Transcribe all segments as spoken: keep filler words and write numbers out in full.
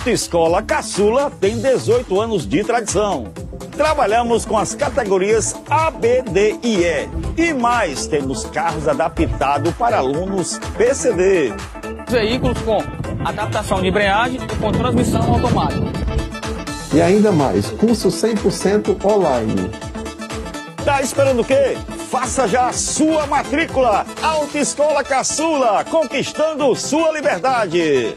Autoescola Caçula tem dezoito anos de tradição. Trabalhamos com as categorias A, B, D e E. E mais, temos carros adaptados para alunos P C D. Veículos com adaptação de embreagem e com transmissão automática. E ainda mais, curso cem por cento online. Tá esperando o quê? Faça já a sua matrícula. Autoescola Caçula, conquistando sua liberdade.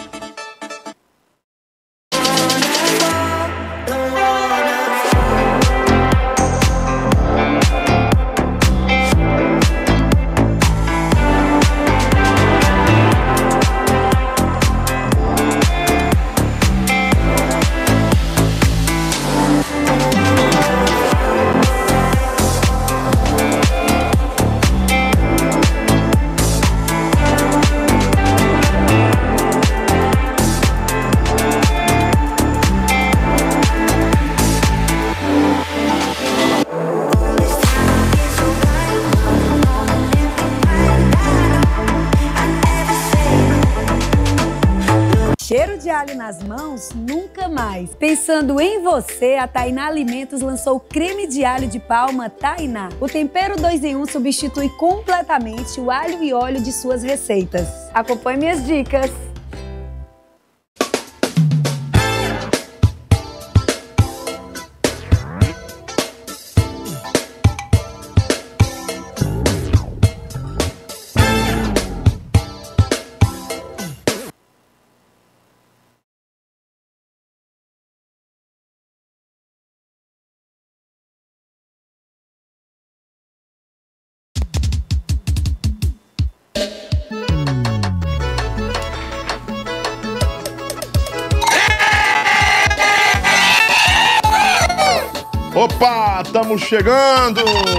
Cheiro de alho nas mãos? Nunca mais. Pensando em você, a Tainá Alimentos lançou o creme de alho de palma Tainá. O tempero dois em um substitui completamente o alho e óleo de suas receitas. Acompanhe minhas dicas. Opa, estamos chegando!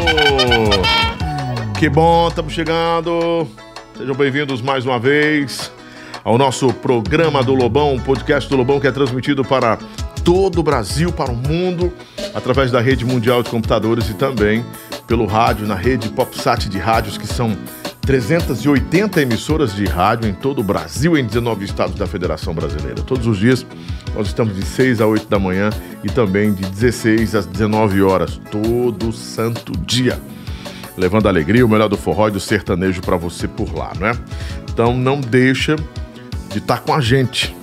Que bom, estamos chegando. Sejam bem-vindos mais uma vez ao nosso programa do Lobão, um podcast do Lobão que é transmitido para todo o Brasil, para o mundo, através da rede mundial de computadores e também pelo rádio, na rede PopSat de rádios, que são trezentas e oitenta emissoras de rádio em todo o Brasil, em dezenove estados da Federação Brasileira. Todos os dias nós estamos de seis a oito da manhã e também de dezesseis às dezenove horas, todo santo dia, levando alegria, o melhor do forró e do sertanejo para você por lá, não é? Então não deixa de estar com a gente.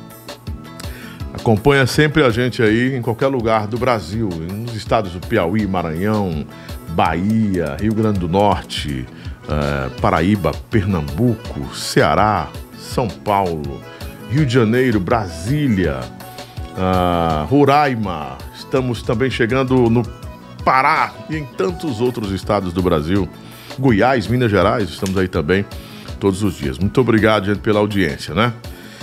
Acompanha sempre a gente aí em qualquer lugar do Brasil, nos estados do Piauí, Maranhão, Bahia, Rio Grande do Norte, Uh, Paraíba, Pernambuco, Ceará, São Paulo, Rio de Janeiro, Brasília, uh, Roraima. Estamos também chegando no Pará e em tantos outros estados do Brasil. Goiás, Minas Gerais, estamos aí também todos os dias. Muito obrigado, gente, pela audiência, né?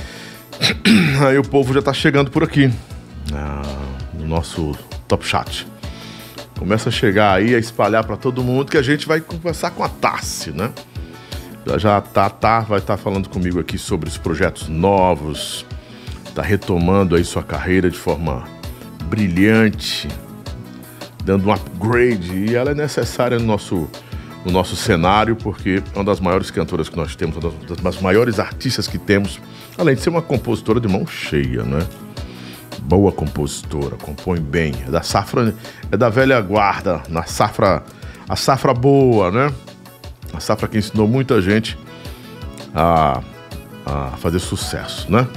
Aí o povo já está chegando por aqui, uh, no nosso Top Chat. Começa a chegar aí, a espalhar para todo mundo, que a gente vai conversar com a Tassi, né? Já tá, tá, vai estar tá falando comigo aqui sobre os projetos novos, tá retomando aí sua carreira de forma brilhante, dando um upgrade, e ela é necessária no nosso, no nosso cenário, porque é uma das maiores cantoras que nós temos, uma das, das maiores artistas que temos, além de ser uma compositora de mão cheia, né? Boa compositora, compõe bem, é da safra, é da velha guarda, na safra, a safra boa, né? A safra que ensinou muita gente a, a fazer sucesso, né?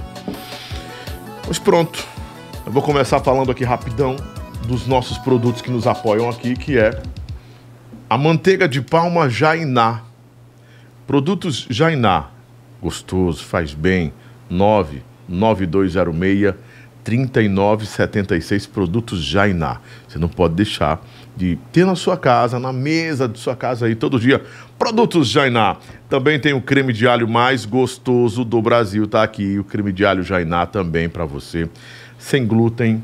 Mas pronto, eu vou começar falando aqui rapidão dos nossos produtos que nos apoiam aqui, que é a manteiga de palma Jainá. Produtos Jainá, gostoso, faz bem, nove nove dois zero seis trinta e nove setenta e seis, produtos Jainá. Você não pode deixar de ter na sua casa, na mesa de sua casa aí todo dia, produtos Jainá. Também tem o creme de alho mais gostoso do Brasil, tá aqui, o creme de alho Jainá também para você, sem glúten,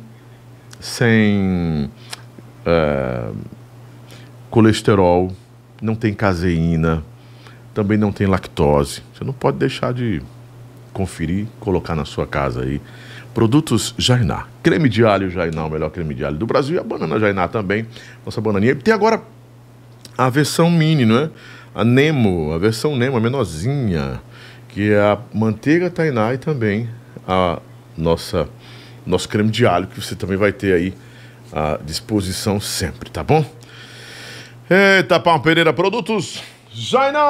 sem é, colesterol, não tem caseína, também não tem lactose. Você não pode deixar de conferir, colocar na sua casa aí. Produtos Jainá. Creme de alho Jainá, o melhor creme de alho do Brasil. E a banana Jainá também, nossa bananinha. Tem agora a versão mini, não é? A Nemo, a versão Nemo, a menorzinha, que é a manteiga Tainá e também a nossa, nosso creme de alho, que você também vai ter aí à disposição sempre, tá bom? Eita, Pão Pereira Produtos, Jaina!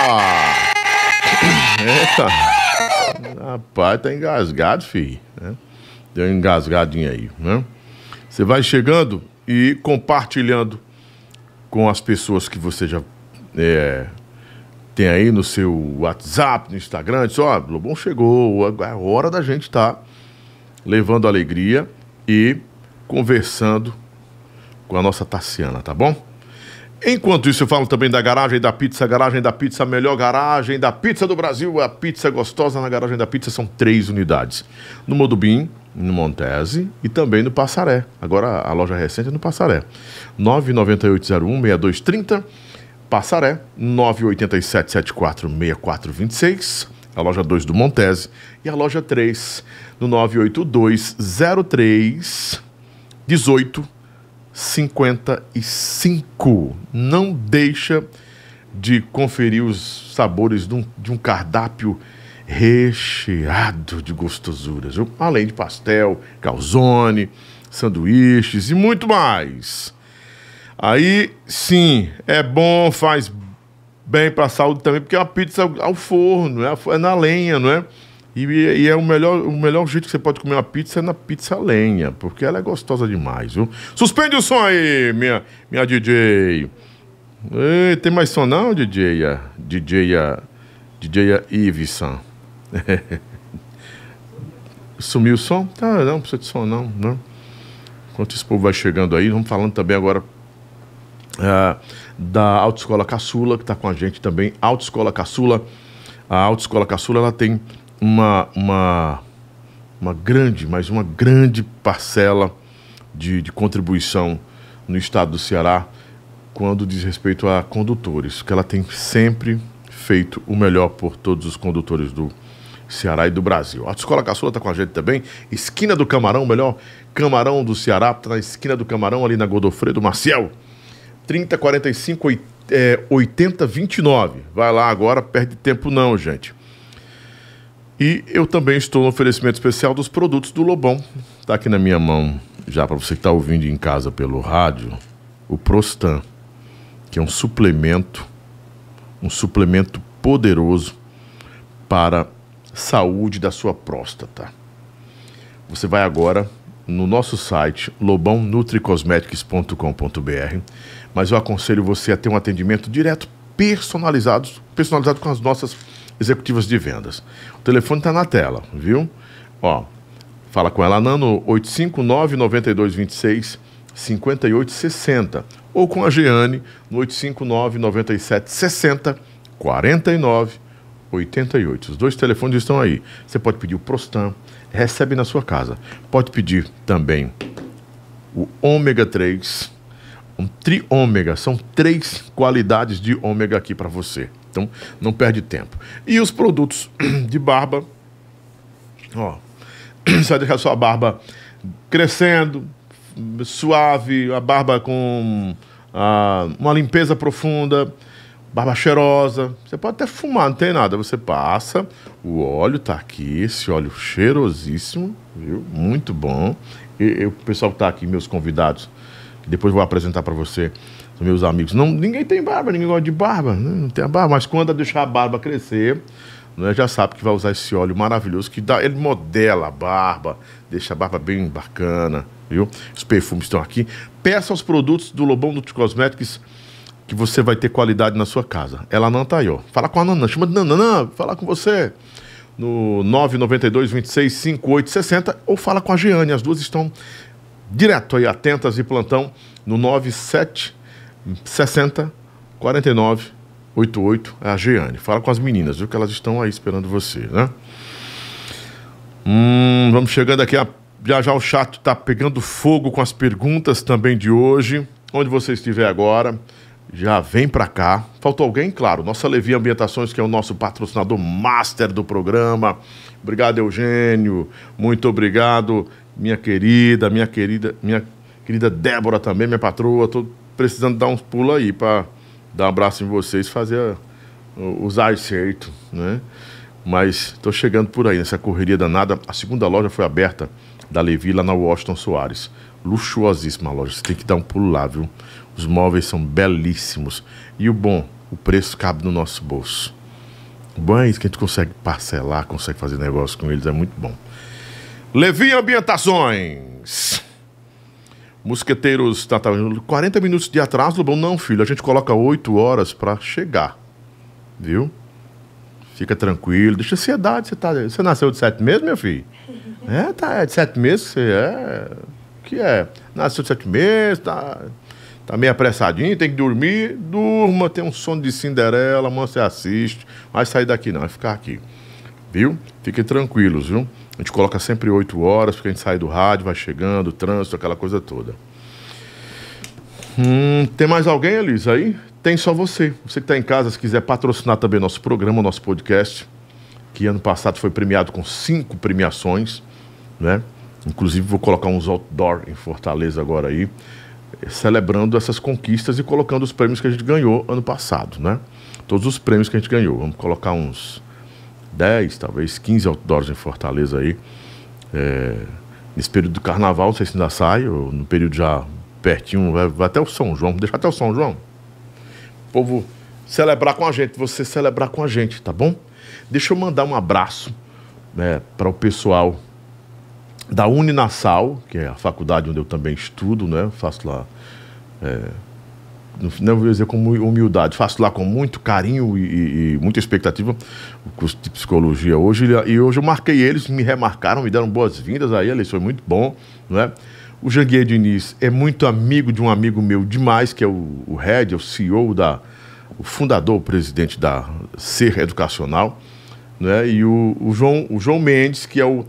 Eita! Rapaz, tá engasgado, filho, né? Deu uma engasgadinha aí, né? Você vai chegando e compartilhando com as pessoas que você já é, tem aí no seu WhatsApp, no Instagram. Diz, ó, oh, Lobão chegou, é hora da gente estar tá levando alegria e conversando com a nossa Tassiana, tá bom? Enquanto isso, eu falo também da Garagem da Pizza. Garagem da Pizza, a melhor garagem da pizza do Brasil. A pizza gostosa na Garagem da Pizza. São três unidades. No Modubim, no Montese e também no Passaré. Agora a loja recente é no Passaré. nove nove oito zero um seis dois três zero. Passaré, nove oito sete sete quatro seis quatro dois seis. A loja dois do Montese. E a loja três no nove oito dois zero três um oito cinquenta e cinco. Não deixa de conferir os sabores de um, de um cardápio recheado de gostosuras, viu? Além de pastel, calzone, sanduíches e muito mais. Aí, sim, é bom, faz bem para a saúde também, porque é uma pizza ao forno, é na lenha, não é? E, e é o melhor, o melhor jeito que você pode comer uma pizza é na pizza lenha, porque ela é gostosa demais, viu? Suspende o som aí, minha, minha D J. Ei, tem mais som não, D J? A, D J, a, D J Iveson. Sumiu o som? Tá, não precisa de som não, não. Enquanto esse povo vai chegando aí, vamos falando também agora uh, da Autoescola Caçula, que está com a gente também. Autoescola Caçula. A Autoescola Caçula, ela tem uma, uma, uma grande, mas uma grande parcela de, de contribuição no estado do Ceará quando diz respeito a condutores, que ela tem sempre feito o melhor por todos os condutores do Ceará e do Brasil. A Autoescola Caçula está com a gente também. Esquina do Camarão, o melhor camarão do Ceará, está na esquina do Camarão, ali na Godofredo Maciel. trinta, quarenta e cinco, oitenta, vinte e nove. Vai lá agora, perde tempo não, gente. E eu também estou no oferecimento especial dos produtos do Lobão. Está aqui na minha mão, já para você que está ouvindo em casa pelo rádio, o Prostan, que é um suplemento, um suplemento poderoso para saúde da sua próstata. Você vai agora no nosso site lobão nutri cosmetics ponto com ponto b r, mas eu aconselho você a ter um atendimento direto, personalizado, personalizado com as nossas executivas de vendas. O telefone está na tela, viu? Ó, fala com ela no oito cinco nove, nove dois dois seis, cinco oito seis zero ou com a Jeane no oito cinco nove, nove sete seis zero, quatro nove oito oito. Os dois telefones estão aí. Você pode pedir o Prostan, recebe na sua casa. Pode pedir também o ômega três, um tri-ômega. São três qualidades de ômega aqui para você. Então, não perde tempo. E os produtos de barba, ó, você vai deixar a sua barba crescendo, suave, a barba com ah, uma limpeza profunda, barba cheirosa. Você pode até fumar, não tem nada. Você passa, o óleo tá aqui, esse óleo cheirosíssimo, viu? Muito bom. E, e o pessoal que tá aqui, meus convidados, que depois vou apresentar para você, meus amigos. Não, ninguém tem barba, ninguém gosta de barba, né? Não tem a barba, mas quando deixar a barba crescer, né, já sabe que vai usar esse óleo maravilhoso, que dá, ele modela a barba, deixa a barba bem bacana, viu? Os perfumes estão aqui. Peça os produtos do Lobão Nutri Cosmetics, que você vai ter qualidade na sua casa. Ela não tá aí, ó. Fala com a Nanã, chama de Nanã, fala com você no nove nove dois, dois seis, cinco oito seis zero ou fala com a Jeane, as duas estão direto aí, atentas e plantão no nove sete sessenta, quarenta e nove, oitenta e oito, é a Jeane. Fala com as meninas, viu, que elas estão aí esperando você, né? Hum, vamos chegando aqui, a, já já o chat tá pegando fogo com as perguntas também de hoje. Onde você estiver agora, já vem pra cá. Faltou alguém? Claro, nossa Levi Ambientações, que é o nosso patrocinador master do programa. Obrigado, Eugênio, muito obrigado, minha querida, minha querida, minha querida Débora também, minha patroa. Tô precisando dar uns pulos aí para dar um abraço em vocês, fazer usar certo, né? Mas estou chegando por aí, nessa correria danada. A segunda loja foi aberta da Levi, lá na Washington Soares. Luxuosíssima loja, você tem que dar um pulo lá, viu? Os móveis são belíssimos. E o bom, o preço cabe no nosso bolso. O bom é isso, que a gente consegue parcelar, consegue fazer negócio com eles, é muito bom. Levi Ambientações. Mosqueteiros, tá, tá, quarenta minutos de atraso, Lobão? Não, filho, a gente coloca oito horas para chegar, viu? Fica tranquilo, deixa ansiedade, você, tá, você nasceu de sete meses, meu filho? É, tá, é de sete meses que você é, que é, nasceu de sete meses, tá, tá meio apressadinho, tem que dormir, durma, tem um sono de Cinderela, amanhã você assiste, vai sair daqui não, vai ficar aqui, viu? Fiquem tranquilos, viu? A gente coloca sempre oito horas, porque a gente sai do rádio, vai chegando, trânsito, aquela coisa toda. Hum, tem mais alguém, Elisa, aí? Tem só você. Você que está em casa, se quiser patrocinar também nosso programa, nosso podcast, que ano passado foi premiado com cinco premiações, né? Inclusive vou colocar uns outdoor em Fortaleza agora aí, celebrando essas conquistas e colocando os prêmios que a gente ganhou ano passado, né? Todos os prêmios que a gente ganhou. Vamos colocar uns dez, talvez quinze outdoors em Fortaleza aí. É, nesse período do carnaval, não sei se ainda sai, ou no período já pertinho, vai, vai até o São João. Deixa até o São João. O povo celebrar com a gente, você celebrar com a gente, tá bom? Deixa eu mandar um abraço, né, para o pessoal da Uninasal, que é a faculdade onde eu também estudo, né? Faço lá, é, não vou dizer com humildade, faço lá com muito carinho e, e, e muita expectativa o curso de psicologia hoje. E hoje eu marquei eles, me remarcaram, me deram boas-vindas aí, eles foi muito bom, né? O Janguier Diniz é muito amigo de um amigo meu demais, que é o, o head, é o C E O, da, o fundador, o presidente da Ser Educacional, né? E o, o, João, o João Mendes, que é o,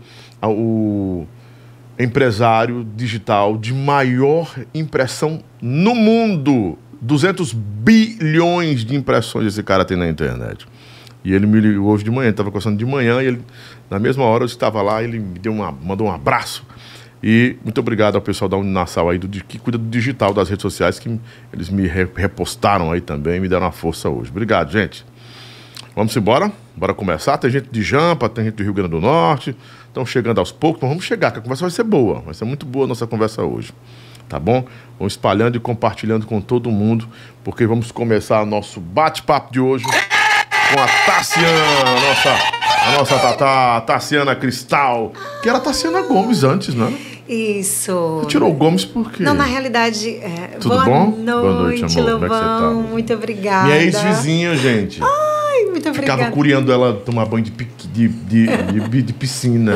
o empresário digital de maior impressão no mundo. duzentos bilhões de impressões esse cara tem na internet. E ele me ligou hoje de manhã, estava conversando de manhã, e ele, na mesma hora eu estava lá, ele me deu uma, mandou um abraço. E muito obrigado ao pessoal da Uninasal aí, do, que cuida do digital, das redes sociais, que eles me repostaram aí também, me deram uma força hoje. Obrigado, gente. Vamos embora? Bora começar? Tem gente de Jampa, tem gente do Rio Grande do Norte, estão chegando aos poucos, mas vamos chegar, que a conversa vai ser boa, vai ser muito boa a nossa conversa hoje. Tá bom? Vamos espalhando e compartilhando com todo mundo, porque vamos começar nosso bate-papo de hoje com a Tassiana, a nossa, a nossa Tatá, Tassiana Cristal, que era a Tassiana Gomes antes, né? Isso. Você tirou o Gomes por quê? Não, na realidade... É... Tudo boa bom? Noite, boa noite, amor. Lobão. Como é que você tá? Muito obrigada. Minha ex-vizinha, gente. Ai, muito obrigada. Ficava curiando ela tomar banho de, de, de, de, de piscina.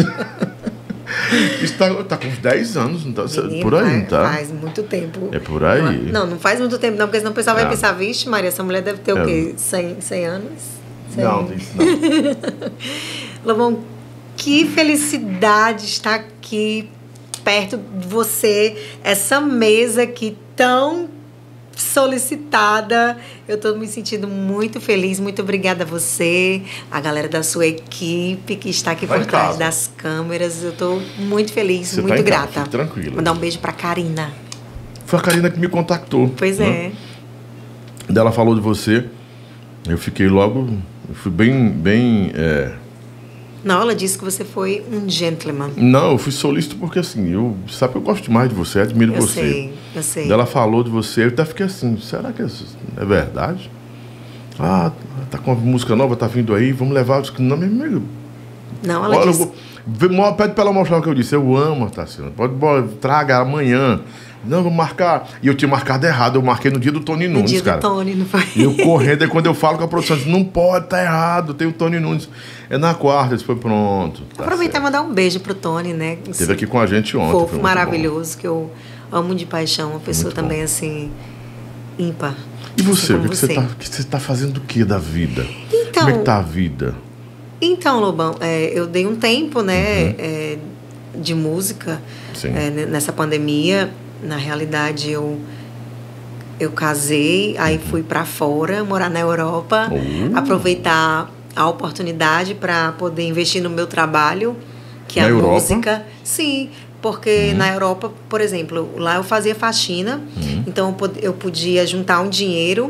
Isso tá, tá com uns dez anos, não tá? Menino, por aí, faz, não tá? Faz muito tempo. É por aí? Não, não faz muito tempo não, porque senão o pessoal vai Ah. pensar, vixe, Maria, essa mulher deve ter É. o quê? cem, cem anos? cem. Não, tem isso não. Lobão, que felicidade estar aqui perto de você, essa mesa aqui tão solicitada. Eu estou me sentindo muito feliz. Muito obrigada a você, a galera da sua equipe que está aqui Vai por em trás casa. das câmeras. Eu estou muito feliz, Você muito tá em casa, grata. fique tranquila. Mandar um beijo para Karina. Foi a Karina que me contactou. Pois né? é. Ela falou de você, eu fiquei logo, eu fui bem, bem... é, Não, ela disse que você foi um gentleman. Não, eu fui solícito porque assim, eu, sabe que eu gosto demais de você, admiro Eu você. sei, eu sei. Ela falou de você, eu até fiquei assim, será que é verdade? Ah, tá com uma música nova, tá vindo aí, vamos levar. Eu disse, não, meu amigo. Não, ela Olha, disse... eu vou, mo- pede pra ela mostrar o que eu disse. Eu amo a Tassiana. Pode, pode, traga amanhã. Não, vou marcar. E eu tinha marcado errado, eu marquei no dia do Tony No Nunes, dia cara. do Tony, não foi? E eu correndo, aí quando eu falo com a produção, eu disse, não pode, tá errado, tem o Tony Nunes. É na quarta, ele foi pronto. Tá Aproveitar e certo. mandar um beijo pro Tony, né? Esteve aqui com a gente ontem. foi Fofo, muito maravilhoso, que eu amo de paixão. Uma pessoa Muito também, bom. assim, ímpar. E você, Assim o como que você você. tá, que você tá fazendo o que da vida? Então, Como é que tá a vida? Então, Lobão, é, eu dei um tempo, né, Uhum. é, de música Sim. é, n- nessa pandemia. Na realidade, eu eu casei, aí Uhum. fui para fora, morar na Europa, Oh. aproveitar a oportunidade para poder investir no meu trabalho, que é Na a Europa? música. Sim, porque na Europa, por exemplo, lá eu fazia faxina, então eu pod- eu podia juntar um dinheiro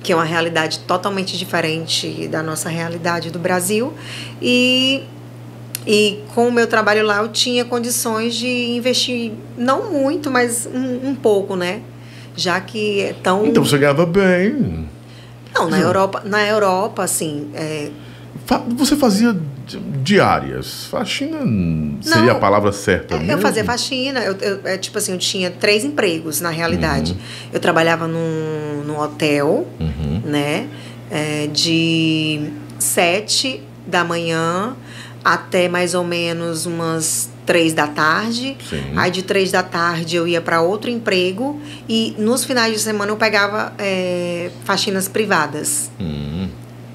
que é uma realidade totalmente diferente da nossa realidade do Brasil. E, e com o meu trabalho lá, eu tinha condições de investir, não muito, mas um, um pouco, né? Já que é tão... Então você ganhava bem. Não, na Europa, na Europa, assim... É... Você fazia diárias. Faxina seria Não, a palavra certa mesmo? Eu fazia faxina. Eu, eu, é, tipo assim, eu tinha três empregos, na realidade. Uhum. Eu trabalhava num, num hotel, uhum. né? É, de sete da manhã até mais ou menos umas três da tarde. Sim. Aí de três da tarde eu ia para outro emprego. E nos finais de semana eu pegava é, faxinas privadas. Uhum.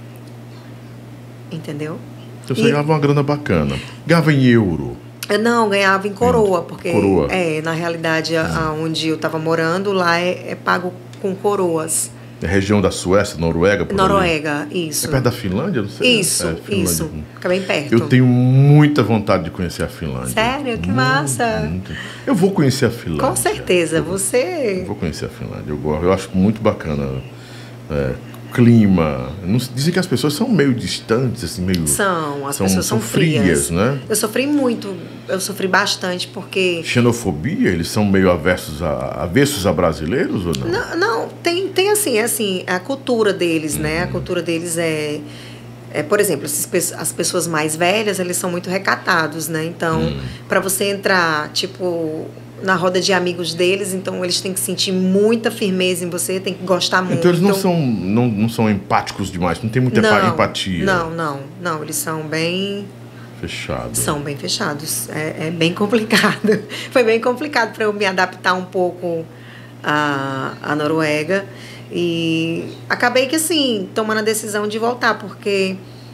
Entendeu? Então você e... ganhava uma grana bacana. Ganhava em euro? Eu não, ganhava em coroa, porque coroa. É, na realidade, a, onde eu estava morando, lá é, é pago com coroas. É região da Suécia, Noruega? Por Noruega, ali. Isso. É perto da Finlândia? Não sei. Isso, é, isso. Fica bem perto. Eu tenho muita vontade de conhecer a Finlândia. Sério? Que massa! Muito. Eu vou conhecer a Finlândia. Com certeza, você... Eu vou conhecer a Finlândia. Eu, eu acho muito bacana. É, clima. Não, dizem que as pessoas são meio distantes, assim, meio... São, as são, pessoas são, são frias, frias, né? Eu sofri muito, eu sofri bastante, porque... Xenofobia? Eles são meio avessos a, avessos a brasileiros ou não? Não, não tem, tem assim, assim, a cultura deles, hum. né? A cultura deles é... é por exemplo, as pessoas mais velhas, eles são muito recatados, né? Então, hum. para você entrar, tipo... na roda de amigos deles, então eles têm que sentir muita firmeza em você, tem que gostar muito. Então eles não são, não, não são empáticos demais, não tem muita não, empatia. Não, não, não, eles são bem... fechados. São bem fechados, é, é bem complicado. Foi bem complicado para eu me adaptar um pouco à, à Noruega e acabei que assim, tomando a decisão de voltar, porque...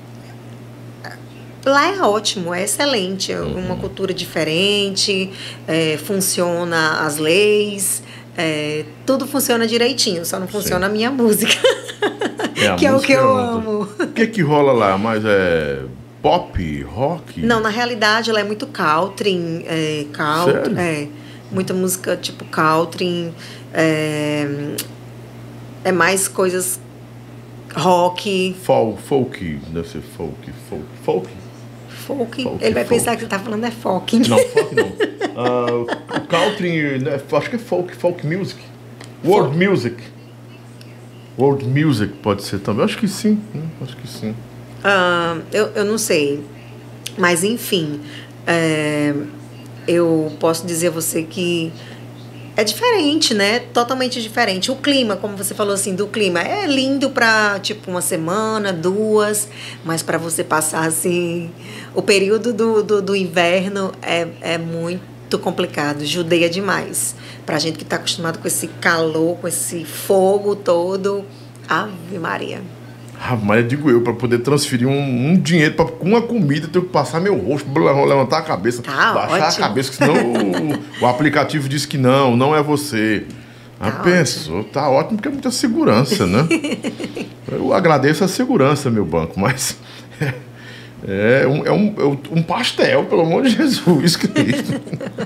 lá é ótimo, é excelente, é uma uhum. cultura diferente, é, funciona as leis, é, tudo funciona direitinho, só não funciona Sim. a minha música, é, a que música é o que eu é amo. O que que rola lá? Mas é pop, rock? Não, na realidade ela é muito country, é, country é, muita música tipo country, é, é mais coisas rock. Folk, folk, deve ser folk, folk, folk. Folk. folk Ele vai folk. pensar que você está falando é folk. Não, folk não. Uh, o country, né, acho que é folk, folk music. World folk. music. World music pode ser também. Acho que sim. Né? Acho que sim. Uh, eu, eu não sei. Mas, enfim, é, eu posso dizer a você que é diferente, né? Totalmente diferente. O clima, como você falou assim, do clima, é lindo para tipo uma semana, duas, mas para você passar assim, o período do, do, do inverno é, é muito complicado, judeia demais. Pra gente que tá acostumado com esse calor, com esse fogo todo, Ave Maria. Ah, mas digo eu, para poder transferir um, um dinheiro para uma comida, eu tenho que passar meu rosto, levantar a cabeça, tá baixar ótimo. a cabeça, senão o, o aplicativo diz que não, não é você. Tá ah, pensou, tá ótimo porque é muita segurança, né? Eu agradeço a segurança, meu banco, mas é, é, um, é, um, é um pastel, pelo amor de Jesus Cristo.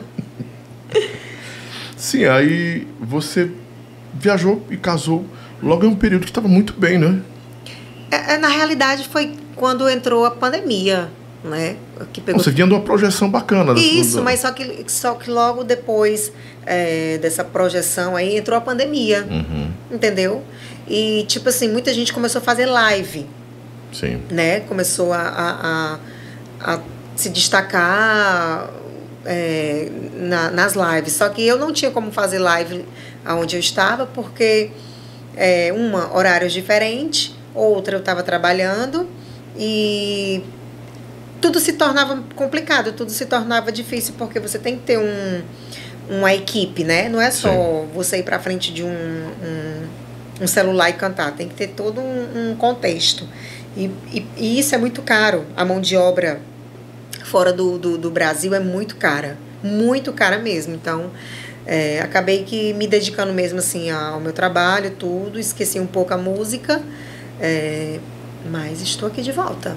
Sim, aí você viajou e casou logo em um período que estava muito bem, né? É, na realidade foi quando entrou a pandemia, né? Que pegou... Você vinha de uma projeção bacana. Isso, da... mas só que, só que logo depois é, dessa projeção aí entrou a pandemia, uhum. entendeu? E tipo assim, muita gente começou a fazer live. Sim. Né? Começou a, a, a, a se destacar é, na, nas lives. Só que eu não tinha como fazer live onde eu estava, porque é, uma, horários diferentes, outra eu estava trabalhando e tudo se tornava complicado, tudo se tornava difícil, porque você tem que ter um, uma equipe, né? Não é só Sim. você ir para frente de um, um, um celular e cantar, tem que ter todo um, um contexto. E, e, e isso é muito caro, a mão de obra fora do, do, do Brasil é muito cara, muito cara mesmo. Então, é, acabei que me dedicando mesmo assim ao meu trabalho, tudo, esqueci um pouco a música. É, mas estou aqui de volta.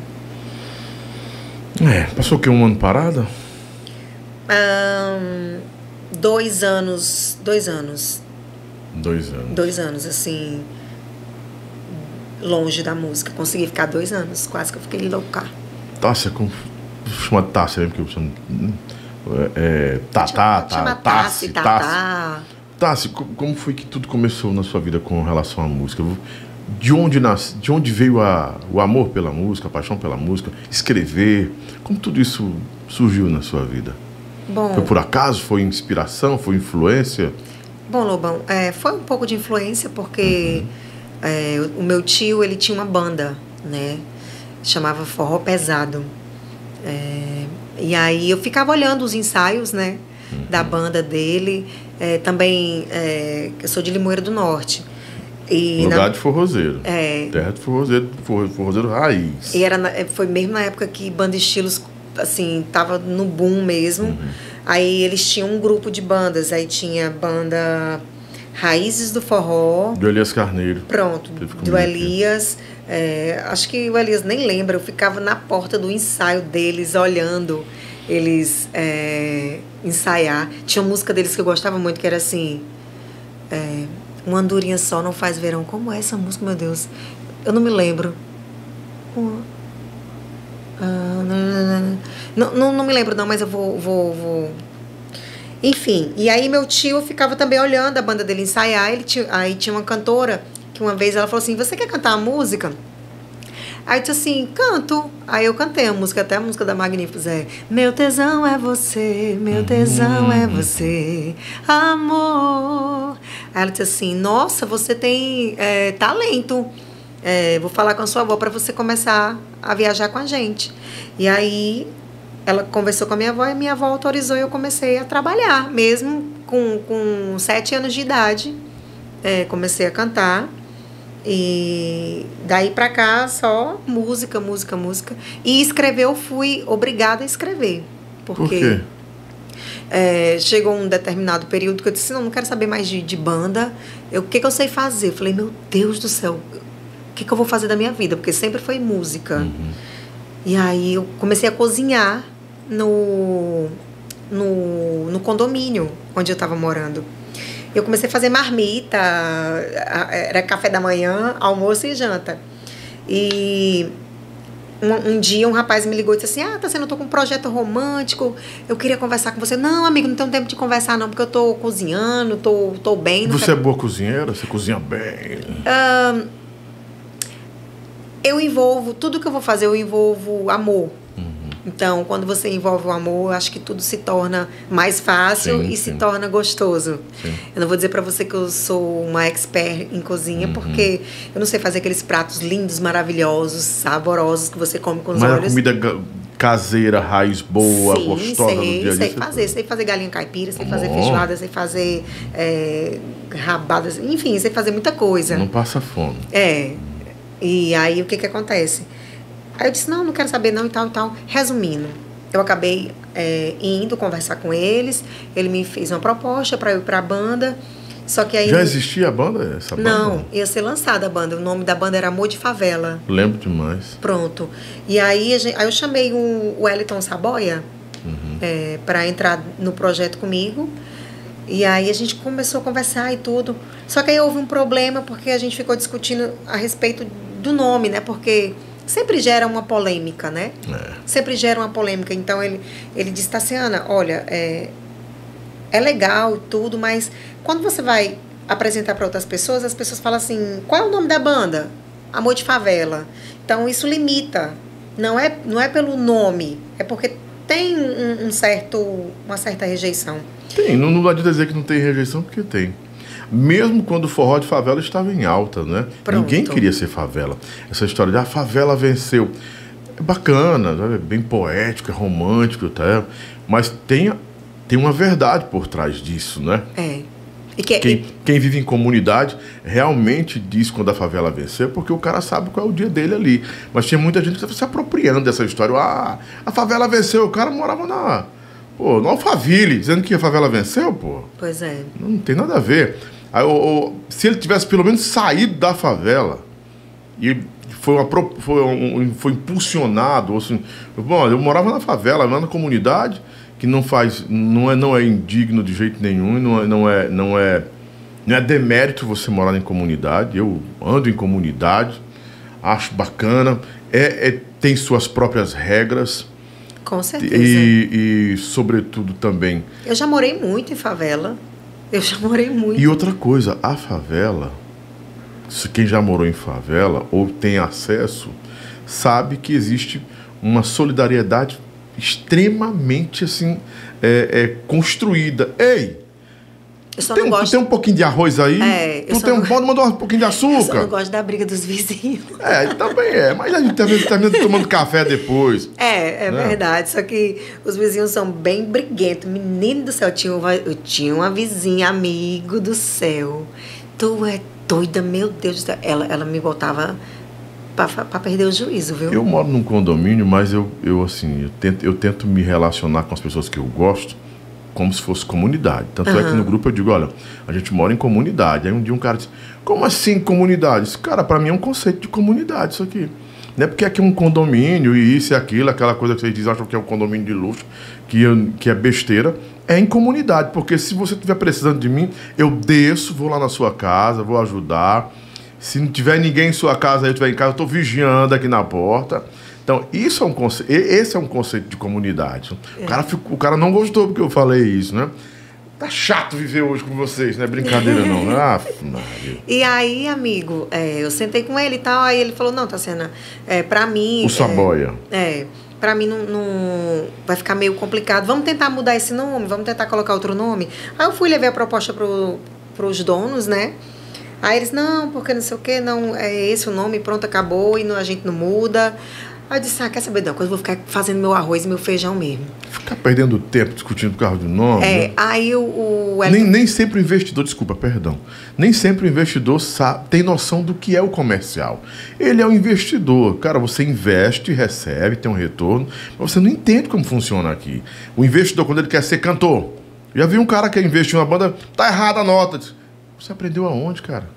É, passou o que, um ano parada? Um, dois anos. Dois anos. Dois anos. Dois anos, assim. longe da música. Consegui ficar dois anos, quase que eu fiquei louca. Tássia, como chama Tássia mesmo, que eu chamo. É, Tatá, Chama Tassi, Tassi, Tatá. Tassi, como foi que tudo começou na sua vida com relação à música? De onde nasce, de onde veio a, o amor pela música, a paixão pela música, escrever? Como tudo isso surgiu na sua vida? Bom, foi por acaso? Foi inspiração? Foi influência? Bom, Lobão, é, foi um pouco de influência porque uhum. é, o meu tio, ele tinha uma banda, né? Chamava Forró Pesado. É, e aí eu ficava olhando os ensaios, né? Uhum. Da banda dele. É, também, é, eu sou de Limoeiro do Norte. E lugar na, de forrozeiro. É. Terra de forrozeiro, forrozeiro raiz. E era na, foi mesmo na época que Banda Estilos, assim, tava no boom mesmo. Uhum. Aí eles tinham um grupo de bandas. Aí tinha banda Raízes do Forró. Do Elias Carneiro. Pronto, do Elias. É, acho que o Elias nem lembra. Eu ficava na porta do ensaio deles, olhando eles é, ensaiar. Tinha uma música deles que eu gostava muito, que era assim... É, uma andorinha só não faz verão. Como é essa música, meu Deus? Eu não me lembro. Não, não, não me lembro não, mas eu vou, vou, vou... Enfim, e aí meu tio ficava também olhando a banda dele ensaiar. Ele tinha, aí tinha uma cantora que uma vez ela falou assim, você quer cantar a música? Aí eu disse assim, canto. Aí eu cantei a música, até a música da Magníficos, é meu tesão é você, meu tesão é você, amor. Aí ela disse assim, nossa, você tem é, talento, é, vou falar com a sua avó para você começar a viajar com a gente. E aí ela conversou com a minha avó e a minha avó autorizou e eu comecei a trabalhar, mesmo com, com sete anos de idade, é, comecei a cantar. E daí pra cá só música, música, música. E escrever eu fui obrigada a escrever. Porque Por quê? É, chegou um determinado período que eu disse, não, não quero saber mais de, de banda. Eu, o que, que eu sei fazer? Eu falei, meu Deus do céu, o que, que eu vou fazer da minha vida? Porque sempre foi música. Uhum. E aí eu comecei a cozinhar no, no, no condomínio onde eu estava morando. Eu comecei a fazer marmita, era café da manhã, almoço e janta. E um, um dia um rapaz me ligou e disse assim, ah, Tássia, eu tô com um projeto romântico, eu queria conversar com você. Não, amigo, não tenho tempo de conversar não, porque eu tô cozinhando, tô, tô bem. Você quero... é boa cozinheira? Você cozinha bem? Uh, eu envolvo, tudo que eu vou fazer, eu envolvo amor. Então, quando você envolve o amor, eu acho que tudo se torna mais fácil sim, e sim. se torna gostoso. Sim. Eu não vou dizer para você que eu sou uma expert em cozinha, uhum. porque eu não sei fazer aqueles pratos lindos, maravilhosos, saborosos que você come com os Mas olhos. Mas a comida caseira, raiz boa, sim, gostosa sei, do dia a dia. sei fazer. Sei fazer galinha caipira, sei fazer oh. feijoada, sei fazer é, rabadas, enfim, sei fazer muita coisa. Não passa fome. É. E aí, o que que acontece? Aí eu disse, não, não quero saber não e tal e tal. Resumindo, eu acabei é, indo conversar com eles. Ele me fez uma proposta para eu ir para a banda. Só que aí... Já existia a banda, essa banda? Não, ia ser lançada a banda. O nome da banda era Amor de Favela. Lembro demais. Pronto. E aí, a gente, aí eu chamei o Wellington Saboia uhum. é, para entrar no projeto comigo. E aí a gente começou a conversar e tudo. Só que aí houve um problema porque a gente ficou discutindo a respeito do nome, né? Porque... sempre gera uma polêmica, né? É. Sempre gera uma polêmica. Então, ele, ele disse, Tassiana, olha, é, é legal e tudo, mas quando você vai apresentar para outras pessoas, as pessoas falam assim, qual é o nome da banda? Amor de Favela. Então, isso limita. Não é, não é pelo nome, é porque tem um, um certo, uma certa rejeição. Tem, não, não adianta dizer que não tem rejeição, porque tem. Mesmo quando o forró de favela estava em alta, né? Pronto. Ninguém queria ser favela. Essa história de a favela venceu. É bacana, é bem poético, é romântico, tá? Mas tem, tem uma verdade por trás disso, né? É. E que, quem, e... quem vive em comunidade realmente diz quando a favela venceu, porque o cara sabe qual é o dia dele ali. Mas tinha muita gente que estava se apropriando dessa história. Ah, a favela venceu, o cara morava na... Pô, no Alphaville, dizendo que a favela venceu, pô. Pois é. Não, não tem nada a ver. Aí, ou, se ele tivesse pelo menos saído da favela e foi, uma, foi, um, foi impulsionado, assim, bom, eu morava na favela, lá na comunidade, que não faz, não é, não é indigno de jeito nenhum, não é, não é, não é, não é demérito você morar em comunidade. Eu ando em comunidade, acho bacana. É, é, tem suas próprias regras. Com certeza. E, e, sobretudo, também... Eu já morei muito em favela. Eu já morei muito. E outra coisa, a favela, se quem já morou em favela ou tem acesso, sabe que existe uma solidariedade extremamente, assim, é, é, construída. Ei! Eu só tem, não um, gosto... tem um pouquinho de arroz aí? É, tu tem um, não... pode mandar um pouquinho de açúcar? Eu só não gosto da briga dos vizinhos. É, também é. Mas a gente termina, termina tomando café depois. É, é né? verdade. Só que os vizinhos são bem briguentos. Menino do céu, eu tinha, uma, eu tinha uma vizinha, amigo do céu. Tu é doida, meu Deus do céu. Ela, ela me botava pra, pra perder o juízo, viu? Eu moro num condomínio, mas eu, eu assim, eu tento, eu tento me relacionar com as pessoas que eu gosto como se fosse comunidade. Tanto uhum. é que no grupo eu digo, olha, a gente mora em comunidade. Aí um dia um cara disse, como assim comunidade? Esse cara, para mim é um conceito de comunidade isso aqui. Não é porque aqui é um condomínio e isso e aquilo, aquela coisa que vocês dizem, acham que é um condomínio de luxo, que, eu, que é besteira. É em comunidade, porque se você estiver precisando de mim, eu desço, vou lá na sua casa, vou ajudar. Se não tiver ninguém em sua casa, eu estiver em casa, eu estou vigiando aqui na porta. Então, isso é um conce... esse é um conceito de comunidade. É. O, cara ficou... o cara não gostou porque eu falei isso, né? Tá chato viver hoje com vocês, não é brincadeira não, né? Ah, e aí, amigo, é, eu sentei com ele e tal, aí ele falou, não, Tassiana, é, pra mim... O Saboia. É, é pra mim não, não... vai ficar meio complicado. Vamos tentar mudar esse nome, vamos tentar colocar outro nome. Aí eu fui levar a proposta pro, pros donos, né? Aí eles, não, porque não sei o quê, não, é esse o nome, pronto, acabou, e não, a gente não muda. Aí eu disse, ah, quer saber de uma coisa? Eu vou ficar fazendo meu arroz e meu feijão mesmo. Ficar perdendo tempo discutindo por causa do nome. É, né? aí o... o nem, nem sempre o investidor, desculpa, perdão. Nem sempre o investidor sabe, tem noção do que é o comercial. Ele é um investidor. Cara, você investe, recebe, tem um retorno, mas você não entende como funciona aqui. O investidor, quando ele quer ser cantor, já vi um cara que investiu na banda, tá errada a nota. Você aprendeu aonde, cara?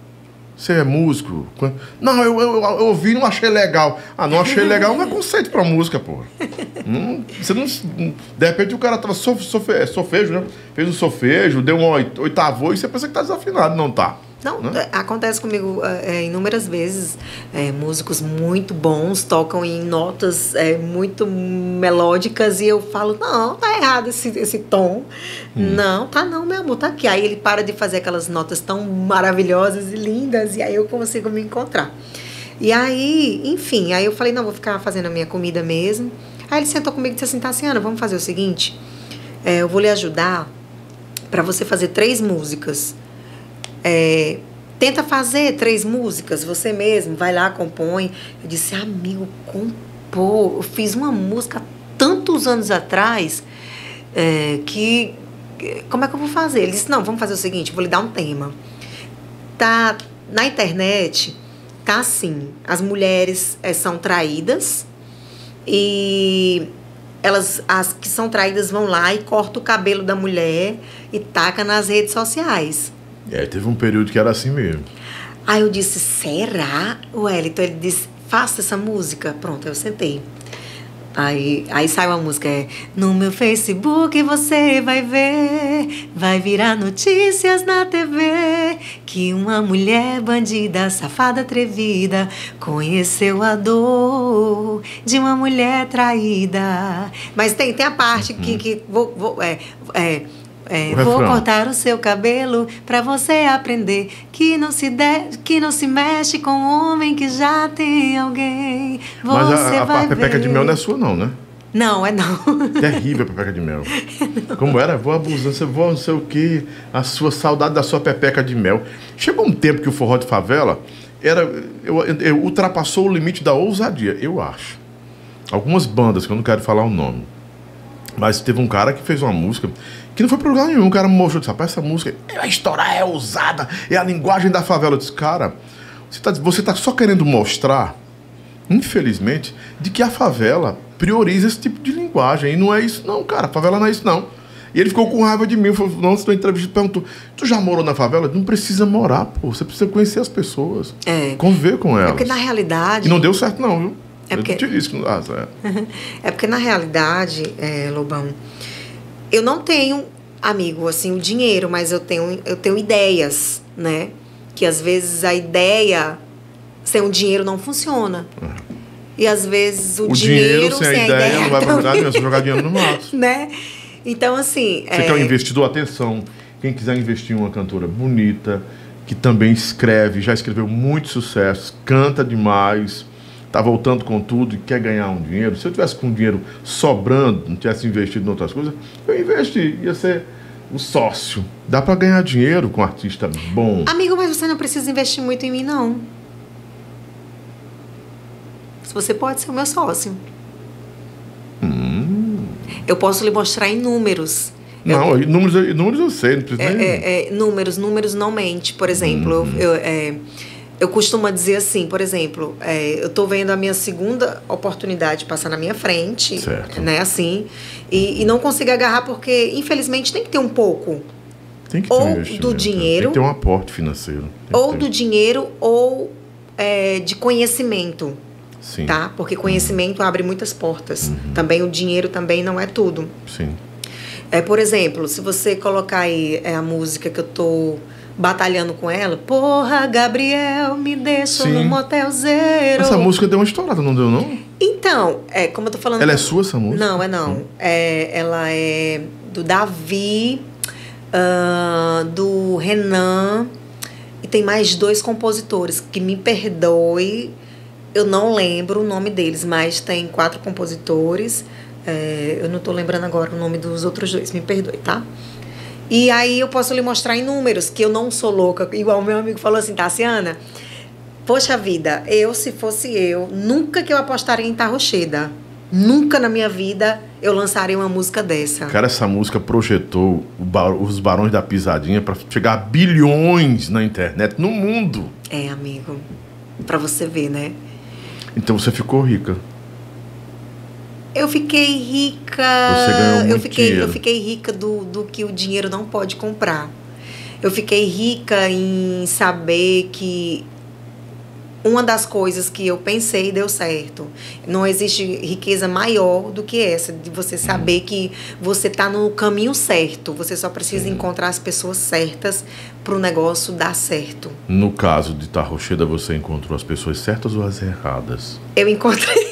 Você é músico? Não, eu, eu, eu ouvi e não achei legal. Ah, não achei legal não é conceito pra música, porra. Não, você não, de repente o cara tava sof, sofe, sofejo, né? Fez um sofejo, deu um oitavo e você pensa que tá desafinado. Não tá. Não, né? Acontece comigo é, inúmeras vezes. É, músicos muito bons tocam em notas é, muito melódicas e eu falo, não, tá errado esse, esse tom. Hum. Não, tá não, meu amor, tá aqui. Aí ele para de fazer aquelas notas tão maravilhosas e lindas e aí eu consigo me encontrar. E aí, enfim, aí eu falei, não, vou ficar fazendo a minha comida mesmo. Aí ele sentou comigo e disse assim, Tassiana, vamos fazer o seguinte, é, eu vou lhe ajudar para você fazer três músicas. É, tenta fazer três músicas, você mesmo, vai lá, compõe. Eu disse, amigo, compor. Eu fiz uma música há tantos anos atrás é, que... Como é que eu vou fazer? Ele disse, não, vamos fazer o seguinte, vou lhe dar um tema. Tá na internet, tá assim, as mulheres é, são traídas e... Elas, as que são traídas vão lá e cortam o cabelo da mulher e taca nas redes sociais. É, teve um período que era assim mesmo. Aí eu disse, será, Wellington? Ele disse, faça essa música. Pronto, eu sentei. Aí, aí saiu a música, é, no meu Facebook você vai ver, vai virar notícias na T V, que uma mulher bandida, safada, atrevida, conheceu a dor de uma mulher traída. Mas tem, tem a parte uhum. que, que vou, vou, é, é, É, vou cortar o seu cabelo pra você aprender que não se de, que não se mexe com um homem que já tem alguém. Você Mas a, a, vai a pepeca ver. de mel não é sua não, né? Não, é não. Terrível a pepeca de mel. Como era? Vou abusando, você vou não sei o quê, a sua saudade da sua pepeca de mel. Chegou um tempo que o forró de favela era, eu, eu, eu, ultrapassou o limite da ousadia, eu acho. Algumas bandas, que eu não quero falar o nome, mas teve um cara que fez uma música que não foi pra lugar nenhum. O cara me mostrou, disse, rapaz, essa música é estourar, é ousada, é a linguagem da favela. Eu disse, cara, você tá, você tá só querendo mostrar, infelizmente, de que a favela prioriza esse tipo de linguagem. E não é isso não, cara, a favela não é isso não. E ele ficou com raiva de mim, falou, não, você tá entrevista, perguntou, tu já morou na favela? Não precisa morar, pô, você precisa conhecer as pessoas, é. conviver com elas. É porque na realidade... E não deu certo não, viu? É porque... Eu te disse que não dá certo. É porque na realidade, é, Lobão, eu não tenho, amigo, assim, o dinheiro, mas eu tenho, eu tenho ideias, né? Que às vezes a ideia sem o dinheiro não funciona. É. E às vezes o, O dinheiro, dinheiro sem, a ideia, não vai pra verdade mesmo, jogar dinheiro no mato. né? Então, assim... Você é... quer um investidor? Atenção, quem quiser investir em uma cantora bonita, que também escreve, já escreveu muitos sucessos, canta demais, tá voltando com tudo e quer ganhar um dinheiro. Se eu tivesse com dinheiro sobrando, não tivesse investido em outras coisas, eu investi, ia ser o sócio. Dá pra ganhar dinheiro com um artista bom. Amigo, mas você não precisa investir muito em mim, não. Você pode ser o meu sócio. Hum. Eu posso lhe mostrar em números. Não, eu, números, números eu sei, não precisa é, nem... é, é, números, números não mente. Por exemplo, Uhum. eu, eu, é, eu costumo dizer assim, por exemplo, é, eu estou vendo a minha segunda oportunidade passar na minha frente, Certo. né, assim, e, e não consigo agarrar porque, infelizmente, tem que ter um pouco. Tem que ter ou um investimento, do dinheiro, tem que ter um aporte financeiro. Tem Ou que do ter. dinheiro ou é, de conhecimento. Sim. Tá? Porque conhecimento uhum. abre muitas portas. Uhum. Também o dinheiro também não é tudo. Sim. É, por exemplo, se você colocar aí é, a música que eu tô batalhando com ela, porra, Gabriel, me deixa Sim. no motelzeiro. Essa música deu uma estourada, não deu, não? Então, é, como eu tô falando... Ela é sua, essa música? Não, é não. Hum. É, ela é do Davi, uh, do Renan, e tem mais dois compositores, que me perdoe, eu não lembro o nome deles, mas tem quatro compositores. É, eu não estou lembrando agora o nome dos outros dois, me perdoe, tá? E aí eu posso lhe mostrar em números, que eu não sou louca, igual o meu amigo falou assim, Tassiana, poxa vida, eu, se fosse eu, nunca que eu apostaria em Tarrocheda. Nunca na minha vida eu lançaria uma música dessa. Cara, essa música projetou o bar- os Barões da Pisadinha para chegar a bilhões na internet, no mundo. É, amigo, pra você ver, né? Então você ficou rica. Eu fiquei rica. Você ganhou muito eu fiquei, dinheiro. eu fiquei rica do, do que o dinheiro não pode comprar. Eu fiquei rica em saber que uma das coisas que eu pensei deu certo. Não existe riqueza maior do que essa, de você saber que você está no caminho certo. Você só precisa Sim. encontrar as pessoas certas para o negócio dar certo. No caso de Tarrocheda, você encontrou as pessoas certas ou as erradas? Eu encontrei.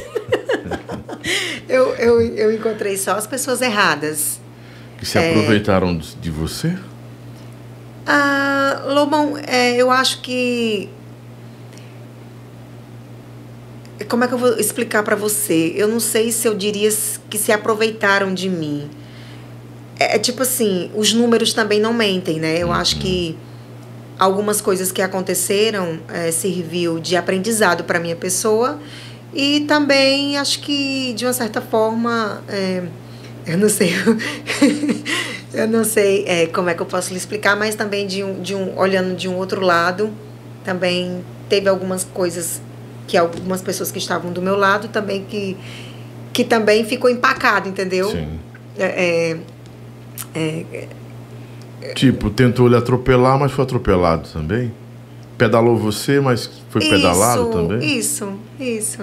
eu, eu, eu encontrei só as pessoas erradas. Que se aproveitaram de de você? Ah, Lobão, é, eu acho que... Como é que eu vou explicar pra você? Eu não sei se eu diria que se aproveitaram de mim. É, é tipo assim, os números também não mentem, né? Eu Uhum. acho que algumas coisas que aconteceram é, serviu de aprendizado pra minha pessoa e também acho que, de uma certa forma, é, eu não sei... Eu não sei é, como é que eu posso lhe explicar, mas também de um, de um, olhando de um outro lado, também teve algumas coisas que algumas pessoas que estavam do meu lado também que, que também ficou empacado, entendeu? Sim. É, é, é, Tipo, tentou lhe atropelar, mas foi atropelado também? Pedalou você, mas foi isso, pedalado também? Isso, isso.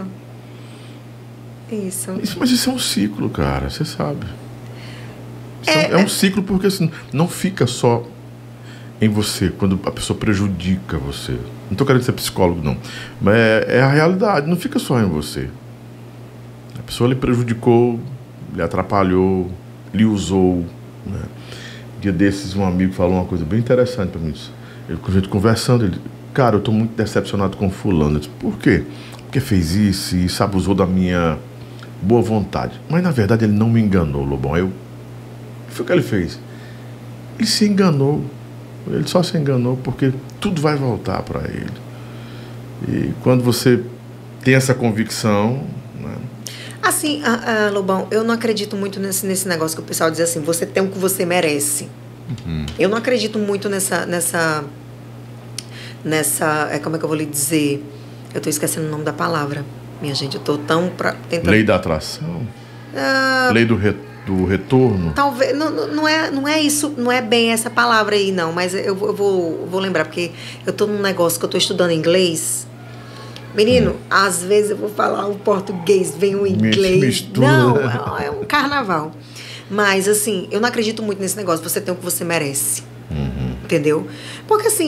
Isso. Isso, mas isso é um ciclo, cara, você sabe. Isso É, é, é um ciclo porque assim, não fica só em você, quando a pessoa prejudica você. Não estou querendo ser psicólogo, não. Mas é, é a realidade, não fica só em você. A pessoa lhe prejudicou, lhe atrapalhou, lhe usou. Né? Dia desses, um amigo falou uma coisa bem interessante para mim. Eu, com a gente conversando, ele, cara, eu estou muito decepcionado com fulano. Eu disse, por quê? Porque fez isso e isso abusou da minha boa vontade. Mas, na verdade, ele não me enganou, Lobão. Eu, o que foi que ele fez? Ele se enganou. Ele só se enganou porque tudo vai voltar para ele. E quando você tem essa convicção... Né? Assim, ah, ah, Lobão, eu não acredito muito nesse, nesse negócio que o pessoal diz assim, você tem o que você merece. Uhum. Eu não acredito muito nessa... nessa, nessa é, como é que eu vou lhe dizer? Eu estou esquecendo o nome da palavra. Minha gente, eu estou tão... Pra, tentando... Lei da atração? Ah, Lei do, re, do retorno? talvez... Não, não, não, é, não é isso, não é bem essa palavra aí, não. Mas eu, vou- eu vou, eu vou lembrar, porque eu estou num negócio que eu estou estudando inglês. Menino, hum. às vezes eu vou falar o português, vem o inglês. Mistura. Não, é, é um carnaval. Mas, assim, eu não acredito muito nesse negócio. Você tem o que você merece. Uhum. Entendeu? Porque, assim,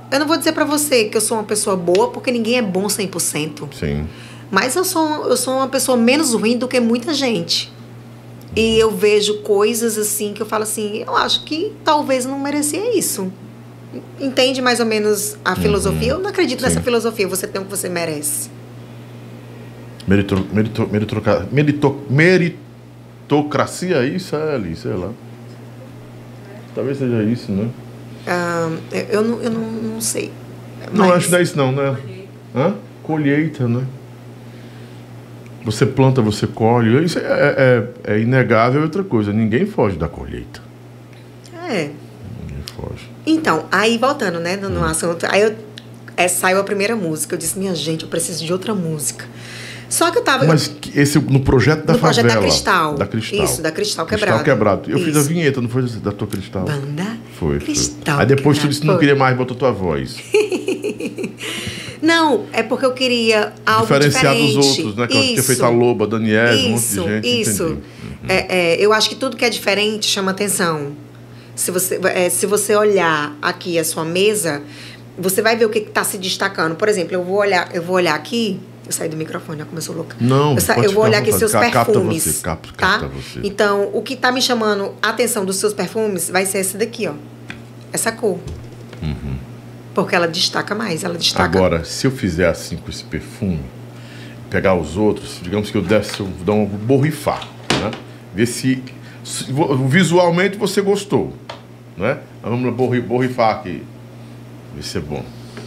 eu não vou dizer pra você que eu sou uma pessoa boa, porque ninguém é bom cem por cento. Sim. Mas eu sou, eu sou uma pessoa menos ruim do que muita gente. E eu vejo coisas assim que eu falo assim, eu acho que talvez eu não merecia isso. Entende mais ou menos a filosofia? Eu não acredito Sim. nessa filosofia, você tem o que você merece. Merito, merito, meritoca- merito, meritocracia, isso é ali, sei lá. Talvez seja isso, né? Ah, eu não, eu não, não sei. Não, Mas- acho que não é isso não, né? Hã? Colheita, né? Você planta, você colhe. Isso é, é, é inegável, é outra coisa. Ninguém foge da colheita. É. Ninguém foge. Então, aí voltando, né, no, no assunto, aí eu, é, saiu a primeira música. Eu disse, minha gente, eu preciso de outra música. Só que eu tava. Mas que- esse no projeto da No favela. projeto da Cristal. Da Cristal. Isso, da Cristal Cristal Quebrado. Quebrado. Eu fiz a Isso. vinheta, não foi da tua Cristal? Banda Foi. Cristal foi. Aí depois tu Quebrado. disse que não Foi. queria mais, botou tua voz. Não, é porque eu queria algo Diferenciar diferente. dos outros, né? Que eu tinha Isso. feito a Loba, Daniel, um monte Isso, de gente. isso. Entendi. É, é, eu acho que tudo que é diferente chama atenção. Se você, é, se você olhar aqui a sua mesa, você vai ver o que está se destacando. Por exemplo, eu vou olhar, eu vou olhar aqui. Eu saí do microfone, já começou louca. Não, eu, sa- pode eu vou ficar olhar à aqui vontade. seus Ca- capta perfumes. você, cap- tá? capta você. Então, o que está me chamando a atenção dos seus perfumes vai ser esse daqui, ó. Essa cor. Porque ela destaca mais, ela destaca. Agora, se eu fizer assim com esse perfume, pegar os outros, digamos que eu desse, eu dar um borrifar, né? Ver se, se vo- visualmente você gostou, né? Mas vamos lá, borri- borrifar aqui. Ver se é bom.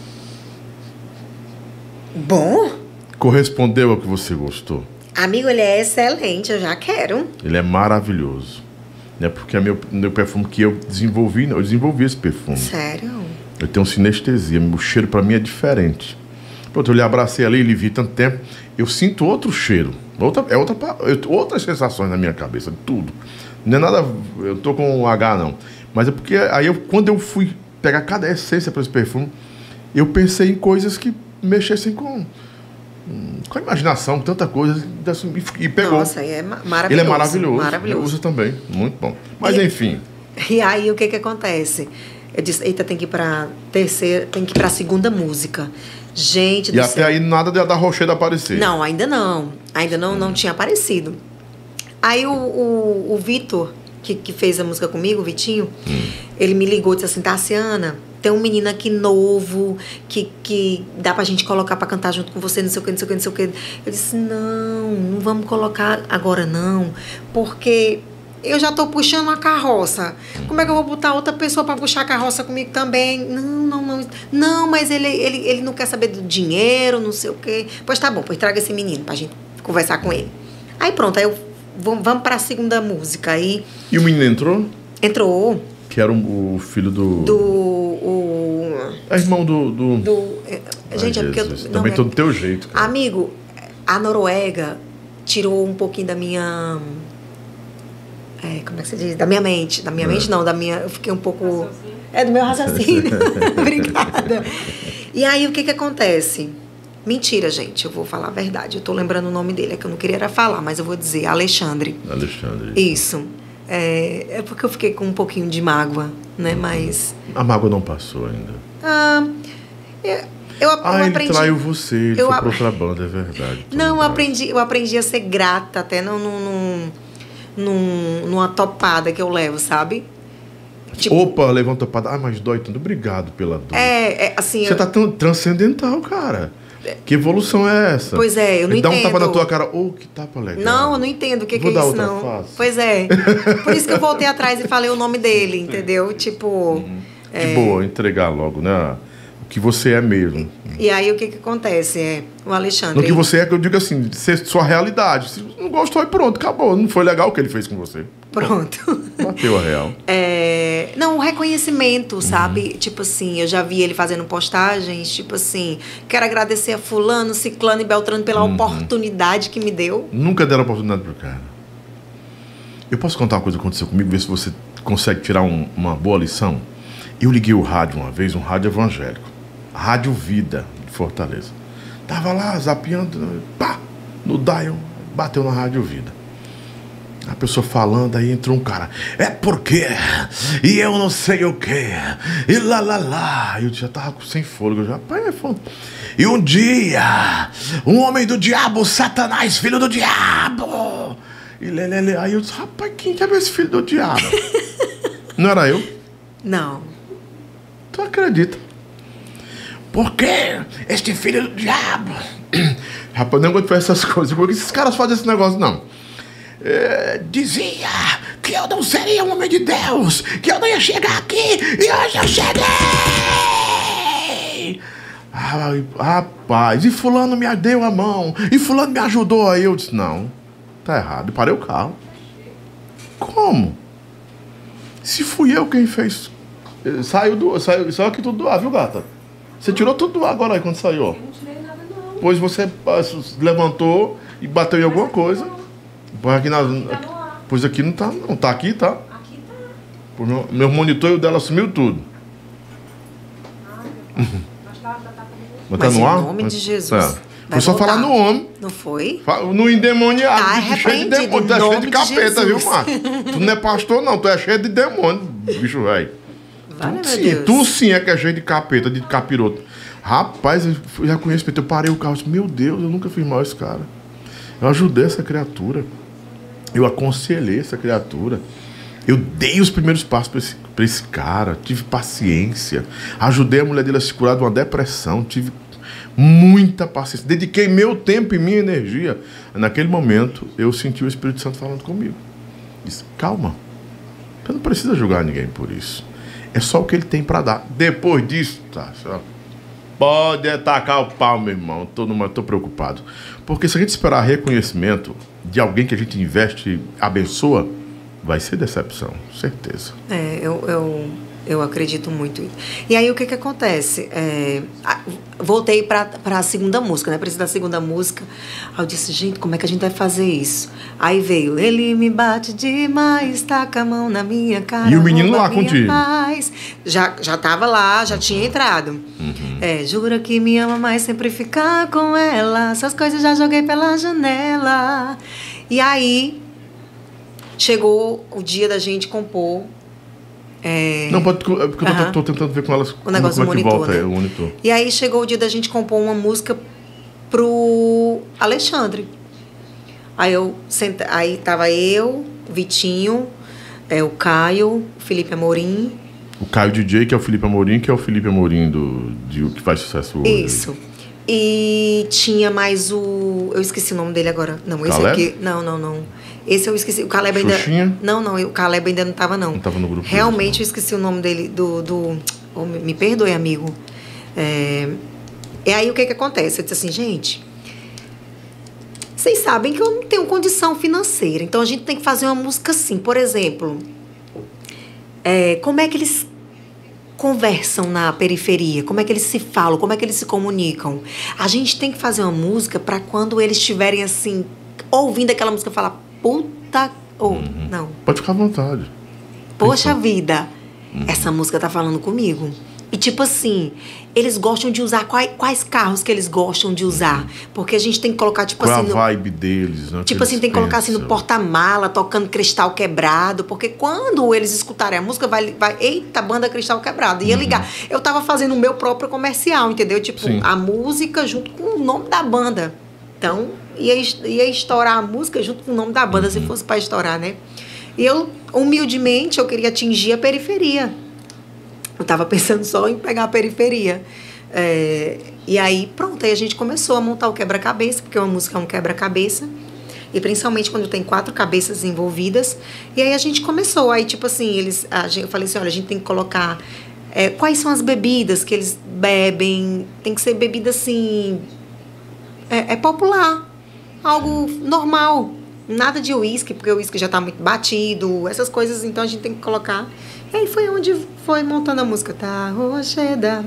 Bom, Correspondeu ao que você gostou. amigo, ele é excelente, eu já quero. Ele é maravilhoso. Né? Porque é meu, meu perfume que eu desenvolvi, não, eu desenvolvi esse perfume. Sério? Eu tenho sinestesia, o cheiro pra mim é diferente. Pronto, eu lhe abracei ali, lhe vi tanto tempo, eu sinto outro cheiro, outra, é outra, pa- eu- outras sensações na minha cabeça, tudo. Não é nada, eu tô com um H não, mas é porque aí eu, quando eu fui pegar cada essência para esse perfume, eu pensei em coisas que mexessem com, com a imaginação, com tanta coisa, e, e pegou. Nossa, é ma- maravilhoso. Ele é maravilhoso, eu Maravilhoso. uso também, muito bom. Mas Ele- enfim, E aí, o que que acontece? Eu disse, eita, tem que ir pra terceira, tem que ir pra segunda música. Gente do e até céu. aí nada de- da Rocheda aparecer. Não, ainda não. Ainda não, não tinha aparecido. Aí o, o, o Vitor, que, que fez a música comigo, o Vitinho, ele me ligou e disse assim, Tassiana, tem um menino aqui novo que, que dá pra gente colocar pra cantar junto com você, não sei o que, não sei o que, não sei o que. Eu disse, não, não vamos colocar agora não, porque eu já tô puxando a carroça. Como é que eu vou botar outra pessoa pra puxar a carroça comigo também? Não, não, não. Não, mas ele, ele, ele não quer saber do dinheiro, não sei o quê. Pois tá bom, pois traga esse menino pra gente conversar com ele. Aí pronto, aí eu, vamos, vamos pra segunda música. Aí E o menino entrou? entrou Que era o, o filho do. do... O, É irmão do. do... do é, Ai, gente, é porque eu... Jesus, não, também é- tô do teu jeito. Cara. Amigo, a Noruega tirou um pouquinho da minha... É, como é que se diz? Da minha mente. Da minha mente não, da minha... Eu fiquei um pouco... É, do meu raciocínio. Obrigada. E aí, o que que acontece? Mentira, gente. Eu vou falar a verdade. Eu tô lembrando o nome dele. É que eu não queria era falar, mas eu vou dizer. Alexandre. Alexandre. Isso. É, é porque eu fiquei com um pouquinho de mágoa, né? Mas... A mágoa não passou ainda. Ah, eu, eu, Ah, eu ele aprendi... traiu você, ele eu foi a- pra outra banda, é verdade. Tô Não, eu lembrado. aprendi, eu aprendi a ser grata até num, num, num, numa topada que eu levo, sabe? Tipo, Opa, levanta para. Ah, mas dói tanto. Obrigado pela dor. é, é assim. Você eu- tá tão transcendental, cara. Que evolução é essa? Pois é, eu não Ele dá um entendo. tapa na tua cara. Oh, que tapa legal. Não, eu não entendo o que, que Vou é dar isso, outra não. face. Pois é. Por isso que eu voltei atrás e falei o nome dele, entendeu? Tipo. De boa, entregar logo, né? O que você é mesmo. E aí o que, que acontece? É, o Alexandre. No que você é, que eu digo assim, ser sua realidade. Se não gostou, e pronto, acabou. Não foi legal o que ele fez com você. Pronto. Bateu a real. É, não, o reconhecimento, sabe? Tipo assim, eu já vi ele fazendo postagens, tipo assim, quero agradecer a fulano, ciclano e beltrano pela oportunidade que me deu. Nunca deram oportunidade pro cara. Eu posso contar uma coisa que aconteceu comigo, ver se você consegue tirar um- uma boa lição? Eu liguei o rádio uma vez, um rádio evangélico. Rádio Vida, de Fortaleza. Tava lá, zapeando, pá, no dial, bateu na Rádio Vida. A pessoa falando, aí entrou um cara. É porque, e eu não sei o que, e lá, lá, lá. Eu já tava sem fôlego, eu já, pai, é foda. E um dia, um homem do diabo, Satanás, filho do diabo. E lê, lê, lê. Aí eu disse, rapaz, quem que é esse filho do diabo? Não era eu? Não. Tu acredita? Porque este filho do diabo... Rapaz, não gosto essas coisas. Porque esses caras fazem esse negócio, não. É, dizia que eu não seria um homem de Deus, que eu não ia chegar aqui, e hoje eu cheguei! Ai, rapaz, e fulano me deu a mão, e fulano me ajudou. Aí eu disse, não, tá errado. E parei o carro. Como? Se fui eu quem fez... Saiu do... Saiu, saiu aqui tudo do ar, viu, gata? Você tirou tudo do ar agora aí quando saiu, ó. Eu não tirei nada, não. Pois você levantou e bateu em alguma coisa. Pois aqui, na, pois aqui não tá, não. Tá aqui, tá? Aqui tá. Pois meu, meu monitor e o dela sumiu tudo. Ah, mas tá, tá, tá, mas mas tá no ar? em nome de Jesus. É. Foi só falar no homem. Não foi? No endemoniado. Tá Tu cheio de demônio. Tu é cheio de capeta, viu, Márcio? Tu não é pastor, não. Tu é cheio de demônio, bicho velho. Vale, tu, meu sim, Deus. tu sim é que é cheio de capeta, de capiroto. Rapaz, eu já conheço, eu parei o carro e disse, meu Deus, eu nunca fiz mal a esse cara. Eu ajudei essa criatura. Eu aconselhei essa criatura. Eu dei os primeiros passos para esse, pra esse cara. Tive paciência. Ajudei a mulher dele a se curar de uma depressão. Tive muita paciência. Dediquei meu tempo e minha energia. Naquele momento, eu senti o Espírito Santo falando comigo. Disse, calma. Você não precisa julgar ninguém por isso. É só o que ele tem para dar. Depois disso, tá, só pode atacar o pau, meu irmão. Tô, numa, tô preocupado. Porque se a gente esperar reconhecimento de alguém que a gente investe e abençoa, vai ser decepção, certeza. É, eu, eu, eu acredito muito. E aí o que que acontece? É, voltei para a segunda música, né? Preciso da segunda música. Aí eu disse, gente, como é que a gente vai fazer isso? Aí veio, ele me bate demais, taca a mão na minha cara. E o menino lá contigo? Paz. Já, já tava lá, já tinha entrado. Uhum. É, jura que me ama, mas sempre ficar com ela. Essas coisas já joguei pela janela. E aí chegou o dia da gente compor. É... Não, pode, porque eu tô, Uhum. tô tentando ver com elas o como, negócio como é do que monitor, volta né? aí, o monitor. E aí chegou o dia da gente compor uma música pro Alexandre. Aí eu senta... aí tava eu, o Vitinho, é, o Caio, o Felipe Amorim. O Caio D J, que é o Felipe Amorim, que é o Felipe Amorim do, de, que faz sucesso hoje. Isso. E tinha mais o... Eu esqueci o nome dele agora. Não, esse Caleb? aqui... Não, não, não. Esse eu esqueci. O Caleb ainda... Xuxinha? Não, não. O Caleb ainda não tava, não. Não tava no grupo. Realmente desse, eu esqueci o nome dele, do... do oh, me, me perdoe, amigo. É... E aí o que que acontece? Eu disse assim, gente... Vocês sabem que eu não tenho condição financeira. Então a gente tem que fazer uma música assim. Por exemplo... É, como é que eles conversam na periferia? Como é que eles se falam? Como é que eles se comunicam? A gente tem que fazer uma música para quando eles estiverem assim, ouvindo aquela música, falar, puta... Ou, Uhum. não. Pode ficar à vontade. Poxa vida, uhum. Essa música tá falando comigo. E tipo assim, eles gostam de usar... Quais, quais carros que eles gostam de usar? Porque a gente tem que colocar, tipo Qual assim... a no, vibe deles, né? Tipo assim, tem que colocar assim no porta-mala, tocando Cristal Quebrado, porque quando eles escutarem a música, vai... vai eita, banda Cristal Quebrado. Ia ligar. Eu tava fazendo o meu próprio comercial, entendeu? Tipo, Sim. A música junto com o nome da banda. Então, ia, ia estourar a música junto com o nome da banda, uhum. Se fosse pra estourar, né? E eu, humildemente, eu queria atingir a periferia. Eu tava pensando só em pegar a periferia. É, e aí, pronto, aí a gente começou a montar o quebra-cabeça, porque uma música é um quebra-cabeça. E principalmente quando tem quatro cabeças envolvidas. E aí a gente começou. Aí, tipo assim, eles, a gente, eu falei assim, olha, a gente tem que colocar... É, quais são as bebidas que eles bebem? Tem que ser bebida, assim... É, é popular. Algo normal. Nada de uísque, porque o uísque já tá muito batido. Essas coisas, então a gente tem que colocar... E aí foi onde foi montando a música. Tá, Rocheda.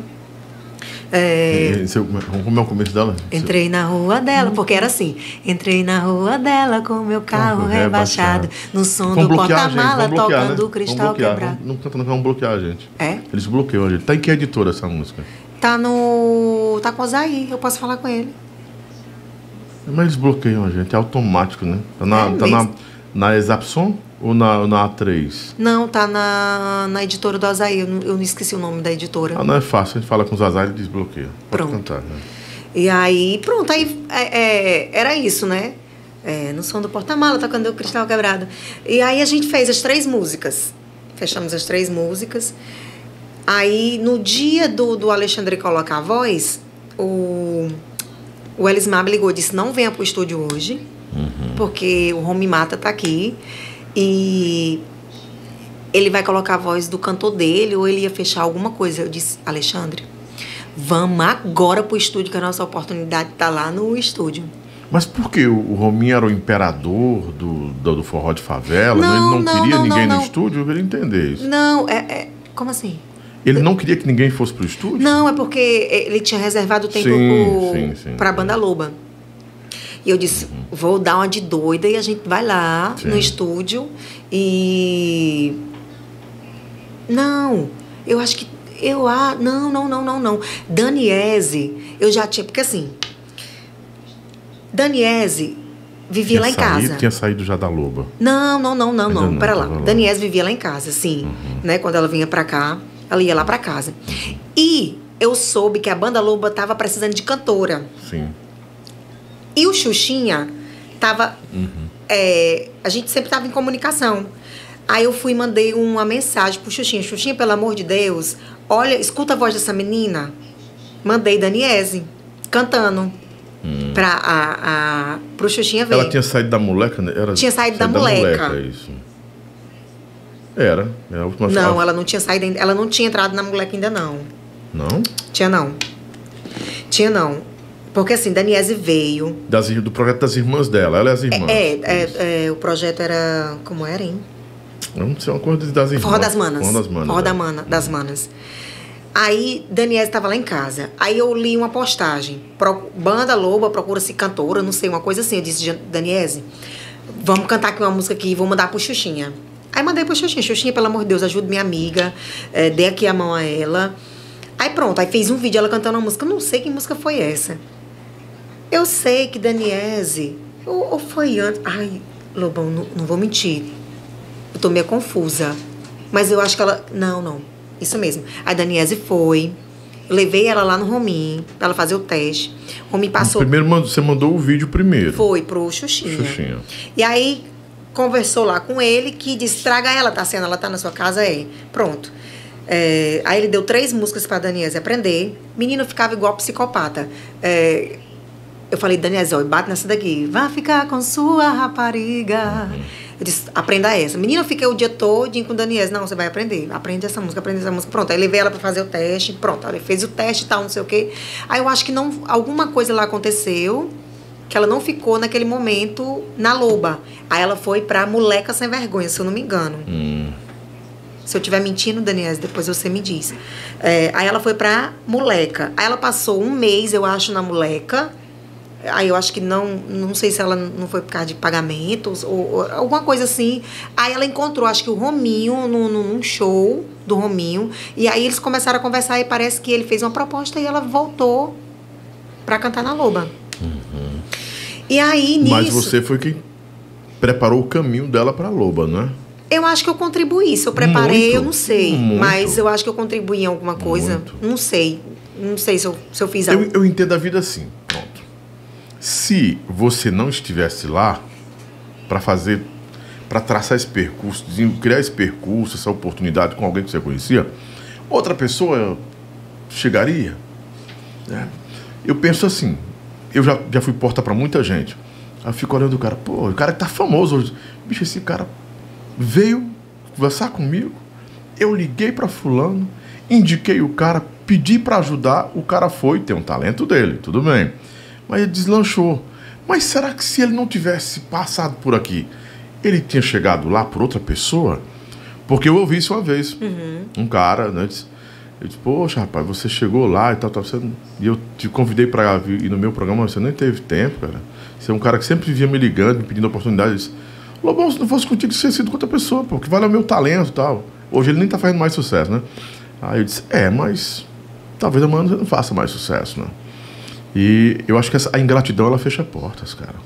É, e, seu, como é o começo dela? Entrei na rua dela, porque era assim. Entrei na rua dela com meu carro rebaixado, no som do porta-mala, tocando o Cristal Quebrado. Não canta, não vão bloquear a gente. É? Eles bloqueiam a gente. Tá em que editora essa música? Tá no... Tá com o Zaí, eu posso falar com ele. Mas eles bloqueiam a gente, é automático, né? Tá na, É tá na, Na Exapson ou na, na A três? Não, tá na, na editora do Azaí. Eu não, eu não esqueci o nome da editora. Ah, não é fácil. A gente fala com os Azaí e desbloqueia. Pode Pronto. cantar, né? E aí, pronto. Aí é, é, era isso, né? É, no som do porta-mala, tocando o Cristal Quebrado. E aí a gente fez as três músicas. Fechamos as três músicas. Aí, no dia do, do Alexandre colocar a voz, o, o Elis Mab ligou e disse, não venha pro estúdio hoje, uhum. porque o Romy Mata tá aqui e ele vai colocar a voz do cantor dele ou ele ia fechar alguma coisa. Eu disse, Alexandre, vamos agora pro estúdio, que a nossa oportunidade tá lá no estúdio. Mas por que o Rominho era o imperador do, do, do forró de favela? Não, ele não, não queria não, ninguém não, no não. estúdio? Eu queria entender isso. Não, é, é... Como assim? Ele não queria que ninguém fosse pro estúdio? Não, é porque ele tinha reservado o tempo para a Banda Loba. E eu disse, uhum. vou dar uma de doida e a gente vai lá sim. no estúdio e... Não, eu acho que... Eu, ah, não, não, não, não, não. Daniese, eu já tinha... Porque assim, Daniese vivia tinha lá em saído, casa. Tinha saído já da Loba. Não, não, não, não, não. não Pera lá. Daniese vivia lá em casa, sim. Uhum. Né, quando ela vinha pra cá, ela ia lá pra casa. E eu soube que a Banda Loba tava precisando de cantora. Sim. E o Xuxinha tava... Uhum. É, a gente sempre tava em comunicação. Aí eu fui e mandei uma mensagem pro Xuxinha. Xuxinha, pelo amor de Deus, olha, escuta a voz dessa menina. Mandei Daniese cantando. Hum. Pra, a, a, pro Xuxinha ver. Ela tinha saído da moleca? Era, tinha saído da, da moleca. moleca. Isso. Era. É a última não, ela não tinha saído ainda. Ela não tinha entrado na moleca ainda, não. Não? Tinha não. Tinha não. Porque assim, Daniese veio. Das, do projeto das irmãs dela. Ela é as irmãs. É, é, é, o projeto era. Como era, hein? Eu não sei, uma coisa das irmãs. Forró das Manas. Forró das Manas. Forró é. da mana, das Manas. Aí, Daniese estava lá em casa. Aí eu li uma postagem. Pro, Banda Loba procura-se cantora, não sei, uma coisa assim. Eu disse, Daniese, vamos cantar aqui uma música aqui e vou mandar pro Xuxinha. Aí mandei pro Xuxinha. Xuxinha, pelo amor de Deus, ajude minha amiga. É, dê aqui a mão a ela. Aí pronto, aí fez um vídeo ela cantando uma música. Eu não sei que música foi essa. Eu sei que Daniese... Ou, ou foi antes... Ai, Lobão, não, não vou mentir. Eu tô meio confusa. Mas eu acho que ela... Não, não. Isso mesmo. A Daniese foi. Eu levei ela lá no Rominho pra ela fazer o teste. O Rominho passou... Primeiro você mandou o vídeo primeiro. Foi pro Xuxinha. Xuxinha. E aí conversou lá com ele, que disse, traga ela, tá sendo, ela tá na sua casa, é. Pronto. É, aí ele deu três músicas pra Daniese aprender. Menino ficava igual psicopata. É, eu falei, Daniese, ó, bate nessa daqui. Vai ficar com sua rapariga. Uhum. Eu disse, aprenda essa. Menina, eu fiquei o dia todinho com Daniese. Não, você vai aprender. Aprende essa música, aprende essa música. Pronto, aí levei ela pra fazer o teste. Pronto, ela fez o teste e tal, não sei o quê. Aí eu acho que não, alguma coisa lá aconteceu, que ela não ficou naquele momento na Loba. Aí ela foi pra Moleca Sem Vergonha, se eu não me engano. Hum. Se eu estiver mentindo, Daniese, depois você me diz. É, aí ela foi pra Moleca. Aí ela passou um mês, eu acho, na Moleca. Aí eu acho que não... Não sei se ela não foi por causa de pagamentos ou, ou alguma coisa assim. Aí ela encontrou, acho que o Rominho, num, num show do Rominho. E aí eles começaram a conversar e parece que ele fez uma proposta e ela voltou pra cantar na Loba. Uhum. E aí, nisso... Mas você foi quem preparou o caminho dela pra Loba, não é? Eu acho que eu contribuí. Se eu preparei, Muito, eu não sei. muito. Mas eu acho que eu contribuí em alguma coisa. Muito. Não sei. Não sei se eu, se eu fiz algo. Eu, eu entendo a vida assim. Pronto. Se você não estivesse lá para fazer, para traçar esse percurso, criar esse percurso, essa oportunidade com alguém que você conhecia, outra pessoa chegaria. Né? Eu penso assim, eu já, já fui porta para muita gente. Aí eu fico olhando o cara, pô, o cara que tá famoso hoje. Bicho, esse cara veio conversar comigo, eu liguei para fulano, indiquei o cara, pedi para ajudar, o cara foi, tem um talento dele, tudo bem. Mas ele deslanchou. Mas será que se ele não tivesse passado por aqui, ele tinha chegado lá por outra pessoa? Porque eu ouvi isso uma vez. Uhum. Um cara, né? Disse, eu disse, poxa, rapaz, você chegou lá e tal, tal. Você, e eu te convidei para ir no meu programa, você nem teve tempo, cara. Você é um cara que sempre vivia me ligando, me pedindo oportunidade. Eu disse, Lobão, se não fosse contigo, tinha sido com outra pessoa, pô, que vale o meu talento e tal. Hoje ele nem tá fazendo mais sucesso, né? Aí eu disse, é, mas talvez amanhã você não faça mais sucesso, né? E eu acho que essa, a ingratidão, ela fecha portas, cara.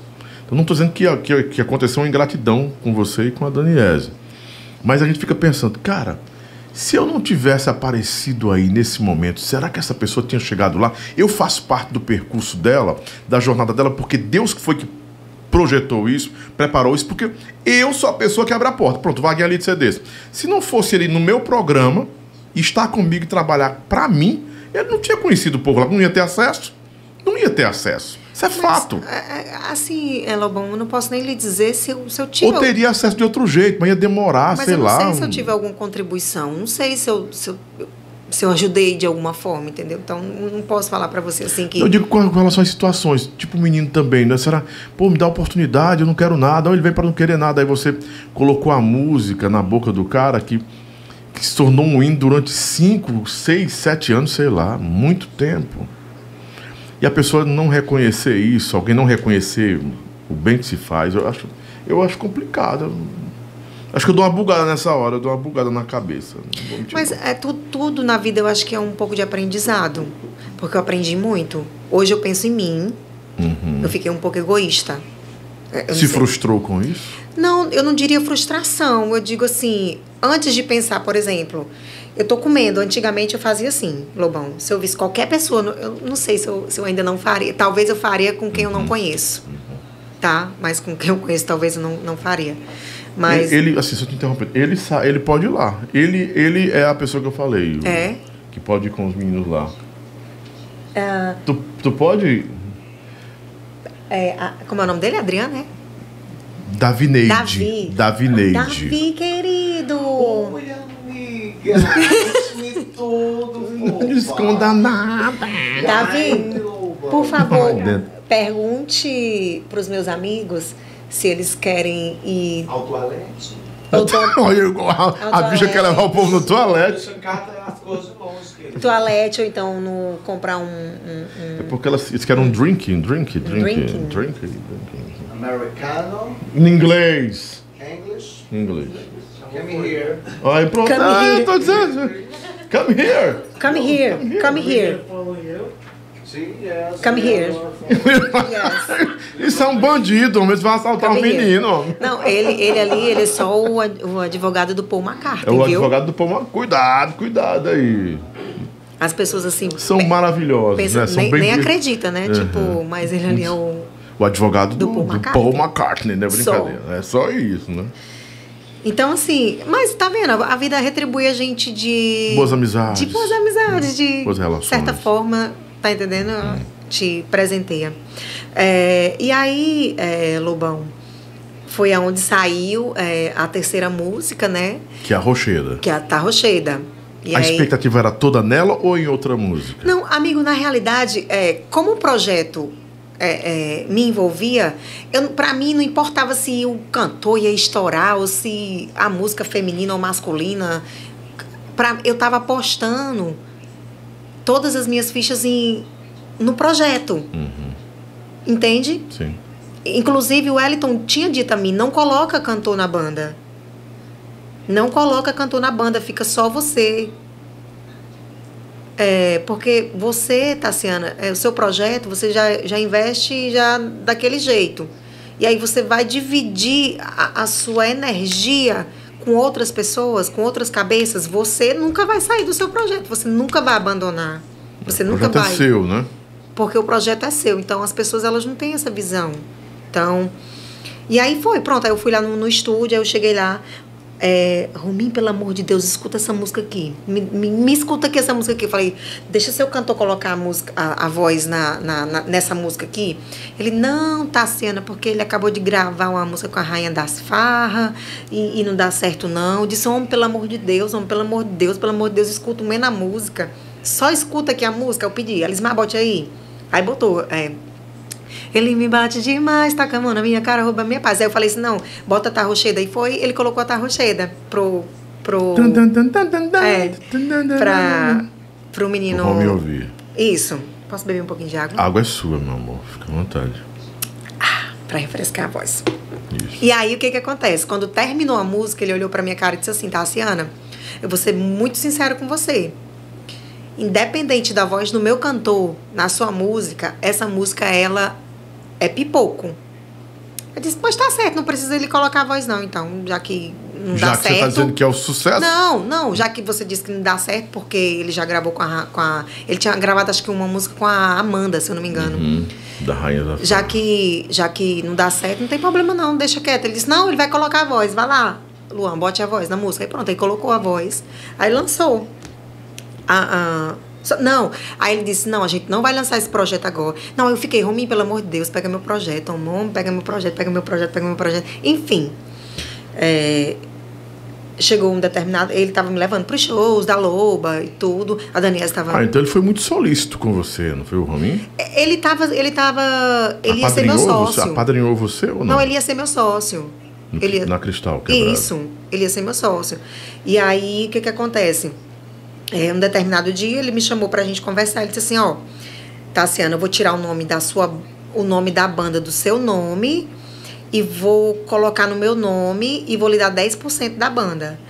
Eu não estou dizendo que, que, que aconteceu uma ingratidão com você e com a Daniese. Mas a gente fica pensando, cara, se eu não tivesse aparecido aí nesse momento, será que essa pessoa tinha chegado lá? Eu faço parte do percurso dela, da jornada dela, porque Deus que foi que projetou isso, preparou isso, porque eu sou a pessoa que abre a porta. Pronto, Vaguinho ali de C Ds. Se não fosse ele no meu programa, estar comigo e trabalhar para mim, ele não tinha conhecido o povo lá, não ia ter acesso. Não ia ter acesso. Isso é Mas, fato. Assim, é, Lobão, eu não posso nem lhe dizer se eu, se eu tive... Ou teria acesso de outro jeito, mas ia demorar, mas sei eu não lá. sei se eu tive alguma contribuição. Não sei se eu, se eu, se eu ajudei de alguma forma, entendeu? Então, não posso falar pra você assim que... Eu digo com relação às situações, tipo o menino também, né? Será, pô, me dá oportunidade, eu não quero nada. Ou ele vem para não querer nada. Aí você colocou a música na boca do cara que, que se tornou um hino durante cinco, seis, sete anos, sei lá, muito tempo. E a pessoa não reconhecer isso, alguém não reconhecer o bem que se faz, eu acho, eu acho complicado. Eu, acho que eu dou uma bugada nessa hora, eu dou uma bugada na cabeça. Mas é, tu, tudo na vida eu acho que é um pouco de aprendizado, porque eu aprendi muito. Hoje eu penso em mim, uhum. Eu fiquei um pouco egoísta. Eu se frustrou com isso? Não, eu não diria frustração, eu digo assim, antes de pensar, por exemplo... Eu tô comendo. Antigamente eu fazia assim, Lobão. Se eu visse qualquer pessoa, eu não sei se eu, se eu ainda não faria. Talvez eu faria com quem eu não conheço. Tá? Mas com quem eu conheço, talvez eu não, não faria. Mas... Ele, assim, se eu te interromper, ele, ele pode ir lá. Ele, ele é a pessoa que eu falei. É? Que pode ir com os meninos lá. Uh, tu, tu pode ir? É, a, como é o nome dele? Adriano, né? Davineide. Davi. Davineide. Davi, querido. Oi, amiga. Conte-me tudo. Não esconda nada. Davi, por favor, pergunte para os meus amigos se eles querem ir ao toalete. Olha, a, a bicha quer levar o povo no toalete. As coisas longe, querido. Toalete ou então no, comprar um, um, um... É porque elas querem um drinking, drink, drink, Drinking. drink, drink. Americano. Em inglês. English. Inglês. Come here. Aí pronto. Come Ah, here. tô dizendo. Come here. Come here, come here, Sim, yes. come here. Yes. Isso é um bandido, mas vai assaltar um Come here. menino. Não, ele, ele ali, ele é só o, ad- o advogado do Paul McCartney, É o viu? advogado do povo. Cuidado, cuidado aí. As pessoas assim... São pe- maravilhosos, pensam- né? São nem, bem... nem acredita, né? Uhum. Tipo, mas ele ali é o... O advogado do, Do Paul do McCartney. Paul McCartney, né? Brincadeira. Só. É só isso, né? Então, assim... Mas tá vendo? A vida retribui a gente de... Boas amizades. De boas amizades, de Boas relações. certa forma, tá entendendo? Te presenteia. É, e aí, é, Lobão, foi aonde saiu é, a terceira música, né? Que é a Rocheda. Que é a Tá Rocheda. E A aí... expectativa era toda nela ou em outra música? Não, amigo, na realidade, é, como o projeto é, é, me envolvia, eu, pra mim não importava se o cantor ia estourar ou se a música feminina ou masculina. Pra, eu tava apostando todas as minhas fichas em, no projeto. Uhum. Entende? Sim. Inclusive, o Wellington tinha dito a mim, não coloca cantor na banda. Não coloca cantor na banda, fica só você. É, porque você, Tassiana, é, o seu projeto, você já, já investe já daquele jeito. E aí você vai dividir a, a sua energia com outras pessoas, com outras cabeças. Você nunca vai sair do seu projeto, você nunca vai abandonar. Você O nunca projeto vai. é seu, né? Porque o projeto é seu. Então, as pessoas, elas não têm essa visão. Então... E aí foi, pronto. Aí eu fui lá no, no estúdio, aí eu cheguei lá. É, Rominho, pelo amor de Deus, escuta essa música aqui. Me, me, me escuta aqui essa música aqui. Eu falei, deixa seu cantor colocar a, música, a, a voz na, na, na, nessa música aqui. Ele, não, Tassiana, porque ele acabou de gravar uma música com a Rainha das Farras e, e não dá certo, não. Eu disse, homem, pelo amor de Deus, homem, pelo amor de Deus, pelo amor de Deus, escuta menos a música. Só escuta aqui a música, eu pedi. Elismar, bote aí. Aí botou, é... Ele me bate demais, taca a mão na minha cara, rouba a minha paz. Aí eu falei assim, não, bota a Tá Rocheda. E foi, ele colocou a Tá Rocheda pro... pro é, pra, pro menino... Vamos me ouvir. Isso. Posso beber um pouquinho de água? A água é sua, meu amor. Fica à vontade. Ah, pra refrescar a voz. Isso. E aí, o que que acontece? Quando terminou a música, ele olhou pra minha cara e disse assim, Tassiana, eu vou ser muito sincero com você. Independente da voz do meu cantor na sua música, essa música, ela é pipoco. Eu disse, pois tá certo, não precisa ele colocar a voz não, então, já que não Já dá que certo... você tá dizendo que é o sucesso? Não, não, já que você disse que não dá certo, porque ele já gravou com a... Com a ele tinha gravado, acho que uma música com a Amanda, se eu não me engano. Uhum, da Rainha da Já que, já que não dá certo, não tem problema não, deixa quieto. Ele disse, não, ele vai colocar a voz, vai lá, Luan, bote a voz na música. Aí pronto, aí colocou a voz, aí lançou. A, a, so, não, aí ele disse, não, a gente não vai lançar esse projeto agora. Não, eu fiquei, Rominho, pelo amor de Deus, pega meu projeto, amor, pega meu projeto, pega meu projeto, pega meu projeto. Enfim, é, chegou um determinado, ele estava me levando para os shows da Loba e tudo, a Daniela estava... Ah, então ele foi muito solícito com você, não foi o Rominho? Ele estava, ele tava, ele ia ser meu sócio. Você, apadrinhou você ou não? Não, ele ia ser meu sócio. No, ele ia... Na Cristal Quebrada. Isso, ele ia ser meu sócio. E aí, o que que acontece? É, um determinado dia, ele me chamou pra gente conversar. Ele disse assim, ó, Tassiana, eu vou tirar o nome da sua, o nome da banda do seu nome e vou colocar no meu nome e vou lhe dar dez por cento da banda.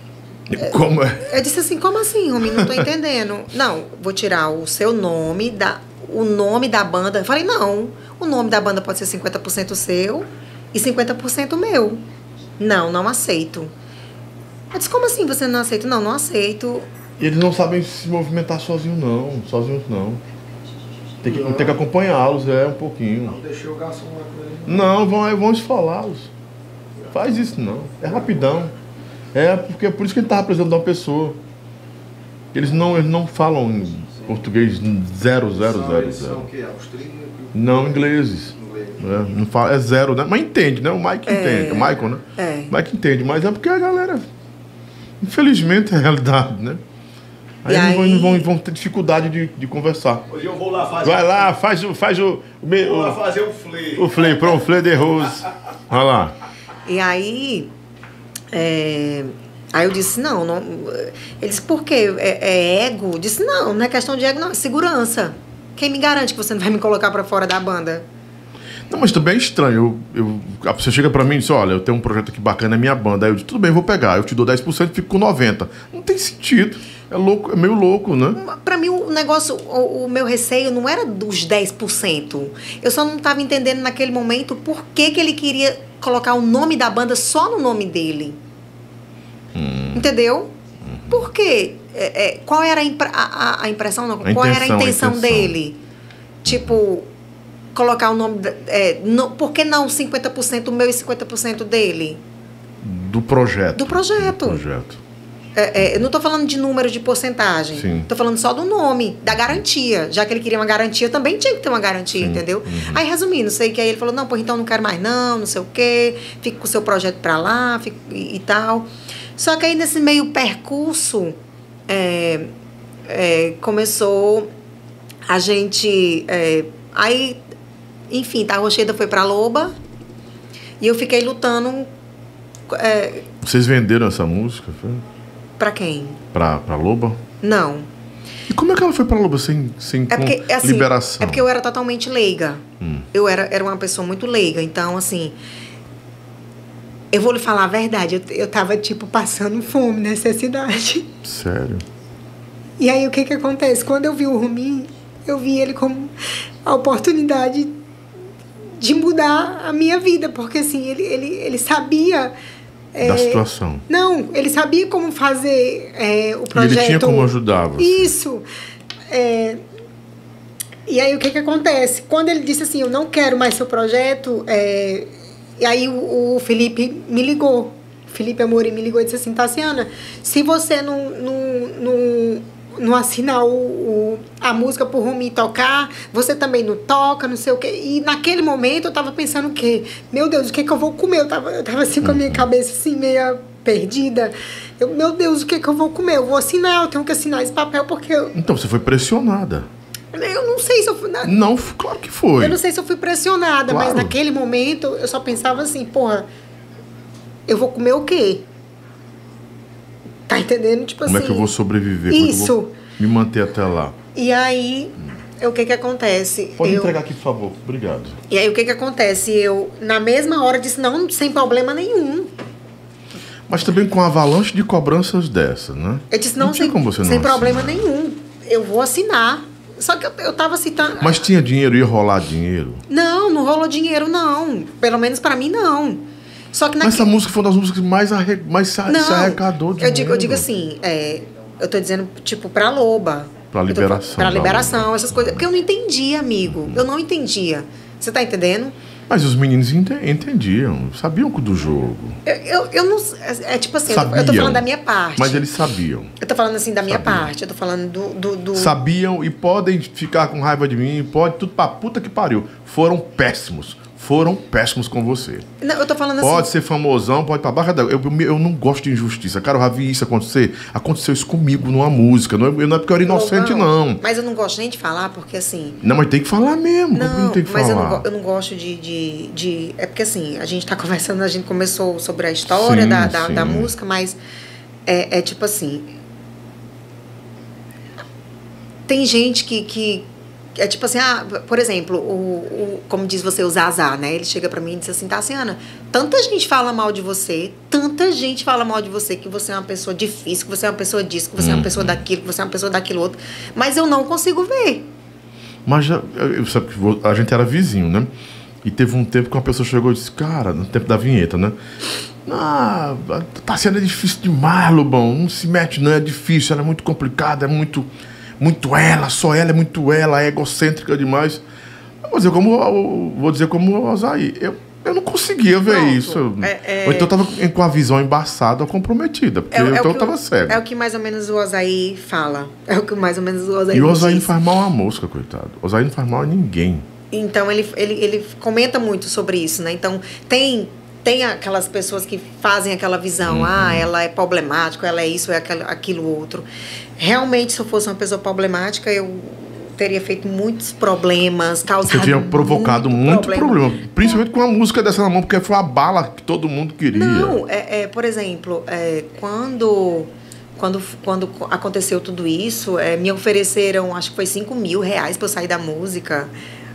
Como é? Eu disse assim, como assim, Rominho? Não tô entendendo. Não, vou tirar o seu nome, da, o nome da banda. Eu falei, não, o nome da banda pode ser cinquenta por cento seu e cinquenta por cento meu. Não, não aceito. Eu disse, como assim você não aceita? Não, não aceito. E eles não sabem se movimentar sozinhos, não. Sozinhos, não. Tem que, tem que acompanhá-los, é, um pouquinho. Não deixei o garçom lá com ele. Não, vão, vão esfolá-los. Faz isso, não. É rapidão. É, porque é por isso que ele estava precisando de uma pessoa. Eles não, eles não falam em português zero, zero, São, zero, eles são zero. o quê? Austríacos? Não, ingleses. Inglês. É, não fala, é zero, né? Mas entende, né? O Mike É. entende. O Michael, né? É. O Mike entende, mas é porque a galera... Infelizmente é a realidade, né? Aí, E eles aí- Vão, vão, vão ter dificuldade de, de conversar. Hoje eu vou lá fazer. Vai lá, faz o... Faz o, o, me- Vou lá o, fazer o flea. o flay, pronto, o flay de rose. Olha lá. E aí, é, aí eu disse, não, não. Ele disse, por quê? É, é ego? Eu disse, não, não é questão de ego, não, é segurança. Quem me garante que você não vai me colocar pra fora da banda? Não, mas também é estranho. Eu, eu, a pessoa chega pra mim e diz, olha, eu tenho um projeto aqui bacana, é minha banda. Aí eu digo, tudo bem, eu vou pegar. Eu te dou dez por cento e fico com noventa por cento. Não tem sentido. É louco, é meio louco, né? Pra mim, o negócio, o, o meu receio não era dos dez por cento. Eu só não estava entendendo naquele momento por que, que ele queria colocar o nome da banda só no nome dele. Hum. Entendeu? Por quê? É, é, qual era a, impre- a, a- a impressão? Não, A qual era a intenção, a intenção intenção. dele? Tipo, colocar o nome... da- É, não, por que não cinquenta por cento meu e cinquenta por cento dele? Do projeto. Do projeto. Do projeto. É, é, eu não estou falando de número de porcentagem. Sim. Estou falando só do nome, da garantia. Já que ele queria uma garantia, também tinha que ter uma garantia, Sim. entendeu? Uhum. Aí, resumindo, sei que aí ele falou, não, pô, então não quero mais não, não sei o quê. Fica com o seu projeto para lá fica, e, e tal. Só que aí, nesse meio percurso, é, é, começou a gente... É, aí, enfim, tá, a Rocheda foi para Loba e eu fiquei lutando... É, Vocês venderam essa música? Foi? para quem? Pra, pra Loba? Não. E como é que ela foi pra Loba sem, sem É porque, com assim, liberação? é porque eu era totalmente leiga. Hum. Eu era, era uma pessoa muito leiga. Então, assim... Eu vou lhe falar a verdade. Eu, eu tava, tipo, passando fome, necessidade. Sério? E aí, o que que acontece? Quando eu vi o Rominho, eu vi ele como a oportunidade de mudar a minha vida. Porque, assim, ele, ele, ele sabia... Da é, situação. Não, ele sabia como fazer é, o E projeto. ele tinha como ajudar você. Isso. É, e aí, o que que acontece? Quando ele disse assim, eu não quero mais seu projeto, é, e aí o, o Felipe me ligou. Felipe Amorim me ligou e disse assim, Tassiana, se você não, não, não, não assinar o, o, a música pro Rominho tocar, você também não toca, não sei o quê. E naquele momento eu tava pensando o quê? Meu Deus, o que que eu vou comer? Eu tava, eu tava assim com a minha cabeça assim, meia perdida. Eu, meu Deus, o que que eu vou comer? Eu vou assinar, eu tenho que assinar esse papel porque eu, Então, você foi pressionada. eu não sei se eu fui... na- Não, f- claro que foi. Eu não sei se eu fui pressionada, Claro. mas naquele momento eu só pensava assim, porra, eu vou comer o quê? Tá entendendo? Tipo Como assim... é que eu vou sobreviver? Como é que eu Isso. vou me manter até lá? E aí, o que que acontece? Pode eu... entregar aqui, por favor. Obrigado. E aí, o que que acontece? Eu, na mesma hora, disse, não, sem problema nenhum. Mas também com avalanche de cobranças dessa, né? Eu disse, não, tinha sem, como você não sem problema assinar. nenhum. Eu vou assinar. Só que eu, eu tava citando... Mas tinha dinheiro, ia rolar dinheiro? Não, não rolou dinheiro, não. Pelo menos pra mim, não. Só que Mas essa naque- música foi uma das músicas que mais, arre... mais se, Não, se arrecadou dinheiro. eu digo, eu digo assim, é, eu tô dizendo, tipo, pra Loba. Pra Eu tô- liberação Pra da liberação, essas coisas. Porque eu não entendia, amigo. Eu não entendia. Você tá entendendo? Mas os meninos ente- entendiam, sabiam do jogo. Eu, eu, eu não... É, é tipo assim, eu tô, eu tô Sabiam. falando da minha parte. Mas eles sabiam. Eu tô falando assim da minha Sabiam. parte. Eu tô falando do... do, do... Sabiam e podem ficar com raiva de mim, pode tudo pra puta que pariu. Foram péssimos. Foram péssimos com você. Não, eu tô falando assim... Pode ser famosão, pode ir pra barra da... Eu, eu, eu não gosto de injustiça. Cara, eu já vi isso acontecer. Aconteceu isso comigo numa música. Não é, não é porque eu era inocente, não. Mas eu não gosto nem de falar, porque assim... Não, mas tem que falar mesmo. Não, não tem que mas eu falar. não, go- eu não gosto de, de, de... É porque assim, a gente tá conversando, a gente começou sobre a história Sim, da, da, sim. da música, mas é, é tipo assim... Tem gente que... que é tipo assim, ah, por exemplo, o, o, como diz você, o Zazá, né? Ele chega pra mim e diz assim, Tassiana, tanta gente fala mal de você, tanta gente fala mal de você, que você é uma pessoa difícil, que você é uma pessoa disso, que você é uma pessoa daquilo, que você é uma pessoa daquilo outro, mas eu não consigo ver. Mas já, eu, sabe que vo- a gente era vizinho, né? E teve um tempo que uma pessoa chegou e disse, cara, no tempo da vinheta, né? Ah, tá sendo difícil demais, Lobão. Não se mete, não, é difícil, ela é muito complicada, é muito, muito ela, só ela é muito ela, é egocêntrica demais. Eu vou dizer como, eu vou dizer como o Osaí. Eu, eu não conseguia ver Pronto. isso. É, é... Ou então eu tava com a visão embaçada ou comprometida, porque É, o- é o então eu que tava o- cego. É o que mais ou menos o Osaí fala. É o que mais ou menos o Osaí E o Osaí não diz. faz mal a mosca, coitado. O Osaí não faz mal a ninguém. Então, ele, ele, ele comenta muito sobre isso, né? Então, tem, tem aquelas pessoas que fazem aquela visão. Uhum. Ah, ela é problemática, ela é isso, é aquilo, aquilo outro. Realmente, se eu fosse uma pessoa problemática, eu teria feito muitos problemas, causado Você tinha provocado muito, problema. problema. Principalmente com a música dessa na mão, porque foi a bala que todo mundo queria. Não, é, é, por exemplo, é, quando, quando, quando aconteceu tudo isso, é, me ofereceram, acho que foi cinco mil reais para eu sair da música.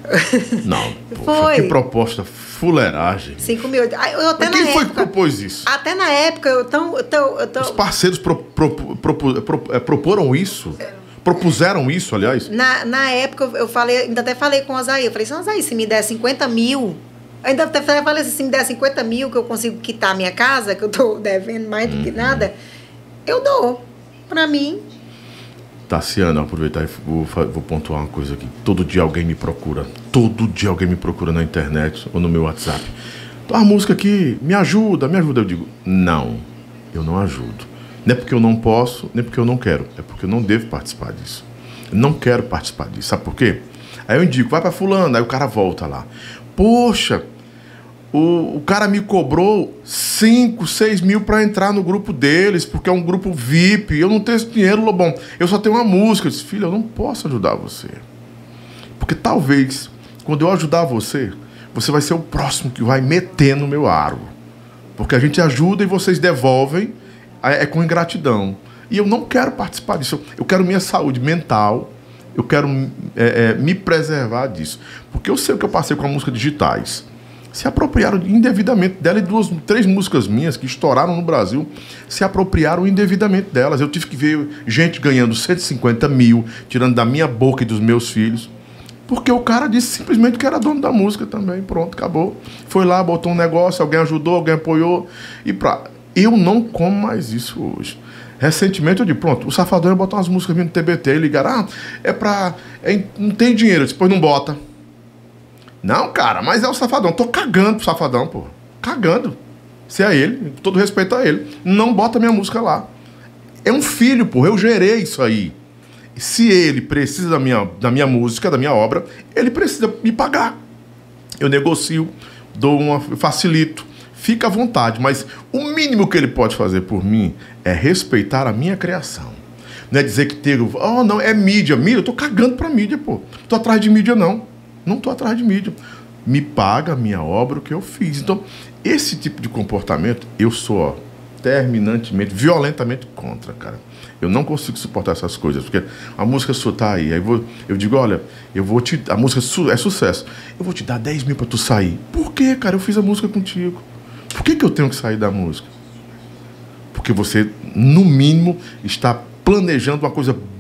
Não, poxa, Foi. que proposta fuleiragem. cinco mil. Ah, eu até Mas quem na foi que época, propôs isso? Até na época, eu tão. Eu tão, eu tão Os parceiros pro, pro, pro, pro, é, proporam isso? Propuseram isso, aliás? na, na época, eu falei, ainda até falei com o Osaí. Eu falei assim, Osaí, se me der cinquenta mil. Ainda até falei assim, se me der cinquenta mil, que eu consigo quitar a minha casa, que eu tô devendo mais do que nada, eu dou. Pra mim. Tassiana, vou aproveitar e vou, fa- vou pontuar uma coisa aqui. Todo dia alguém me procura. Todo dia alguém me procura na internet ou no meu WhatsApp. Tá uma música aqui, me ajuda, me ajuda. Eu digo, não, eu não ajudo. Não é porque eu não posso, nem porque eu não quero. É porque eu não devo participar disso. Eu não quero participar disso. Sabe por quê? Aí eu indico, vai pra fulano, aí o cara volta lá. Poxa, o, o cara me cobrou cinco, seis mil pra entrar no grupo deles, porque é um grupo V I P. Eu não tenho esse dinheiro, Lobão. Eu só tenho uma música. Eu disse, filho, eu não posso ajudar você. Porque talvez, quando eu ajudar você, você vai ser o próximo que vai meter no meu aro. Porque a gente ajuda e vocês devolvem, é com ingratidão. E eu não quero participar disso. Eu quero minha saúde mental, eu quero é, é, me preservar disso. Porque eu sei o que eu passei com a música digitais. Se apropriaram indevidamente dela e duas, três músicas minhas que estouraram no Brasil se apropriaram indevidamente delas. Eu tive que ver gente ganhando cento e cinquenta mil, tirando da minha boca e dos meus filhos. Porque o cara disse simplesmente que era dono da música também. Pronto, acabou. Foi lá, botou um negócio, alguém ajudou, alguém apoiou. E pra... Eu não como mais isso hoje. Recentemente eu disse, pronto, o Safadão ia botar umas músicas minhas no T B T e ligaram, ah, é pra... É, não tem dinheiro, depois não bota. Não, cara, mas é o Safadão. Tô cagando pro Safadão, pô. Cagando. Se é ele, com todo respeito a ele. Não bota minha música lá. É um filho, pô. Eu gerei isso aí. Se ele precisa da minha, da minha música, da minha obra, ele precisa me pagar. Eu negocio, dou uma, facilito. Fica à vontade, mas o mínimo que ele pode fazer por mim é respeitar a minha criação. Não é dizer que tem... Oh, não, é mídia. Mídia, eu tô cagando pra mídia, pô. Não tô atrás de mídia, não. Não tô atrás de mídia. Me paga a minha obra, o que eu fiz. Então, esse tipo de comportamento, eu sou, ó, terminantemente, violentamente contra, cara. Eu não consigo suportar essas coisas, porque a música sua tá aí. Aí vou, eu digo, olha, eu vou te... A música é sucesso. Eu vou te dar dez mil pra tu sair. Por quê, cara? Eu fiz a música contigo. Por que que eu tenho que sair da música? Porque você, no mínimo, está planejando uma coisa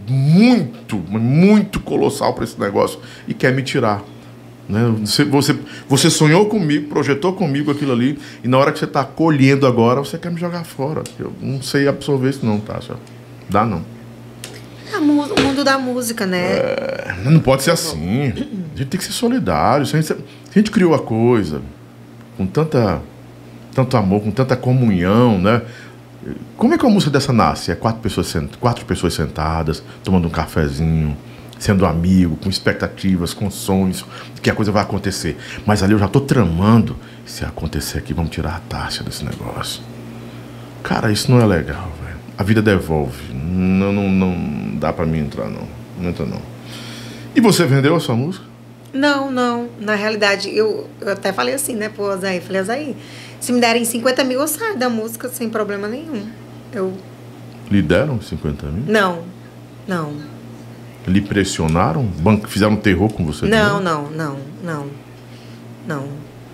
muito, muito colossal para esse negócio e quer me tirar. Né? Você, você, você sonhou comigo, projetou comigo aquilo ali, e na hora que você está colhendo agora, você quer me jogar fora. Eu não sei absorver isso não, Tássia. Dá não. É o mundo da música, né? É, não pode ser assim. A gente tem que ser solidário. Se a gente, se a gente criou a coisa com tanta, tanto amor, com tanta comunhão, né? Como é que uma música dessa nasce? É quatro pessoas, sent... quatro pessoas sentadas, tomando um cafezinho, sendo amigo, com expectativas, com sonhos, que a coisa vai acontecer. Mas ali eu já estou tramando. Se acontecer aqui, vamos tirar a taxa desse negócio. Cara, isso não é legal, velho. A vida devolve. Não, não, não dá pra mim entrar, não. Não entra, não. E você vendeu a sua música? Não, não. Na realidade, eu, eu até falei assim, né, pro Azaí. Falei, Azaí, se me derem cinquenta mil, eu saio da música sem problema nenhum. Eu... Lhe deram cinquenta mil? Não, não. Lhe pressionaram? Banco, fizeram terror com você? Não, não, não, não. Não.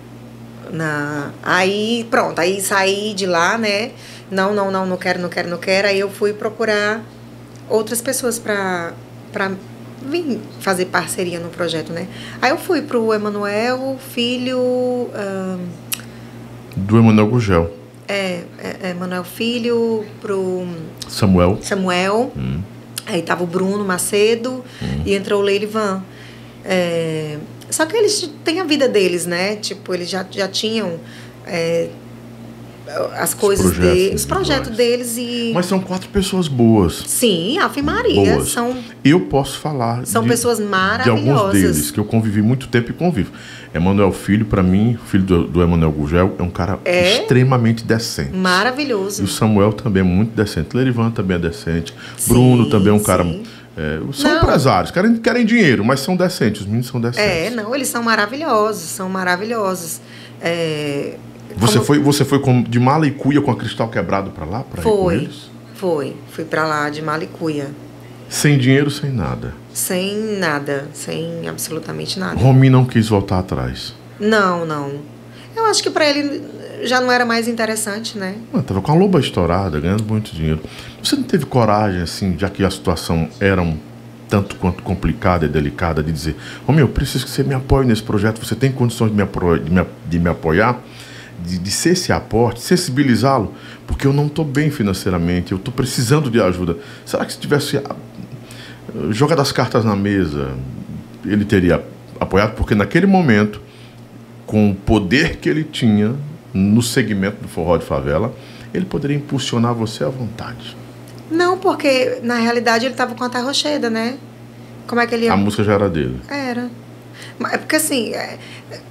Na... Aí, pronto, aí saí de lá, né? Não, não, não, não quero, não quero, não quero. Aí eu fui procurar outras pessoas pra, pra vir fazer parceria no projeto, né? Aí eu fui pro Emanuel, filho... Uh, do Emanuel Gurgel. É, é, Emanuel Filho, pro... Samuel. Samuel. Hum. Aí tava o Bruno Macedo hum. e entrou o Leilivan. É, só que eles têm a vida deles, né? Tipo, eles já, já tinham... É, as coisas deles, os projetos deles e... Mas são quatro pessoas boas. Sim, Ave Maria. Boas. São, eu posso falar são de, pessoas maravilhosas. de alguns deles, que eu convivi muito tempo e convivo. Emanuel Filho, para mim, filho do, do Emanuel Gurgel, é um cara é extremamente decente. Maravilhoso. E o Samuel também é muito decente. Lerivan também é decente. Sim, Bruno também é um cara... É, são não. empresários, querem, querem dinheiro, mas são decentes. Os meninos são decentes. É, não, eles são maravilhosos, são maravilhosos. É... Você, Como... foi, você foi com, de mala e cuia com a Cristal Quebrado pra lá? Pra foi, ir com eles? foi. Fui pra lá de mala e cuia. Sem dinheiro, sem nada? Sem nada, sem absolutamente nada. Romy não quis voltar atrás? Não, não. Eu acho que pra ele já não era mais interessante, né? Ah, tava com a loba estourada, ganhando muito dinheiro. Você não teve coragem, assim, já que a situação era um tanto quanto complicada e delicada, de dizer: Romy, eu preciso que você me apoie nesse projeto, você tem condições de me, apro- de me, de me apoiar? De, de ser esse aporte, sensibilizá-lo, porque eu não estou bem financeiramente, eu estou precisando de ajuda. Será que se tivesse jogado as cartas na mesa, ele teria apoiado? Porque naquele momento, com o poder que ele tinha no segmento do forró de favela, ele poderia impulsionar você à vontade. Não, porque na realidade ele estava com a Terra Rocheda, né? Como é que ele ia... A música já era dele. Era. É porque assim... É...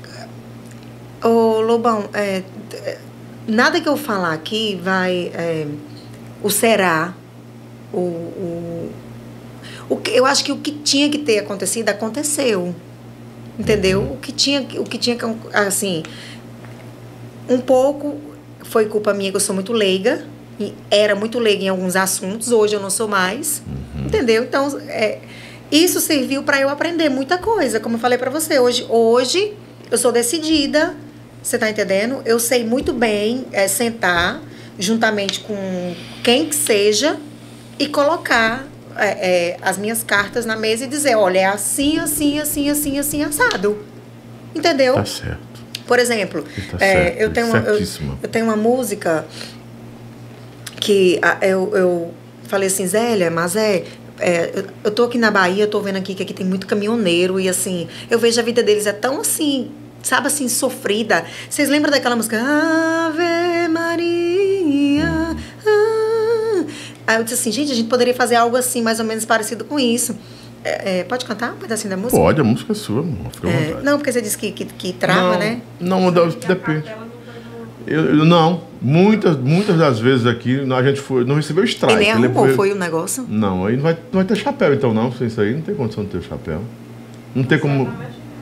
Ô, Lobão, é, nada que eu falar aqui vai... É, o será, o, o, o que, eu acho que o que tinha que ter acontecido, aconteceu. Entendeu? O que tinha, o que tinha assim... Um pouco foi culpa minha, que eu sou muito leiga. E era muito leiga em alguns assuntos. Hoje eu não sou mais. Uhum. Entendeu? Então, é, isso serviu para eu aprender muita coisa. Como eu falei para você, hoje, hoje eu sou decidida... Você tá entendendo? Eu sei muito bem é, sentar juntamente com quem que seja e colocar é, é, as minhas cartas na mesa e dizer, olha, é assim, assim, assim, assim, assim, assado. Entendeu? Tá certo. Por exemplo, tá é, certo, eu, tenho uma, eu, eu tenho uma música que a, eu, eu falei assim, Zélia, mas é... É, eu, eu tô aqui na Bahia, tô vendo aqui que aqui tem muito caminhoneiro e assim, eu vejo a vida deles é tão assim... Sabe, assim, sofrida. Vocês lembram daquela música? Ave Maria. Ah. Aí eu disse assim, gente, a gente poderia fazer algo assim, mais ou menos parecido com isso. É, é, pode cantar um pedacinho da música? Pode, a música é sua, amor. Fica à é, vontade. não, porque você disse que, que, que trava, não, né? Não, não depende. Eu, eu, não, muitas, muitas das vezes aqui a gente foi, não recebeu strike. E nem arrumou, foi... foi o negócio? Não, aí não vai, não vai ter chapéu então não, sem isso aí não tem condição de ter chapéu. Não tem como...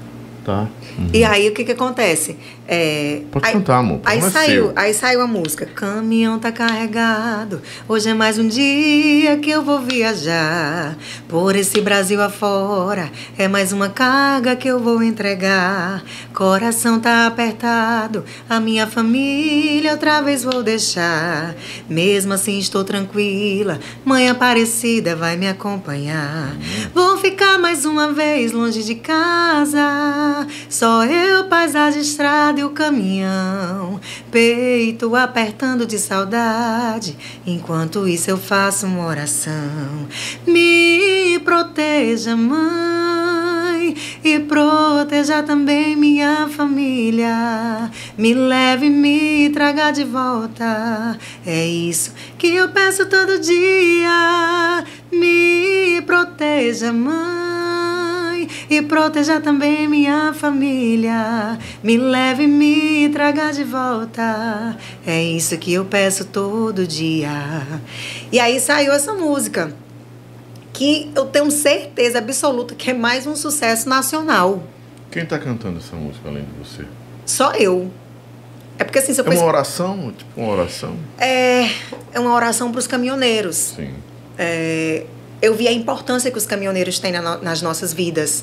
Tá. Uhum. E aí, o que que acontece? É, Pode aí, cantar, amor. Aí Não é saiu, seu. aí saiu a música. Caminhão tá carregado, hoje é mais um dia que eu vou viajar. Por esse Brasil afora, é mais uma carga que eu vou entregar. Coração tá apertado, a minha família outra vez vou deixar. Mesmo assim estou tranquila, mãe Aparecida vai me acompanhar. Vou ficar mais uma vez longe de casa, só eu, paisagem, estrada e o caminhão, peito apertando de saudade. Enquanto isso eu faço uma oração. Me proteja, mãe, e proteja também minha família. Me leve e me traga de volta, é isso que eu peço todo dia. Me proteja, mãe, e proteja também minha família. Me leve e me traga de volta, é isso que eu peço todo dia. E aí saiu essa música, que eu tenho certeza absoluta que é mais um sucesso nacional. Quem tá cantando essa música além de você? Só eu. É porque assim, se eu É uma fosse- oração? Tipo uma oração? é, é uma oração para os caminhoneiros. Sim. É, eu vi a importância que os caminhoneiros têm na no- nas nossas vidas.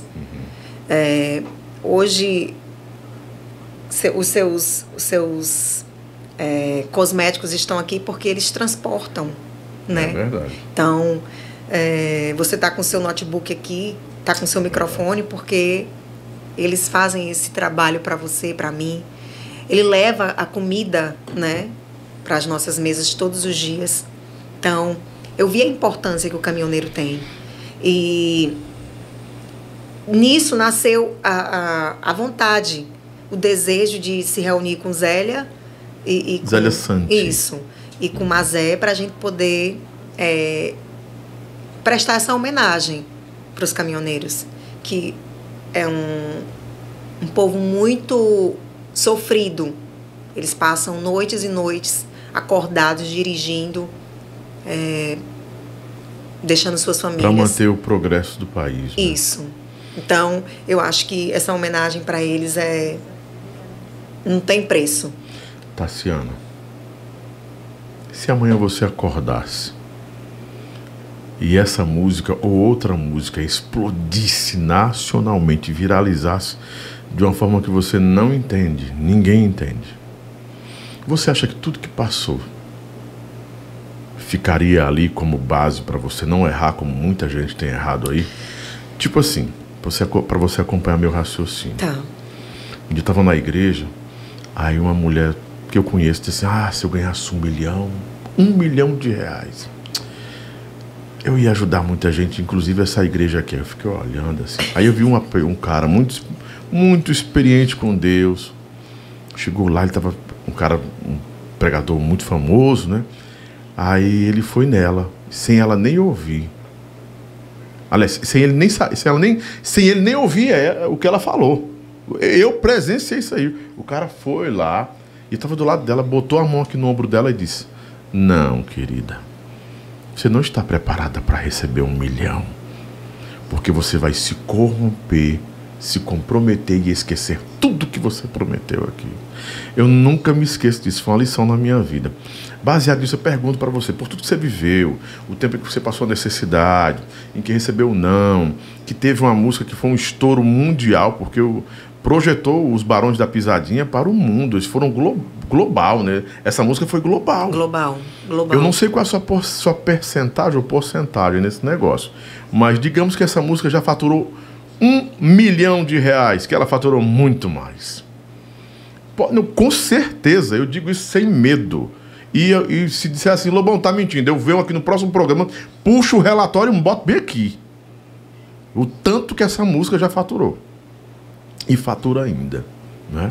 É, hoje, se- os seus, os seus é, cosméticos estão aqui porque eles transportam, né? É verdade. Então, é, você está com o seu notebook aqui, está com o seu microfone, porque eles fazem esse trabalho para você, para mim. Ele leva a comida, né, para as nossas mesas todos os dias. Então, eu vi a importância que o caminhoneiro tem. E nisso nasceu a, a, a vontade, o desejo de se reunir com Zélia e, e com, Zélia Santi. Isso. E com Mazé, para a gente poder é, prestar essa homenagem para os caminhoneiros, que é um, um povo muito sofrido. Eles passam noites e noites acordados, dirigindo, é, deixando suas famílias. Para manter o progresso do país. Né? Isso. Então, eu acho que essa homenagem para eles é não tem preço. Tassiana, se amanhã você acordasse e essa música ou outra música explodisse nacionalmente, viralizasse de uma forma que você não entende, ninguém entende, você acha que tudo que passou ficaria ali como base para você não errar como muita gente tem errado aí? Tipo assim, para você acompanhar meu raciocínio. Tá. Um dia eu estava na igreja, aí uma mulher que eu conheço disse assim, ah, se eu ganhasse um milhão, um milhão de reais, eu ia ajudar muita gente, inclusive essa igreja aqui. Eu fiquei olhando assim. Aí eu vi uma, um cara muito, muito experiente com Deus. Chegou lá, ele estava um cara, um pregador muito famoso, né? Aí ele foi nela, sem ela nem ouvir. Aliás, sem ele nem, sem ela nem, sem ele nem ouvir é, o que ela falou. Eu presenciei isso aí. O cara foi lá e estava do lado dela, botou a mão aqui no ombro dela e disse, não, querida, você não está preparada para receber um milhão, porque você vai se corromper, se comprometer e esquecer tudo que você prometeu aqui. Eu nunca me esqueço disso, foi uma lição na minha vida. Baseado nisso, eu pergunto para você, por tudo que você viveu, o tempo em que você passou a necessidade, em que recebeu não, que teve uma música que foi um estouro mundial, porque o projetou os Barões da Pisadinha para o mundo. Eles foram glo global, né? Essa música foi global. Global. Global. Eu não sei qual é a sua, por sua percentagem ou porcentagem nesse negócio, mas digamos que essa música já faturou um milhão de reais, que ela faturou muito mais. Pô, não, com certeza, eu digo isso sem medo. E, e se disser assim, Lobão, tá mentindo, eu venho aqui no próximo programa, puxo o relatório e boto bem aqui. O tanto que essa música já faturou. E fatura ainda, né?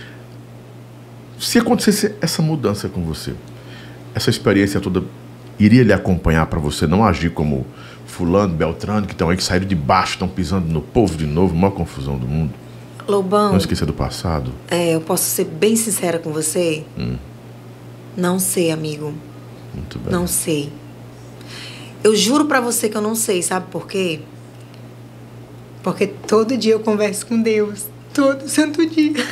Se acontecesse essa mudança com você, essa experiência toda iria lhe acompanhar para você não agir como fulano, beltrano, que estão aí, que saíram de baixo, estão pisando no povo de novo, maior confusão do mundo. Lobão, Não esqueça do passado. é, eu posso ser bem sincera com você? Hum. Não sei, amigo. Muito bem. Não sei. Eu juro pra você que eu não sei, sabe por quê? Porque todo dia eu converso com Deus. Todo santo dia.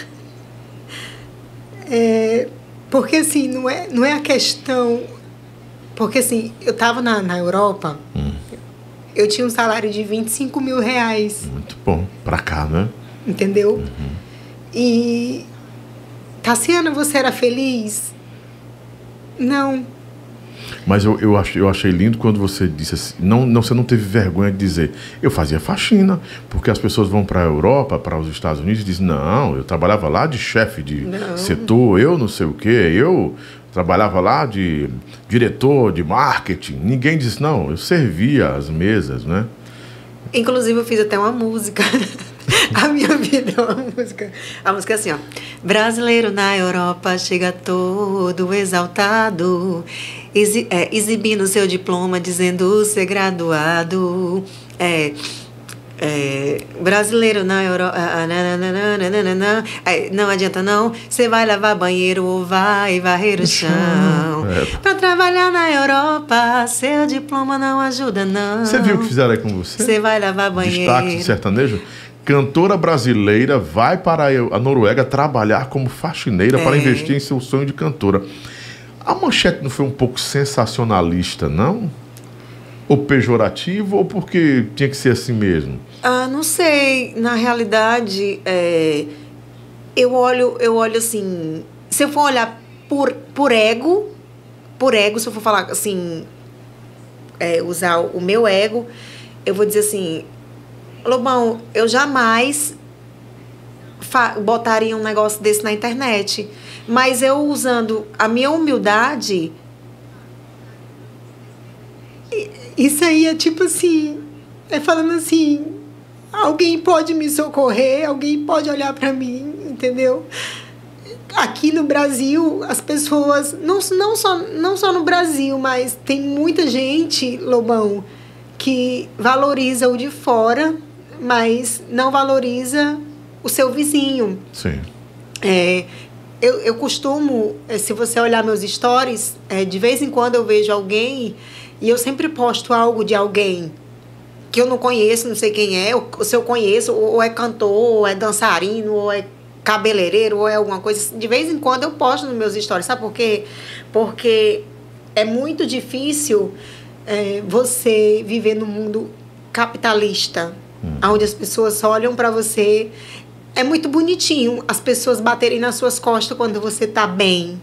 É, porque assim, não é, não é a questão... Porque assim, eu estava na, na Europa, hum. eu tinha um salário de vinte e cinco mil reais. Muito bom. Pra cá, né? Entendeu? Uhum. E... Tassiana, você era feliz? Não. Mas eu, eu, achei, eu achei lindo quando você disse assim, não, não, você não teve vergonha de dizer, eu fazia faxina, porque as pessoas vão para a Europa, para os Estados Unidos e dizem, não, eu trabalhava lá de chefe de não. setor, eu não sei o quê, eu trabalhava lá de diretor de marketing. Ninguém disse, não, eu servia as mesas, né? Inclusive eu fiz até uma música. A minha vida é uma música. A música é assim, ó. Brasileiro na Europa chega todo exaltado, exi é, exibindo seu diploma, dizendo ser graduado. É, é, brasileiro na Europa. Ah, é, não adianta não. Você vai lavar banheiro ou vai varrer o chão. É. Pra trabalhar na Europa, seu diploma não ajuda, não. Você viu o que fizeram aí com você? Você vai lavar banheiro. Destaque de sertanejo. Cantora brasileira vai para a Noruega trabalhar como faxineira é. para investir em seu sonho de cantora. A manchete não foi um pouco sensacionalista, não? Ou pejorativo, ou porque tinha que ser assim mesmo? Ah, não sei. Na realidade, é, eu olho, eu olho assim... Se eu for olhar por, por ego, por ego, se eu for falar assim, é, usar o meu ego, eu vou dizer assim... Lobão, eu jamais botaria um negócio desse na internet. Mas eu usando a minha humildade... Isso aí é tipo assim... É falando assim... Alguém pode me socorrer, alguém pode olhar pra mim, entendeu? Aqui no Brasil, as pessoas... Não, não, só, não só no Brasil, mas tem muita gente, Lobão, que valoriza o de fora... mas não valoriza o seu vizinho. Sim. É, eu, eu costumo, se você olhar meus stories, é, de vez em quando eu vejo alguém e eu sempre posto algo de alguém que eu não conheço, não sei quem é, ou se eu conheço, ou é cantor, ou é dançarino, ou é cabeleireiro, ou é alguma coisa. De vez em quando eu posto nos meus stories. Sabe por quê? Porque é muito difícil é, você viver num mundo capitalista, Hum. onde as pessoas olham para você. É muito bonitinho as pessoas baterem nas suas costas quando você tá bem.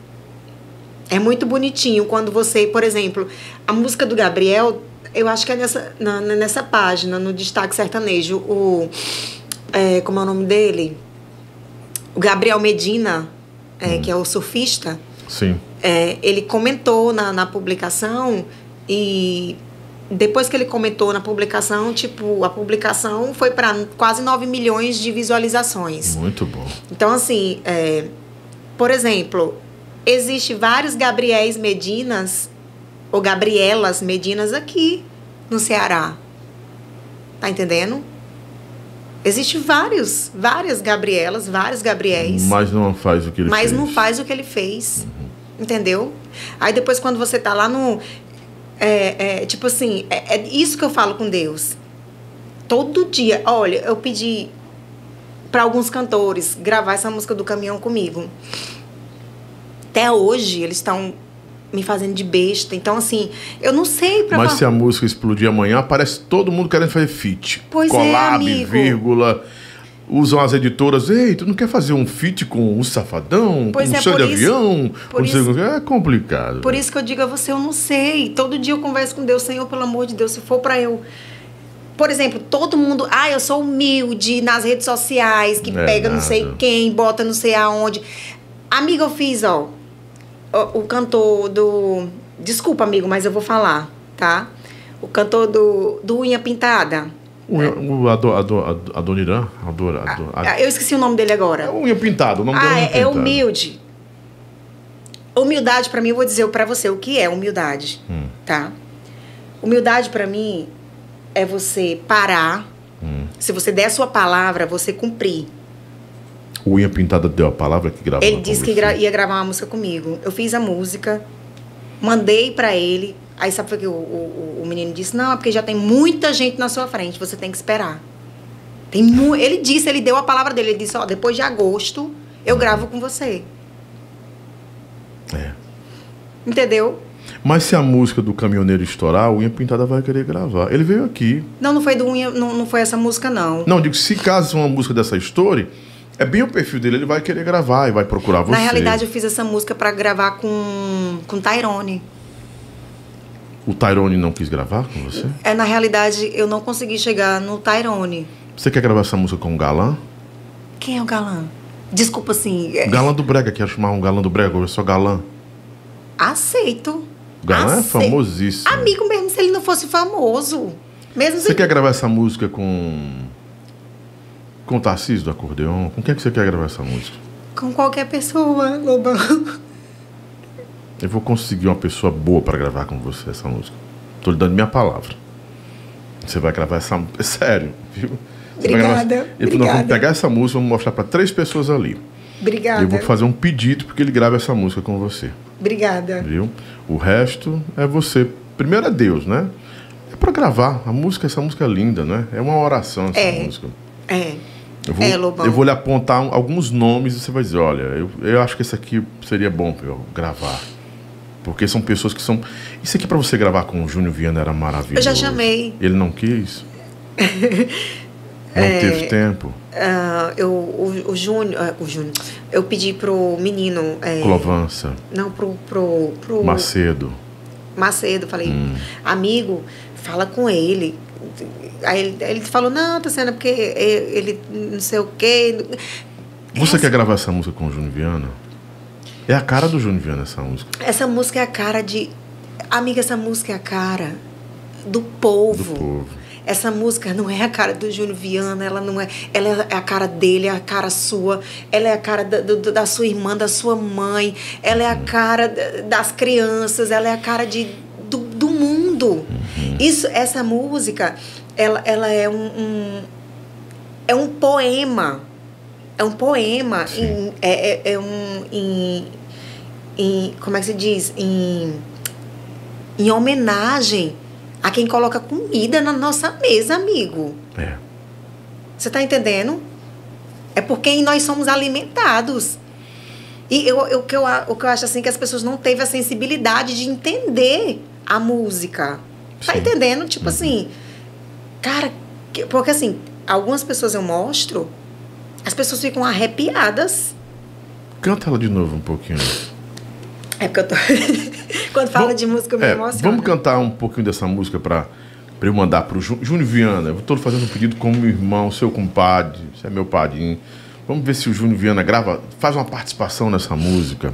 É muito bonitinho quando você, por exemplo, a música do Gabriel, eu acho que é nessa, na, nessa página, no Destaque Sertanejo, o, é, como é o nome dele? O Gabriel Medina, é, hum. que é o surfista. Sim. É, ele comentou na, na publicação e... Depois que ele comentou na publicação, tipo, a publicação foi para quase nove milhões de visualizações. Muito bom. Então, assim, é, por exemplo, existe vários Gabriéis Medinas, ou Gabrielas Medinas aqui no Ceará. Tá entendendo? Existem vários, várias Gabrielas, vários Gabriéis. Mas não faz o que ele mas fez. Mas não faz o que ele fez. Uhum. Entendeu? Aí depois, quando você tá lá no... É, é, tipo assim, é, é isso que eu falo com Deus. Todo dia, olha, eu pedi para alguns cantores gravar essa música do Caminhão comigo. Até hoje, eles estão me fazendo de besta. Então, assim, eu não sei pra... Mas se a música explodir amanhã, aparece todo mundo querendo fazer feat. Pois Collab, é, amigo. Vírgula... Usam as editoras, ei, tu não quer fazer um feat com o Safadão, pois com é, o Céu de Avião? Por isso, é complicado. Por isso que eu digo a você, eu não sei. Todo dia eu converso com Deus, Senhor, pelo amor de Deus, se for pra eu... Por exemplo, todo mundo, ah, eu sou humilde nas redes sociais, que é pega nada. Não sei quem, bota não sei aonde. Amiga, eu fiz, ó, o, o cantor do... Desculpa, amigo, mas eu vou falar, tá? O cantor do, do Unha Pintada. O, é. o Ado, Ado, Ado, Adoniran? Ador, Ador, Ador. Eu esqueci o nome dele agora. É Unha Pintada, o nome dele ah, é, é humilde. Humildade, pra mim, eu vou dizer pra você o que é humildade, hum. tá? Humildade, pra mim, é você parar. Hum. Se você der a sua palavra, você cumprir. O Unha Pintada deu a palavra que gravou. Ele disse que gra ia gravar uma música comigo. Eu fiz a música, mandei pra ele. Aí sabe o que o, o, o menino disse? Não, é porque já tem muita gente na sua frente, você tem que esperar. Tem mu ele disse, ele deu a palavra dele. Ele disse, ó, depois de agosto, eu gravo com você. É. Entendeu? Mas se a música do Caminhoneiro estourar, o Unha Pintada vai querer gravar. Ele veio aqui. Não, não foi do Unha, não, não foi essa música, não. Não, digo, se caso uma música dessa história, é bem o perfil dele, ele vai querer gravar e vai procurar você. Na realidade, eu fiz essa música pra gravar com, com Tyrone. O Tyrone não quis gravar com você? É, na realidade, eu não consegui chegar no Tyrone. Você quer gravar essa música com o Galã? Quem é o Galã? Desculpa, assim... É... Galã do Brega, quer chamar um Galã do Brega, eu sou Galã. Aceito. O Galã Aceito. é famosíssimo. Amigo, mesmo se ele não fosse famoso. Mesmo Você se... quer gravar essa música com... Com o Tarcísio do acordeon? Com quem é que você quer gravar essa música? Com qualquer pessoa, Lobão. Eu vou conseguir uma pessoa boa para gravar com você essa música. Tô lhe dando minha palavra. Você vai gravar essa música. É sério, viu? Você Obrigada, vai gravar... Nós obrigada. vamos pegar essa música, vamos mostrar para três pessoas ali. Obrigada. Eu vou fazer um pedido porque ele grave essa música com você. Obrigada. Viu? O resto é você. Primeiro é Deus, né? É para gravar. A música, essa música é linda, né? É uma oração essa É. música. É. Eu vou, É, Lobão. eu vou lhe apontar um- alguns nomes e você vai dizer, olha, eu, eu acho que esse aqui seria bom para eu gravar. Porque são pessoas que são... Isso aqui para você gravar com o Júnior Viana era maravilhoso. Eu já chamei. Ele não quis? Não É. teve tempo? Ah, eu, o, o Júnior... ah, o Júnior... Eu pedi pro menino... É, Clovança, não, pro... pro, pro Macedo. Macedo. Falei, Hum. amigo, fala com ele. Aí ele, ele falou, não, Tassiana, porque ele não sei o quê. Você Essa- quer gravar essa música com o Júnior Viana? É a cara do Júnior Viana essa música. Essa música é a cara de... Amiga, essa música é a cara do povo. Do povo. Essa música não é a cara do Júnior Viana, ela não é... Ela é a cara dele, é a cara sua. Ela é a cara da, do- da sua irmã, da sua mãe. Ela é a cara da- das crianças, ela é a cara de, do, do mundo. Isso, essa música, ela, ela é um, um... É um poema. É um poema. Em, é, é, é um... Em, em, como é que se diz? Em, em homenagem a quem coloca comida na nossa mesa, amigo. É. Você tá entendendo? É por quem nós somos alimentados. E eu, eu, o, que eu, a- o que eu acho assim, que as pessoas não teve a sensibilidade de entender a música. Tá Sim. entendendo? Tipo assim, cara, que- porque assim, algumas pessoas eu mostro, as pessoas ficam arrepiadas. Canta ela de novo um pouquinho. É porque eu tô... Quando fala Vamos- de música, eu me é, emociono. Vamos cantar um pouquinho dessa música para eu mandar pro Jú- Júnior Viana. Eu estou fazendo um pedido como irmão, seu compadre, você é meu padrinho. Vamos ver se o Júnior Viana grava, faz uma participação nessa música.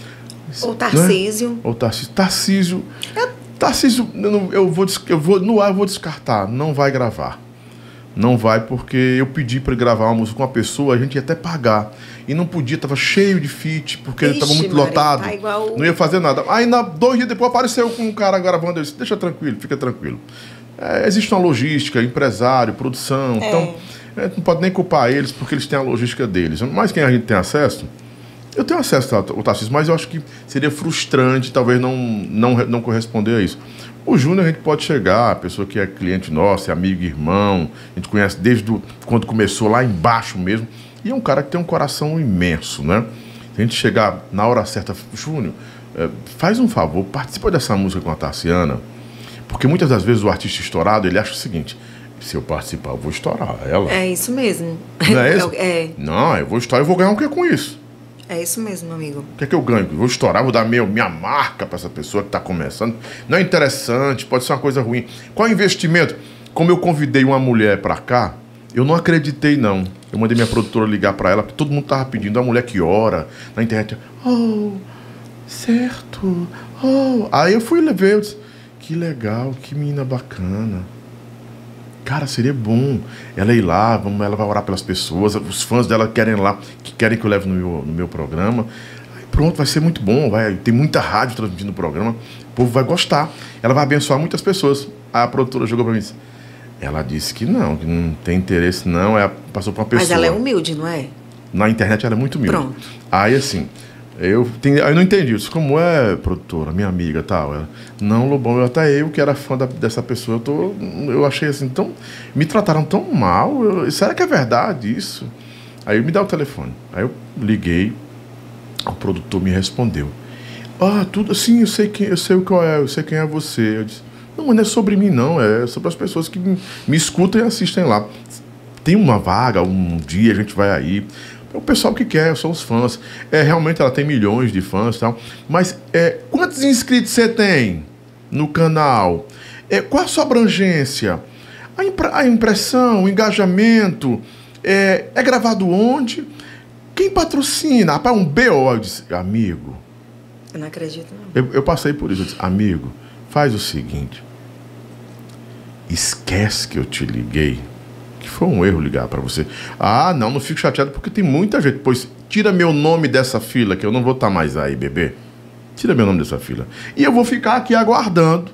Ou Tarcísio. Né? Ou Tarcísio. Tarcísio. Tarcísio, eu, não- eu vou, des- eu vou, no ar eu vou descartar, não vai gravar. Não vai porque eu pedi para ele gravar uma música com uma pessoa, a gente ia até pagar. E não podia, tava cheio de feat, porque ele tava Ixi, muito Maria, lotado. tá igual- Não ia fazer nada. Aí, na, dois dias depois, apareceu com um cara gravando. Eu disse, deixa tranquilo, fica tranquilo. É, existe uma logística, empresário, produção. Então, a gente não pode nem culpar eles, porque eles têm a logística deles. Mas quem a gente tem acesso... Eu tenho acesso ao Tarcísio, mas eu acho que seria frustrante, talvez, não, não, não corresponder a isso. O Júnior, a gente pode chegar, a pessoa que é cliente nosso, é amigo, irmão, a gente conhece desde o, quando começou lá embaixo mesmo, e é um cara que tem um coração imenso, né? Se a gente chegar na hora certa, Júnior, eh, faz um favor, participa dessa música com a Tassiana, porque muitas das vezes o artista estourado, ele acha o seguinte, se eu participar, eu vou estourar ela. É isso mesmo. Não é isso? É, Não, eu vou estourar, eu vou ganhar o que com isso? é isso mesmo, amigo. O que é que eu ganho? Vou estourar, vou dar meu, minha marca para essa pessoa que está começando. Não é interessante, pode ser uma coisa ruim. Qual é o investimento? Como eu convidei uma mulher para cá, eu não acreditei, não. Eu mandei minha produtora ligar para ela, porque todo mundo tava pedindo. A mulher que ora na internet. Oh, certo. Oh. Aí eu fui e levei. Eu disse, que legal, que menina bacana. Cara, seria bom ela ir lá, vamos, ela vai orar pelas pessoas, os fãs dela querem lá, que querem que eu leve no meu, no meu programa. Aí pronto, vai ser muito bom, vai tem muita rádio transmitindo o programa, o povo vai gostar, ela vai abençoar muitas pessoas. Aí a produtora jogou pra mim e disse, ela disse que não, que não tem interesse não, ela passou pra uma pessoa. Mas ela é humilde, não é? Na internet ela é muito humilde. Pronto. Aí assim, Eu, tem, eu não entendi isso. Como é, produtora, minha amiga tal? Ela, não, Lobão, eu, até eu que era fã da, dessa pessoa, eu, tô, eu achei assim, tão, me trataram tão mal. Eu, será que é verdade isso? Aí me dá o telefone. Aí eu liguei, o produtor me respondeu. Ah, tudo assim, eu sei quem, eu sei qual é, eu sei quem é você. Eu disse, não, mas não é sobre mim, não, é sobre as pessoas que me, me escutam e assistem lá. Tem uma vaga, um dia a gente vai aí. É o pessoal que quer, são os fãs. É, realmente ela tem milhões de fãs e tal. Mas é, quantos inscritos você tem no canal? É, qual a sua abrangência? A, impre, a impressão, o engajamento. É, é gravado onde? Quem patrocina? Rapaz, um B O. Eu disse, amigo. Eu não acredito, não. Eu, eu passei por isso. Eu disse, amigo, faz o seguinte. Esquece que eu te liguei. Que foi um erro ligar pra você. Ah, não, não fico chateado porque tem muita gente. Pois tira meu nome dessa fila, que eu não vou estar mais aí, bebê. Tira meu nome dessa fila. E eu vou ficar aqui aguardando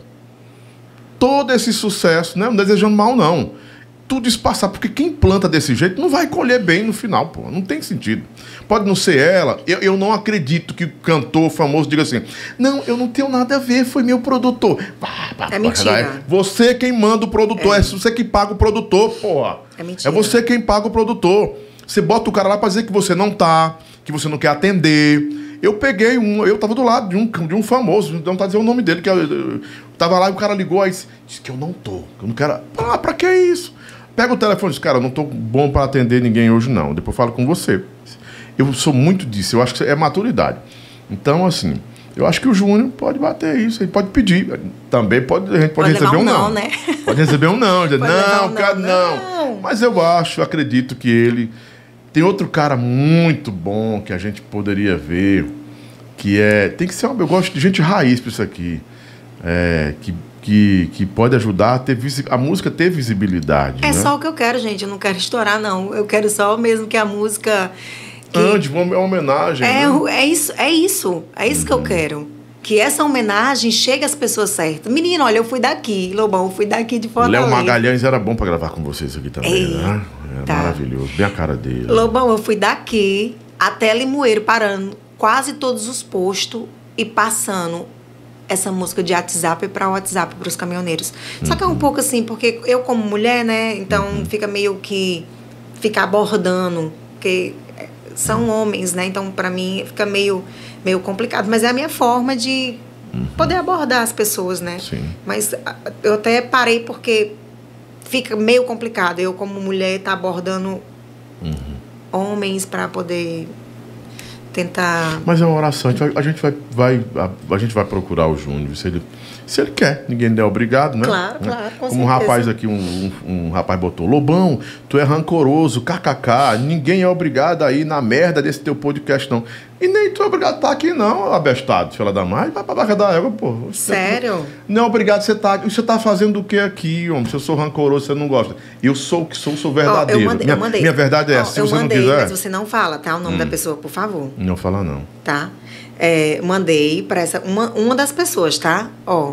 todo esse sucesso, né? Não desejando mal, não. Tudo isso passar, porque quem planta desse jeito não vai colher bem no final, pô. Não tem sentido. Pode não ser ela. Eu, eu não acredito que o cantor famoso diga assim, não, eu não tenho nada a ver, foi meu produtor. Ah, é mentira. É você quem manda o produtor, é, é você que paga o produtor, porra. É mentira. É você quem paga o produtor. Você bota o cara lá pra dizer que você não tá, que você não quer atender. Eu peguei um, eu tava do lado de um, de um famoso, não tá dizendo o nome dele, que eu, eu tava lá e o cara ligou, aí disse, disse que eu não tô, que eu não quero. Ah, pra que isso? Pega o telefone e diz, cara, eu não tô bom para atender ninguém hoje, não. Depois eu falo com você. Eu sou muito disso, eu acho que é maturidade. Então, assim, eu acho que o Júnior pode bater isso, ele pode pedir. Também pode, a gente pode, pode receber um não. não né? Pode receber um não. Dizer, não, um cara, não. não. Mas eu acho, eu acredito que ele... Tem outro cara muito bom que a gente poderia ver, que é... Tem que ser uma... Eu gosto de gente raiz pra isso aqui. É, que... Que, que pode ajudar a ter visi- a música ter visibilidade. É, né? Só o que eu quero, gente. Eu não quero estourar, não. Eu quero só mesmo que a música... Que... Ande, é uma homenagem. É, né? é isso, é isso. É isso uhum. que eu quero. Que essa homenagem chegue às pessoas certas. Menino, olha, eu fui daqui, Lobão, eu fui daqui de Fortaleza. Léo Magalhães era bom pra gravar com vocês aqui também, Ei, né? É tá. Maravilhoso. Bem a cara dele. Lobão, eu fui daqui até Limoeiro, parando quase todos os postos e passando essa música de WhatsApp para o WhatsApp para os caminhoneiros. Só uhum. que é um pouco assim, porque eu como mulher, né, então uhum. fica meio que ficar abordando, porque são homens, né, então para mim fica meio, meio complicado, mas é a minha forma de uhum. poder abordar as pessoas, né. Sim. Mas eu até parei porque fica meio complicado, eu como mulher tá abordando uhum. homens para poder... tentar... Mas é uma oração, a gente vai, a gente vai, vai, a, a gente vai procurar o Júnior, se ele, se ele quer, ninguém é obrigado, né? Claro, claro, com Como um rapaz aqui, um, um, um rapaz botou, Lobão, tu é rancoroso, kkk, ninguém é obrigado a ir na merda desse teu podcast, não. E nem tu é obrigado a estar aqui, não, abestado, fila da mãe, vai pra barra da água, pô. Sério? Não é obrigado, você tá, você tá fazendo o que aqui, homem? Se eu sou rancoroso, você não gosta. Eu sou o que sou, sou verdadeiro. Oh, eu mandei, minha, eu mandei. minha verdade é essa, oh, se eu você mandei, não quiser... mas você não fala, tá? O nome hum. da pessoa, por favor. Não fala, não. Tá? É, mandei pra essa, uma, uma das pessoas, tá? Ó.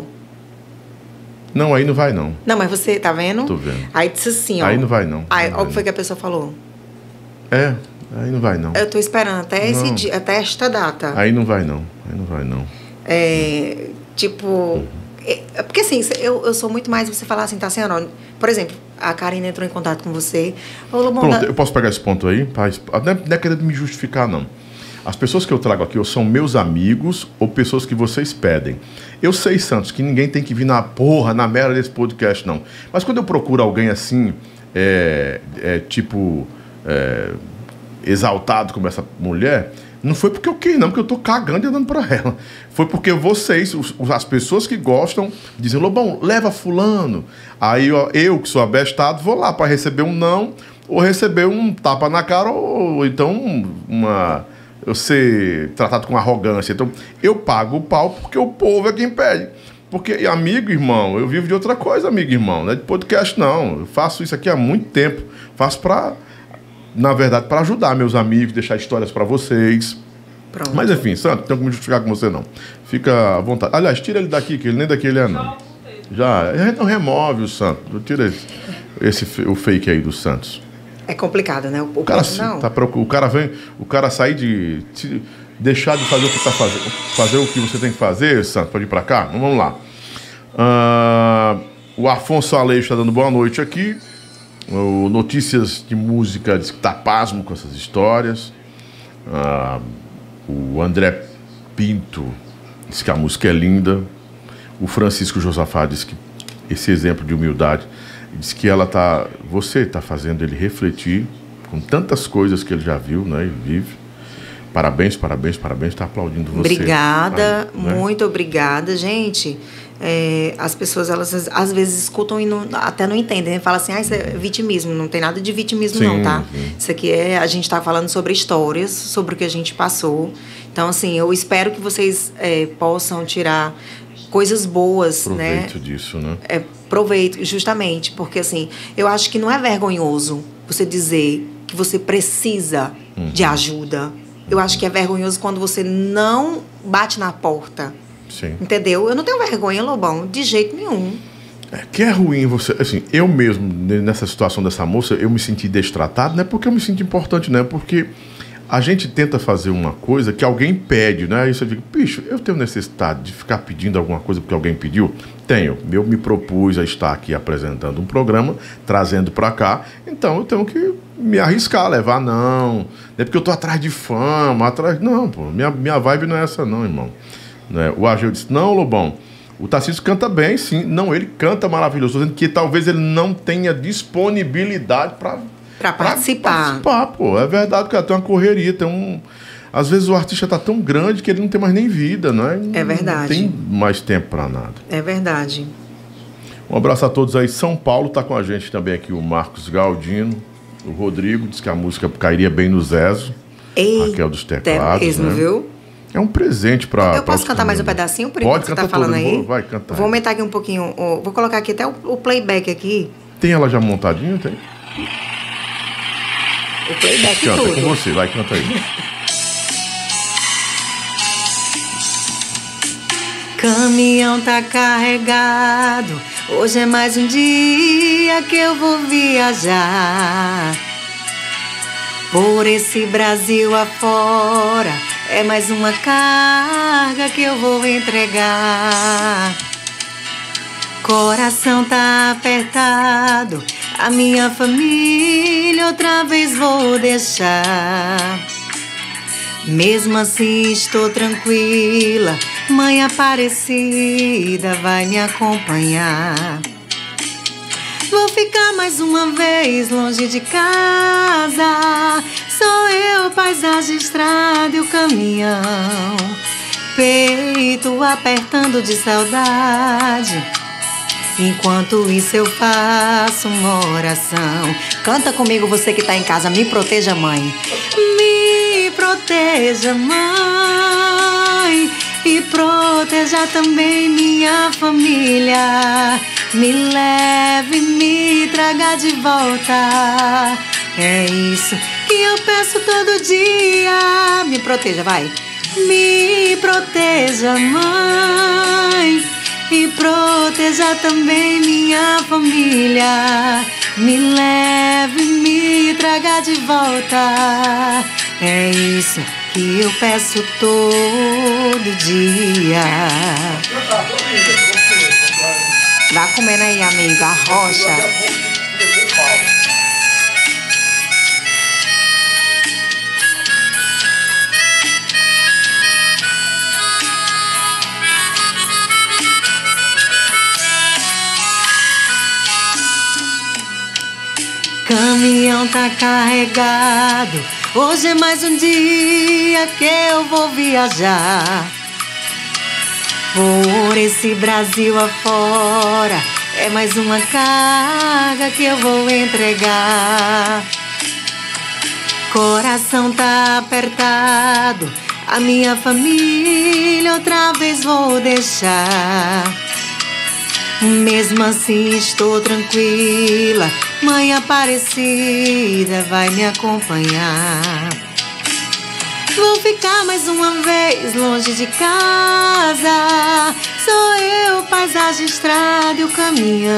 Não, aí não vai, não. Não, mas você, tá vendo? Tô vendo. Aí disse assim, ó. Aí não vai, não. Aí, não ó, o que foi que a pessoa falou? É, aí não vai, não. Eu tô esperando até esse não. dia, até esta data. Aí não vai, não. Aí não vai, não. É, tipo... Uhum. É, porque assim, eu, eu sou muito mais você falar assim, tá, senhora? Por exemplo, a Karina entrou em contato com você. Ô, Lobão, pronto, da... eu posso pegar esse ponto aí? Não é, não é querendo me justificar, não. As pessoas que eu trago aqui ou são meus amigos ou pessoas que vocês pedem. Eu sei, Santos, que ninguém tem que vir na porra, na merda desse podcast, não. Mas quando eu procuro alguém assim, é, é, tipo, é, exaltado como essa mulher, não foi porque eu quis, não, porque eu tô cagando e andando pra ela. Foi porque vocês, os, as pessoas que gostam, dizem, Lobão, leva fulano. Aí ó, eu, que sou abestado, vou lá para receber um não, ou receber um tapa na cara, ou, ou então uma... eu ser tratado com arrogância. Então, eu pago o pau porque o povo é quem pede. Porque, amigo, irmão, eu vivo de outra coisa, amigo, irmão. Não é de podcast, não. Eu faço isso aqui há muito tempo. Faço pra, na verdade, para ajudar meus amigos, deixar histórias para vocês. Pronto. Mas, enfim, Santo, não tenho como justificar com você, não. Fica à vontade. Aliás, tira ele daqui, que ele nem daqui ele é, não. Já, não remove o Santo. Tira esse, esse, o fake aí do Santos. É complicado, né? O, o, cara, não. Tá, o cara vem, o cara sai de, deixar de fazer o que está fazendo, fazer o que você tem que fazer, Santos, pode ir para cá? Então, vamos lá. Ah, o Afonso Aleixo está dando boa noite aqui. O Notícias de Música diz que está pasmo com essas histórias. Ah, o André Pinto diz que a música é linda. O Francisco Josafá diz que esse exemplo de humildade, diz que ela tá, você está fazendo ele refletir com tantas coisas que ele já viu, né, e vive. Parabéns, parabéns, parabéns, está aplaudindo você. Obrigada, aí, né? Muito obrigada, gente. É, as pessoas, elas às vezes escutam e não, até não entendem, né? Fala assim, ah, isso é vitimismo. Não tem nada de vitimismo, Sim, não, tá? sim. Isso aqui é, a gente está falando sobre histórias, sobre o que a gente passou. Então, assim, eu espero que vocês é, possam tirar coisas boas, né? Proveito disso, né? É, proveito, justamente, porque assim, eu acho que não é vergonhoso você dizer que você precisa Uhum. de ajuda. Eu acho que é vergonhoso quando você não bate na porta. Sim. Entendeu? Eu não tenho vergonha, Lobão, de jeito nenhum. É que é ruim você... Assim, eu mesmo, nessa situação dessa moça, eu me senti destratado, não é porque eu me sinto importante, não é porque a gente tenta fazer uma coisa que alguém pede, né? Aí você diz, bicho, eu tenho necessidade de ficar pedindo alguma coisa porque alguém pediu? Tenho. Eu me propus a estar aqui apresentando um programa, trazendo pra cá, então eu tenho que me arriscar, levar, não. Não é porque eu tô atrás de fama, atrás... Não, pô, minha, minha vibe não é essa não, irmão. Né? O Ageu disse, não, Lobão, o Tarcísio canta bem, sim. Não, ele canta maravilhoso. Estou dizendo que talvez ele não tenha disponibilidade para Pra participar. participar, pô. É verdade, cara, tem uma correria, tem um... Às vezes o artista tá tão grande que ele não tem mais nem vida, né? É verdade. Não tem mais tempo para nada. É verdade. Um abraço a todos aí. São Paulo tá com a gente também aqui, o Marcos Galdino. O Rodrigo diz que a música cairia bem no Zezo. Ei, Raquel dos Teclados, mesmo, né? viu? É um presente para... Eu posso cantar mais um pedacinho? Por enquanto Pode que você cantar tá falando todo. aí? Vou, vai cantar. Vou aumentar aqui um pouquinho. ó, Vou colocar aqui até o, o playback aqui. Tem ela já montadinha? Tem? O playback Canta, tudo. com você, vai, canta aí. Caminhão tá carregado. Hoje é mais um dia que eu vou viajar por esse Brasil afora. É mais uma carga que eu vou entregar. Coração tá apertado, a minha família outra vez vou deixar. Mesmo assim estou tranquila, Mãe Aparecida vai me acompanhar. Vou ficar mais uma vez longe de casa. Sou eu, paisagem, estrada e o caminhão. Peito apertando de saudade. Enquanto isso eu faço uma oração. Canta comigo, você que tá em casa. Me proteja, mãe. Me proteja, mãe. E proteja também minha família. Me leve, me traga de volta. É isso que eu peço todo dia. Me proteja, vai. Me proteja, mãe. E proteja também minha família. Me leve, me traga de volta. É isso que eu peço todo dia. Vá comendo aí, amigo, a rocha. Caminhão tá carregado. Hoje é mais um dia que eu vou viajar por esse Brasil afora. É mais uma carga que eu vou entregar. Coração tá apertado, a minha família outra vez vou deixar. Mesmo assim estou tranquila, Mãe Aparecida vai me acompanhar. Vou ficar mais uma vez longe de casa. Sou eu, paisagem, estrada e o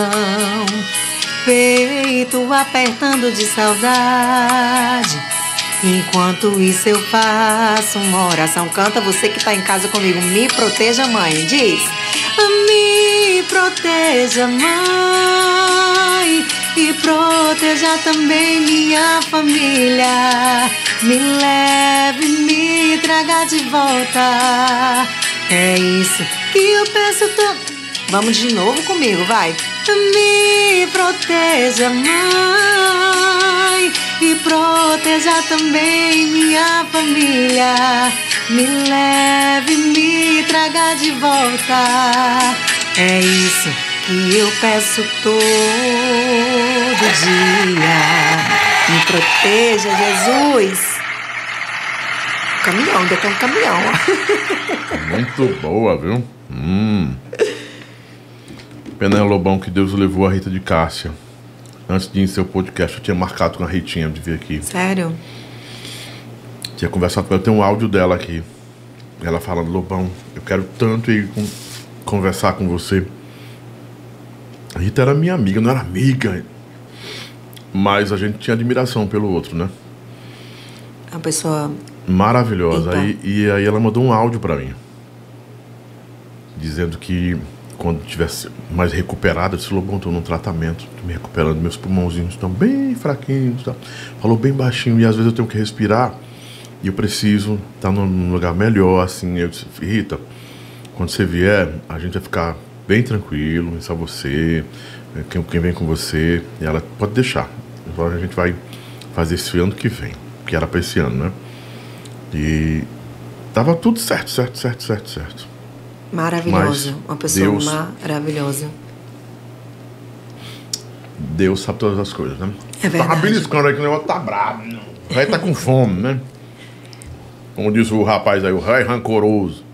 caminhão. Peito apertando de saudade. Enquanto isso eu faço uma oração. Canta você que tá em casa comigo. Me proteja, mãe. Diz. Me proteja, mãe. E proteja também minha família. Me leve, me traga de volta. É isso que eu peço. To... Vamos de novo comigo, vai. Me proteja, mãe. E proteja também minha família. Me leve, me traga de volta. É isso que eu peço todo dia. Me proteja, Jesus. Caminhão, ainda tem um caminhão. Muito boa, viu? Hum. Pena, Lobão, que Deus levou a Rita de Cássia. Antes de ir em seu podcast, eu tinha marcado com a Ritinha de vir aqui. Sério? Tinha conversado com ela, tem um áudio dela aqui. Ela falando, Lobão, eu quero tanto ir com, conversar com você. A Rita era minha amiga, não era amiga. Mas a gente tinha admiração pelo outro, né? Uma pessoa... maravilhosa. Então. Aí, e aí ela mandou um áudio pra mim. Dizendo que quando tivesse mais recuperada, eu disse, Lobão, tô num tratamento, tô me recuperando, meus pulmãozinhos estão bem fraquinhos, tá? Falou bem baixinho, e às vezes eu tenho que respirar, e eu preciso estar num lugar melhor, assim. Eu disse, Rita, quando você vier, a gente vai ficar bem tranquilo, é só você, quem, quem vem com você, e ela, pode deixar, agora a gente vai fazer esse ano que vem, que era pra esse ano, né? E tava tudo certo, certo, certo, certo, certo. Maravilhoso. Mas uma pessoa Deus, maravilhosa. Deus sabe todas as coisas, né? É verdade. Tava beliscando aí que o negócio tá bravo. O rei tá com fome, né? Como disse o rapaz aí, o rei rancoroso.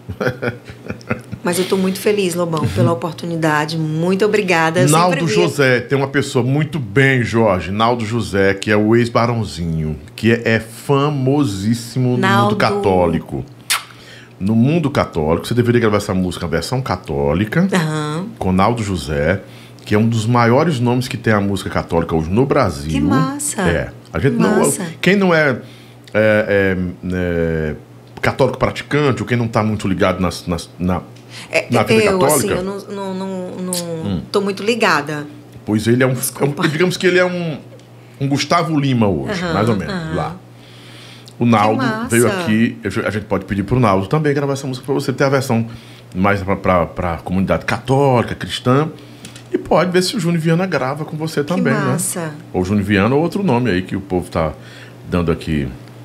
Mas eu tô muito feliz, Lobão, pela oportunidade. Muito obrigada. Eu Naldo via... José, tem uma pessoa muito bem, Jorge. Naldo José, que é o ex-barãozinho, que é, é famosíssimo no Naldo. mundo católico. No mundo católico, você deveria gravar essa música, a versão católica, Aham. com Naldo José, que é um dos maiores nomes que tem a música católica hoje no Brasil. Que massa. É. A gente Que não, massa. quem não é, é, é, é católico praticante, ou quem não está muito ligado nas, nas, na, É, na vida eu, católica, assim, eu não, não, não, não hum. tô muito ligada. pois ele é um, é um. Digamos que ele é um, um Gustavo Lima hoje, Aham, mais ou menos, aham. lá. O Naldo massa. veio aqui, a gente pode pedir pro Naldo também gravar essa música para você ter a versão mais para a comunidade católica, cristã. E pode ver se o Júnior Viana grava com você também, que massa. né? Ou Júnior Viana ou outro nome aí que o povo tá dando aqui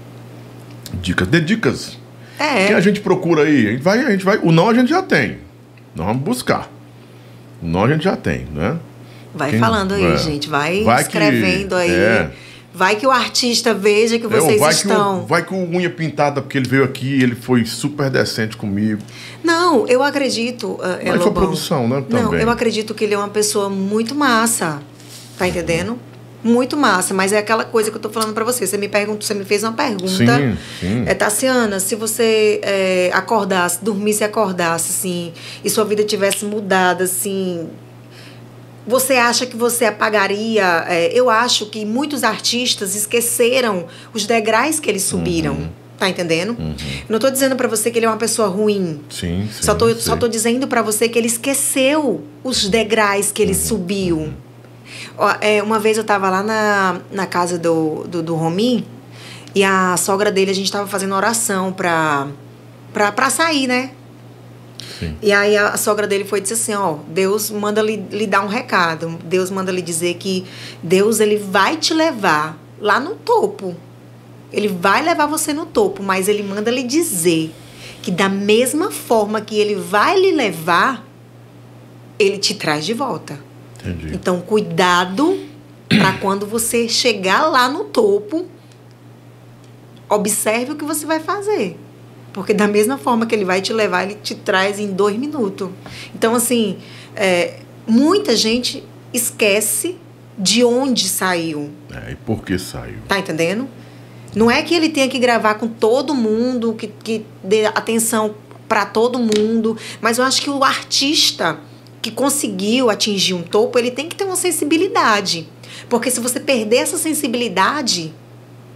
dicas. Dê dicas. É. Que a gente procura aí, a gente vai, a gente vai. O não a gente já tem. Nós vamos buscar. O não a gente já tem, né? Vai Quem- falando aí, é. gente. Vai, Vai que- escrevendo aí. é. Vai que o artista veja que vocês Eu, vai, estão. que o, vai que o Unha Pintada, porque ele veio aqui, ele foi super decente comigo. Não, eu acredito, uh, é, Mas foi Lobão. produção, né? Não, Também. eu acredito que ele é uma pessoa muito massa. Tá entendendo? Muito massa, mas é aquela coisa que eu tô falando pra você. Você me perguntou, você me fez uma pergunta. Sim, sim. É, Tassiana, se você é, acordasse, dormisse e acordasse, assim, e sua vida tivesse mudado, assim, você acha que você apagaria? É, eu acho que muitos artistas esqueceram os degraus que eles subiram. Uhum. Tá entendendo? Não tô dizendo pra você que ele é uma pessoa ruim. Sim, sim. Só tô, sei. só tô dizendo pra você que ele esqueceu os degraus que ele subiu. Ó, é, uma vez eu tava lá na, na casa do, do, do Romim e a sogra dele, a gente tava fazendo oração pra, pra, pra sair, né? Sim. E aí a, a sogra dele foi e disse assim, ó, Deus manda lhe, lhe dar um recado. Deus manda lhe dizer que Deus, ele vai te levar lá no topo. Ele vai levar você no topo, mas ele manda lhe dizer que da mesma forma que ele vai lhe levar, ele te traz de volta. Entendi. Então, cuidado para quando você chegar lá no topo, observe o que você vai fazer. Porque da mesma forma que ele vai te levar, ele te traz em dois minutos. Então, assim, é, muita gente esquece de onde saiu. É, e por que saiu? Tá entendendo? Não é que ele tenha que gravar com todo mundo, que, que dê atenção para todo mundo, mas eu acho que o artista que conseguiu atingir um topo, ele tem que ter uma sensibilidade. Porque se você perder essa sensibilidade,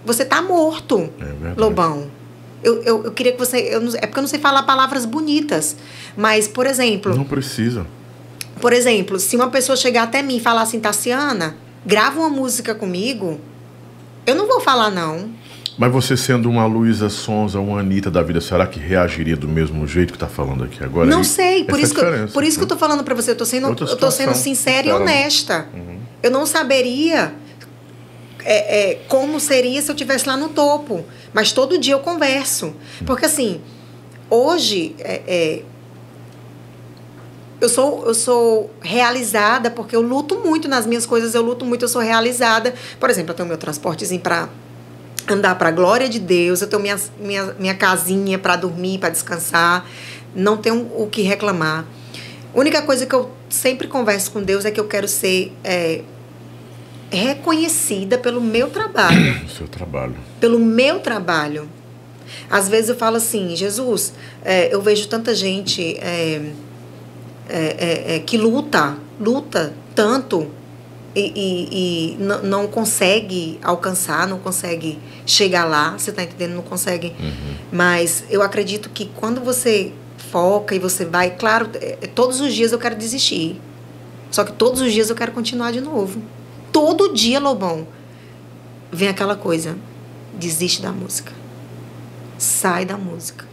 você tá morto, É verdade. Lobão. Eu, eu, eu queria que você... Eu não, é porque eu não sei falar palavras bonitas. Mas, por exemplo... Não precisa. Por exemplo, se uma pessoa chegar até mim e falar assim, Tassiana, grava uma música comigo, eu não vou falar não. Mas você sendo uma Luísa Sonza, uma Anitta da vida, será que reagiria do mesmo jeito que tá falando aqui agora? Não Aí, sei, por essa isso, que, eu- diferença, por isso que eu né? tô falando pra você, eu tô sendo, Outra eu tô sendo situação. sincera e Claro. honesta. Eu não saberia é, é, como seria se eu estivesse lá no topo. Mas todo dia eu converso. Porque assim, hoje é, é, eu, sou, eu sou realizada porque eu luto muito nas minhas coisas, eu luto muito, eu sou realizada. Por exemplo, eu tenho meu transportezinho para andar para a glória de Deus, eu tenho minha, minha, minha casinha para dormir, para descansar, não tenho o que reclamar. A única coisa que eu sempre converso com Deus é que eu quero ser é, reconhecida pelo meu trabalho. O seu trabalho. Pelo meu trabalho. Às vezes eu falo assim, Jesus, é, eu vejo tanta gente é, é, é, é, que luta, luta tanto e, e, e n- não consegue alcançar, não consegue chegar lá, você está entendendo? Não consegue. Uhum. Mas eu acredito que quando você foca e você vai, claro, é, é, todos os dias eu quero desistir. Só que todos os dias eu quero continuar de novo. Todo dia, Lobão, vem aquela coisa, desiste da música. Sai da música.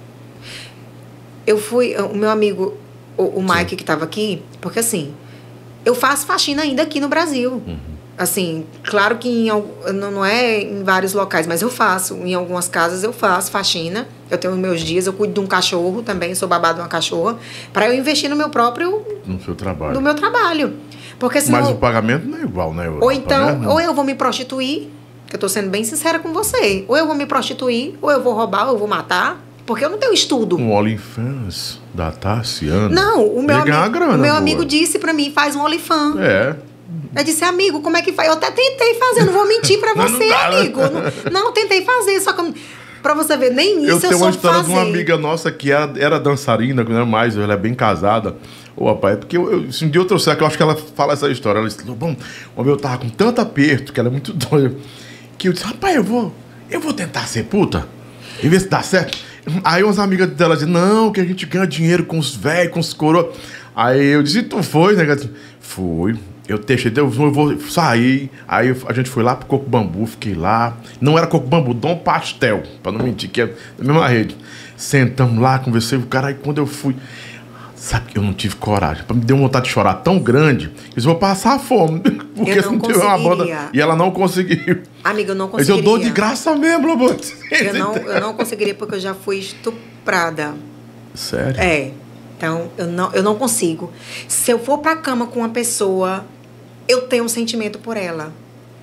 Eu fui, o meu amigo, o, o Mike que estava aqui, porque assim, eu faço faxina ainda aqui no Brasil. Uhum. Assim, claro que em, al- não, não é em vários locais, mas eu faço. Em algumas casas eu faço faxina. Eu tenho meus dias, eu cuido de um cachorro também, sou babá de uma cachorra, para eu investir no meu próprio, No seu trabalho. no meu trabalho. Porque senão, Mas o pagamento não é igual, né? Europa, ou então, né? ou eu vou me prostituir, que eu tô sendo bem sincera com você. Ou eu vou me prostituir, ou eu vou roubar, ou eu vou matar, porque eu não tenho estudo. Um OnlyFans da Tassiana. Não, o meu, Ia ganhar amigo, grana, o meu boa. amigo disse pra mim, faz um OnlyFans. É. Eu disse, amigo, como é que faz? Eu até tentei fazer, eu não vou mentir pra Não, você, não dá, né? amigo. Não, não, tentei fazer, só que eu- pra você ver, nem isso Eu eu, tenho uma soube história fazer. de uma amiga nossa que era, era dançarina, que não era mais, ela é bem casada. Ô, rapaz, porque eu, eu, se um dia eu trouxer, que eu acho que ela fala essa história. Ela disse, bom, uma vez eu tava com tanto aperto, que ela é muito doida, que eu disse, rapaz, eu vou, eu vou tentar ser puta e ver se dá certo. Aí umas amigas dela dizem, não, que a gente ganha dinheiro com os velhos, com os coroas. Aí eu disse, e tu foi, né? Ela disse, fui. Eu deixei, eu vou, eu vou sair. Aí a gente foi lá pro Coco Bambu, fiquei lá. Não era Coco Bambu, Dom Pastel, pra não mentir, que é da mesma rede. Sentamos lá, conversei com o cara. Aí quando eu fui, sabe que eu não tive coragem. Me deu vontade de chorar tão grande que eu disse, vou passar fome. Porque Eu não teve uma banda. conseguiria. E ela não conseguiu. Amiga, eu não Mas conseguiria. eu dou de graça mesmo, Lobo. Eu não, eu não conseguiria porque eu já fui estuprada. Sério? É. Então, eu não, eu não consigo. Se eu for pra cama com uma pessoa, eu tenho um sentimento por ela.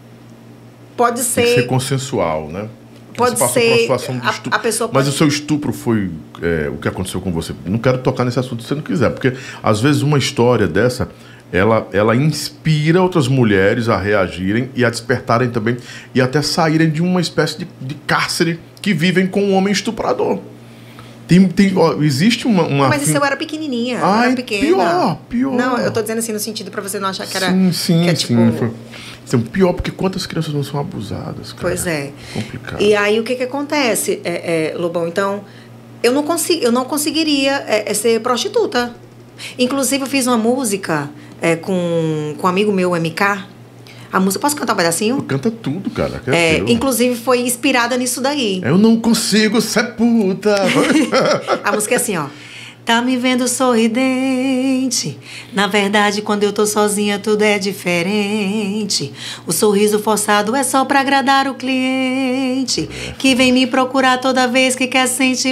Pode Tem que ser... ser consensual, né? Pode Você passou ser- por uma situação de a- estupro. a pessoa Mas pode- o seu estupro foi é, o que aconteceu com você. Não quero tocar nesse assunto se você não quiser, porque às vezes uma história dessa, ela, ela inspira outras mulheres a reagirem e a despertarem também e até saírem de uma espécie de, de cárcere que vivem com um homem estuprador. Tem, tem, ó, existe uma... uma Mas isso fin- eu era pequenininha, eu Ai, era pequena. pior, pior. Não, eu tô dizendo assim no sentido pra você não achar que era... Sim, sim, que é, sim. tipo, Foi- Então, pior porque quantas crianças não são abusadas, cara? Pois é. Complicado. E aí o que que acontece, é, é, Lobão? Então, eu não, consigo, eu não conseguiria é, é, ser prostituta. Inclusive, eu fiz uma música é, com, com um amigo meu, M K. A música, posso cantar um pedacinho? Canta tudo, cara. que É, teu. inclusive, foi inspirada nisso daí. Eu não consigo ser puta. A música é assim, ó. Tá me vendo sorridente. Na verdade, quando eu tô sozinha, tudo é diferente. O sorriso forçado é só pra agradar o cliente, que vem me procurar toda vez que quer sentir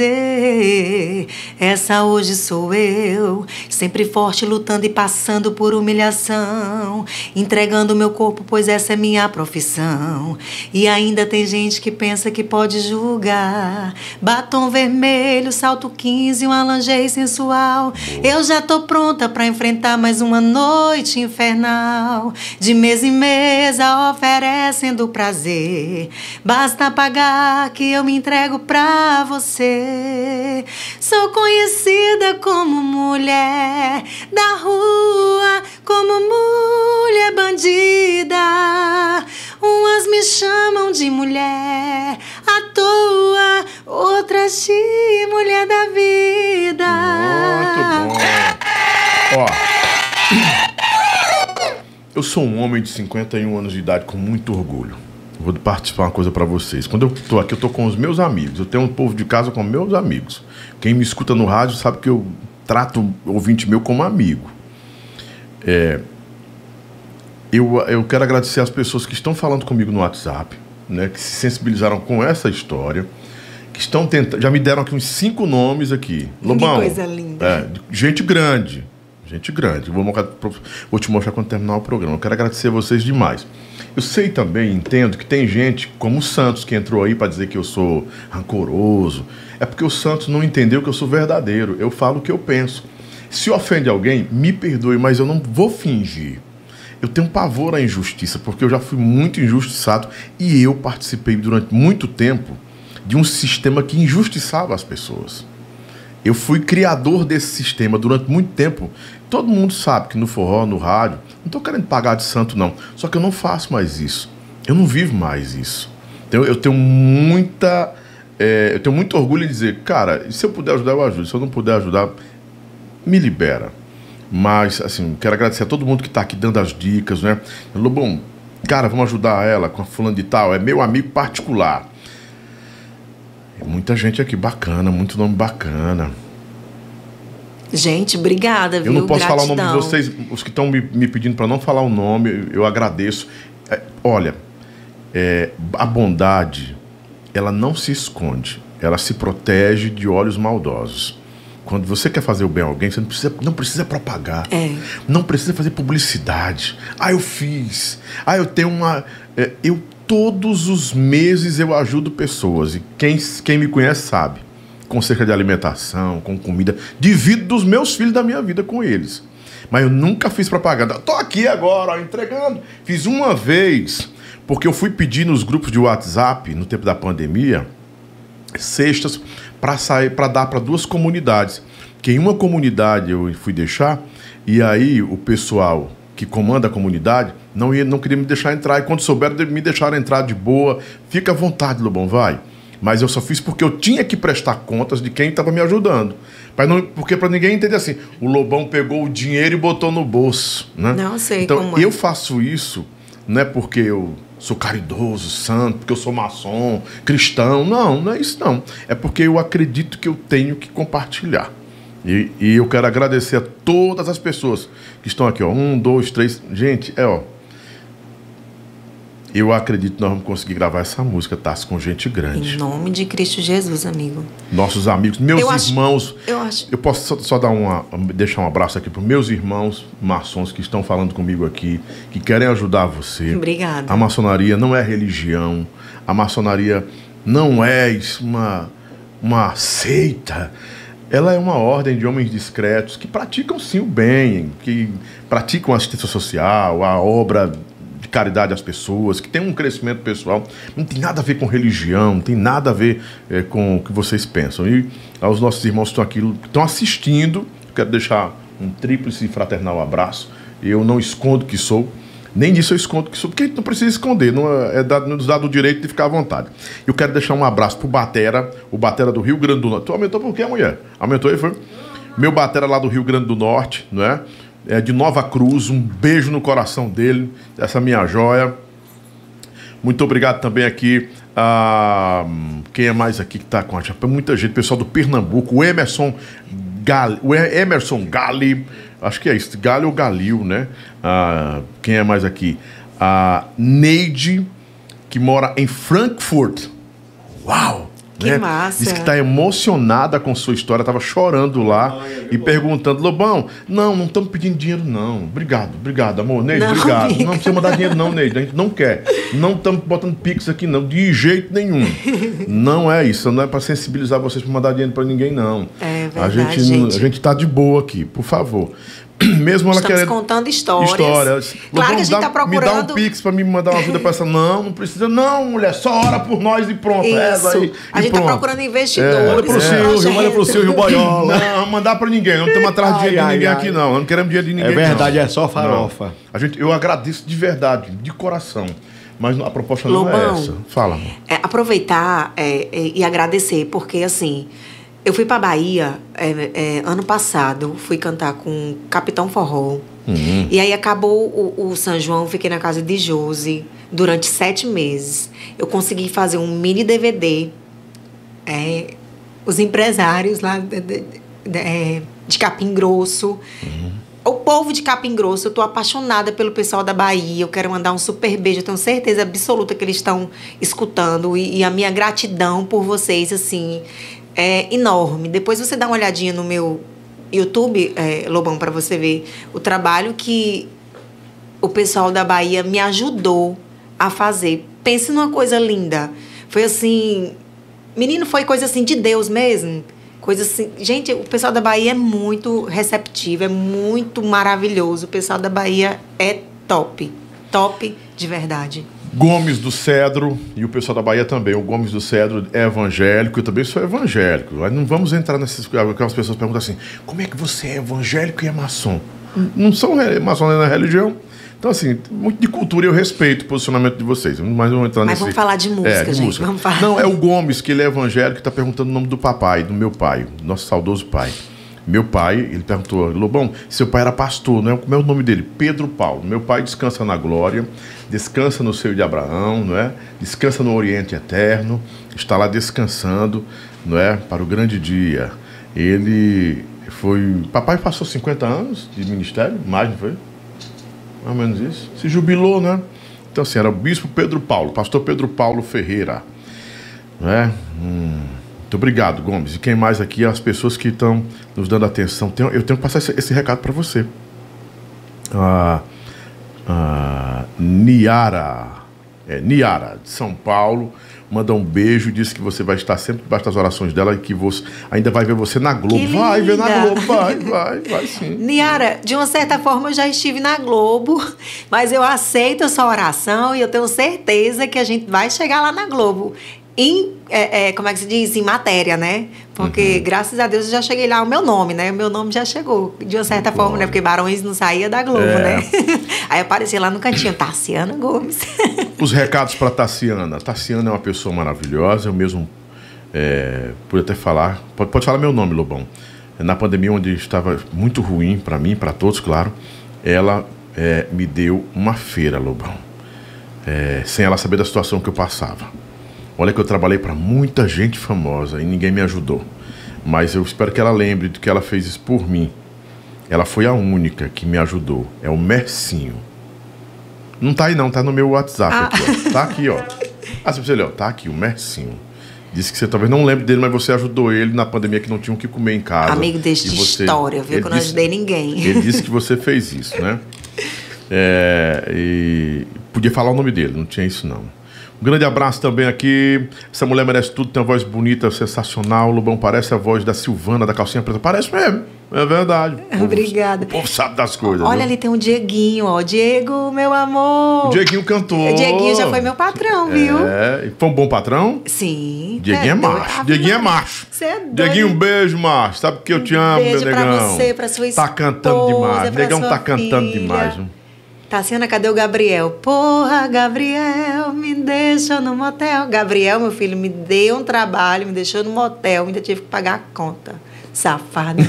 prazer. Essa hoje sou eu, sempre forte, lutando e passando por humilhação, entregando meu corpo, pois essa é minha profissão. E ainda tem gente que pensa que pode julgar. Batom vermelho, salto quinze, uma lanche lisonjeia e sensual. Eu já tô pronta pra enfrentar mais uma noite infernal. De mesa em mesa oferecendo prazer. Basta pagar que eu me entrego pra você. Sou conhecida como mulher da rua, como mulher bandida. Umas me chamam de mulher à toa, outras de mulher da vida. Muito bom. Ó, eu sou um homem de cinquenta e um anos de idade com muito orgulho. Vou participar uma coisa pra vocês. Quando eu tô aqui, eu tô com os meus amigos. Eu tenho um povo de casa com meus amigos. Quem me escuta no rádio sabe que eu trato o ouvinte meu como amigo. É... Eu, eu quero agradecer às pessoas que estão falando comigo no WhatsApp, né, que se sensibilizaram com essa história, que estão tentando. Já me deram aqui uns cinco nomes aqui. Lobão, que coisa linda. É, gente grande. Gente grande. Vou, vou te mostrar quando terminar o programa. Eu quero agradecer a vocês demais. Eu sei também, entendo, que tem gente como o Santos que entrou aí para dizer que eu sou rancoroso. É porque o Santos não entendeu que eu sou verdadeiro. Eu falo o que eu penso. Se ofende alguém, me perdoe, mas eu não vou fingir. Eu tenho pavor à injustiça, porque eu já fui muito injustiçado e eu participei durante muito tempo de um sistema que injustiçava as pessoas. Eu fui criador desse sistema durante muito tempo. Todo mundo sabe que no forró, no rádio, não estou querendo pagar de santo não, só que eu não faço mais isso. Eu não vivo mais isso. Então eu tenho muita, é, eu tenho muito orgulho em dizer, cara, se eu puder ajudar, eu ajudo. Se eu não puder ajudar, me libera. Mas, assim, quero agradecer a todo mundo que está aqui dando as dicas, né? Lobão, cara, vamos ajudar ela com a fulano de tal, é meu amigo particular. Muita gente aqui bacana, muito nome bacana. Gente, obrigada, viu? Eu não posso Gratidão. falar o nome de vocês, os que estão me, me pedindo para não falar o nome, eu agradeço. É, olha, é, a bondade, ela não se esconde, ela se protege de olhos maldosos. Quando você quer fazer o bem a alguém, você não precisa, não precisa propagar. É. Não precisa fazer publicidade. Ah, eu fiz. Ah, eu tenho uma... É, eu, todos os meses, eu ajudo pessoas. E quem, quem me conhece sabe. Com cerca de alimentação, com comida. Divido dos meus filhos da minha vida com eles. Mas eu nunca fiz propaganda. Tô aqui agora, ó, entregando. Fiz uma vez, porque eu fui pedir nos grupos de WhatsApp, no tempo da pandemia, cestas para sair, para dar para duas comunidades. Que em uma comunidade eu fui deixar, e aí o pessoal que comanda a comunidade não, ia, não queria me deixar entrar. E quando souberam, me deixaram entrar de boa. Fica à vontade, Lobão, vai. Mas eu só fiz porque eu tinha que prestar contas de quem estava me ajudando. Pra não, porque para ninguém entender assim, o Lobão pegou o dinheiro e botou no bolso. Né? Não sei então, como é. eu faço isso, não é porque eu sou caridoso, santo, porque eu sou maçom, cristão. Não, não é isso não. É porque eu acredito que eu tenho que compartilhar. E, e eu quero agradecer a todas as pessoas que estão aqui, ó. Um, dois, três. Gente, é, ó. Eu acredito que nós vamos conseguir gravar essa música, Tassi, com gente grande. Em nome de Cristo Jesus, amigo. Nossos amigos, meus eu acho, irmãos. Eu acho. Eu posso só, só dar uma, deixar um abraço aqui para os meus irmãos maçons que estão falando comigo aqui, que querem ajudar você. Obrigada. A maçonaria não é religião. A maçonaria não é uma, uma seita. Ela é uma ordem de homens discretos que praticam sim o bem, que praticam a assistência social, a obra de caridade às pessoas, que tem um crescimento pessoal. Não tem nada a ver com religião, não tem nada a ver é, com o que vocês pensam. E aos nossos irmãos que estão aqui, que estão assistindo, quero deixar um tríplice fraternal abraço. Eu não escondo que sou, nem disso eu escondo que sou, porque não precisa esconder, não é dado, nos dado o direito de ficar à vontade. Eu quero deixar um abraço pro Batera, o Batera do Rio Grande do Norte. Tu aumentou por quê, mulher? Aumentou aí, foi? Meu Batera lá do Rio Grande do Norte, não é? É de Nova Cruz, um beijo no coração dele, essa minha joia. Muito obrigado também aqui a... Quem é mais aqui que está com a gente? Muita gente, pessoal do Pernambuco, o Emerson Gali, o Emerson Gali, acho que é isso, Gali ou Galil, né? Ah, quem é mais aqui? A Neide, que mora em Frankfurt. Uau! Que né? massa. Diz que está emocionada com sua história, estava chorando lá Ai, e bom. perguntando, Lobão, não, não estamos pedindo dinheiro não, obrigado, obrigado amor, Neide, Não, obrigado, amiga. não precisa mandar dinheiro não, Neide, a gente não quer, não estamos botando pix aqui não, de jeito nenhum, não é isso, não é para sensibilizar vocês para mandar dinheiro para ninguém não, É, verdade, a gente, gente. A gente tá de boa aqui, por favor. Mesmo ela Estamos querendo... contando histórias. Histórias. Claro que a gente Dá- está procurando... Me dá um pix pra me mandar uma ajuda pra essa. Não, não precisa. Não, mulher, só ora por nós e pronto. Isso. É, vai, a e gente pronto. está procurando investidores. Manda pro Silvio, manda pro Silvio Boiola. Não, mandar pra ninguém. Não estamos atrás de Ai, dinheiro de ai, ninguém ai. aqui, não. Não queremos dinheiro de ninguém. É verdade, não. é só farofa. Não. A gente, eu agradeço de verdade, de coração. Mas a proposta não é Lobão, essa. Fala, amor. É, aproveitar é, é, e agradecer, porque assim, eu fui pra Bahia é, é, ano passado, fui cantar com Capitão Forró. Uhum. E aí acabou o, o São João, fiquei na casa de Josi durante sete meses. Eu consegui fazer um mini D V D. É, os empresários lá de, de, de, é, de Capim Grosso. Uhum. O povo de Capim Grosso, eu tô apaixonada pelo pessoal da Bahia. Eu quero mandar um super beijo. Eu tenho certeza absoluta que eles estão escutando. E, e a minha gratidão por vocês, assim, é enorme. Depois você dá uma olhadinha no meu YouTube, é, Lobão, para você ver o trabalho que o pessoal da Bahia me ajudou a fazer. Pense numa coisa linda. Foi assim... Menino, foi coisa assim de Deus mesmo. Coisa assim... Gente, o pessoal da Bahia é muito receptivo, é muito maravilhoso. O pessoal da Bahia é top. Top de verdade. Gomes do Cedro, e o pessoal da Bahia também. O Gomes do Cedro é evangélico, eu também sou evangélico. Aí não vamos entrar nessas... Aquelas pessoas perguntam assim, como é que você é evangélico e é maçom? Não são maçom na religião. Então, assim, muito de cultura eu respeito o posicionamento de vocês. Mas vamos entrar Mas nesse... vamos falar de música, é, de gente. música. Vamos falar. Não, é o Gomes, que ele é evangélico, que está perguntando o nome do papai, do meu pai, nosso saudoso pai. Meu pai, ele perguntou, Lobão, seu pai era pastor, não é? Como é o nome dele? Pedro Paulo. Meu pai descansa na glória, descansa no seio de Abraão, não é? Descansa no Oriente Eterno, está lá descansando, não é? Para o grande dia. Ele foi... Papai passou cinquenta anos de ministério, mais, não foi? Mais ou menos isso. Se jubilou, né? Então, assim, era o bispo Pedro Paulo, pastor Pedro Paulo Ferreira, não é? Hum... Muito obrigado, Gomes. E quem mais aqui? As pessoas que estão nos dando atenção. Tenho, eu tenho que passar esse, esse recado para você. A, a Niara, é, Niara, de São Paulo, manda um beijo, disse que você vai estar sempre debaixo das orações dela e que você ainda vai ver você na Globo. Que Vai ver na linda. Globo, vai, vai, vai sim. Niara, de uma certa forma eu já estive na Globo, mas eu aceito a sua oração e eu tenho certeza que a gente vai chegar lá na Globo. Em, é, é, como é que se diz? Em matéria, né? Porque, uhum. graças a Deus, eu já cheguei lá, o meu nome, né? O meu nome já chegou, de uma certa forma, né? Porque Barões não saía da Globo, É. né? Aí aparecia lá no cantinho, Tassiana Gomes. Os recados para Tassiana. Tassiana é uma pessoa maravilhosa, eu mesmo é, pude até falar, pode, pode falar meu nome, Lobão. Na pandemia, onde estava muito ruim para mim, para todos, claro, ela é, me deu uma feira, Lobão, é, sem ela saber da situação que eu passava. Olha que eu trabalhei para muita gente famosa e ninguém me ajudou. Mas eu espero que ela lembre de que ela fez isso por mim. Ela foi a única que me ajudou. É o Mercinho. Não tá aí não, tá no meu WhatsApp Ah. aqui, ó. Tá aqui, ó. Ah, você olhou, tá aqui, o Mercinho. Disse que você talvez não lembre dele, mas você ajudou ele na pandemia que não tinha o que comer em casa. Amigo, deixa E de você- história, viu? ele Que eu não disse- ajudei ninguém. Ele disse que você fez isso, né? É, e podia falar o nome dele, não tinha isso não. Um grande abraço também aqui. Essa mulher merece tudo, tem uma voz bonita, sensacional. O Lobão parece a voz da Silvana, da calcinha preta. Parece mesmo, é verdade. O povo- Obrigada. O povo sabe das coisas. Olha, viu? ali tem um Dieguinho, ó. Diego, meu amor. O Dieguinho cantou. O Dieguinho já foi meu patrão, viu? É, e foi um bom patrão? Sim. Dieguinho é doido. macho. Ave Dieguinho é Maria. macho. Você é doido. Dieguinho, um beijo, macho. Sabe que eu te amo, Beijo meu pra negão. você, pra sua Tá cantando esposa, demais. pra Negão sua tá cantando filha. demais. viu? Tassiana, cadê o Gabriel? Porra, Gabriel, me deixa no motel. Gabriel, meu filho, me deu um trabalho, me deixou no motel, ainda tive que pagar a conta. Safado.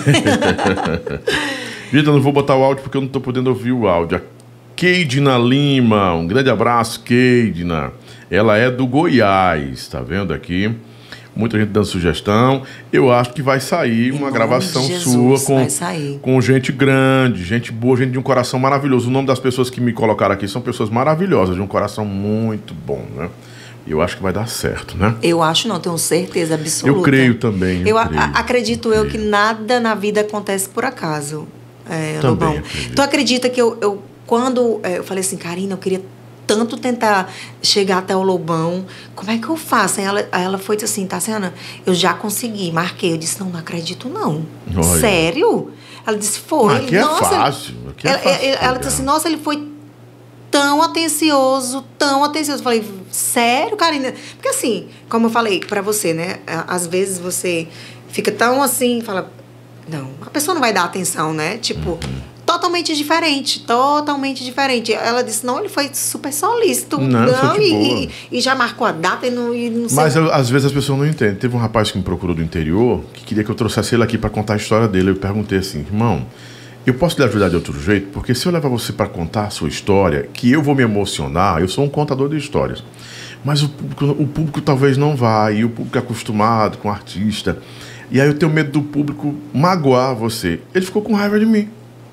Vitor, não vou botar o áudio porque eu não tô podendo ouvir o áudio. A Keidina Lima, um grande abraço, Keidina. Ela é do Goiás, tá vendo aqui? Muita gente dando sugestão. Eu acho que vai sair Em uma nome gravação de Jesus, sua com, vai sair. com gente grande, gente boa, gente de um coração maravilhoso. O nome das pessoas que me colocaram aqui são pessoas maravilhosas, de um coração muito bom, né? Eu acho que vai dar certo, né? Eu acho não, tenho certeza absoluta. Eu creio também. Eu, a- creio. a- acredito eu que nada na vida acontece por acaso, é, Também Lobão. acredito. Tu acredita que eu, eu quando é, eu falei assim, Karina, eu queria tanto tentar chegar até o Lobão. Como é que eu faço? Aí ela, aí ela foi assim, Tassiana, eu já consegui, marquei. Eu disse, não, não acredito não. Olha. Sério? Ela disse, foi. Aqui é nossa, fácil. Aqui é ela, fácil ela, ela disse assim, nossa, ele foi tão atencioso, tão atencioso. Eu falei, sério, Karina? Porque assim, como eu falei pra você, né? Às vezes você fica tão assim, fala, não, a pessoa não vai dar atenção, né? Tipo, totalmente diferente, totalmente diferente. Ela disse, não, ele foi super solícito. Não, não foi de boa. e, e, e já marcou a data e não, e não sei. Mas eu, às vezes as pessoas não entendem. Teve um rapaz que me procurou do interior que queria que eu trouxesse ele aqui para contar a história dele. Eu perguntei assim, irmão, eu posso lhe ajudar de outro jeito? Porque se eu levar você para contar a sua história, que eu vou me emocionar, eu sou um contador de histórias. Mas o público, o público talvez não vá, e o público é acostumado com artista. E aí eu tenho medo do público magoar você. Ele ficou com raiva de mim.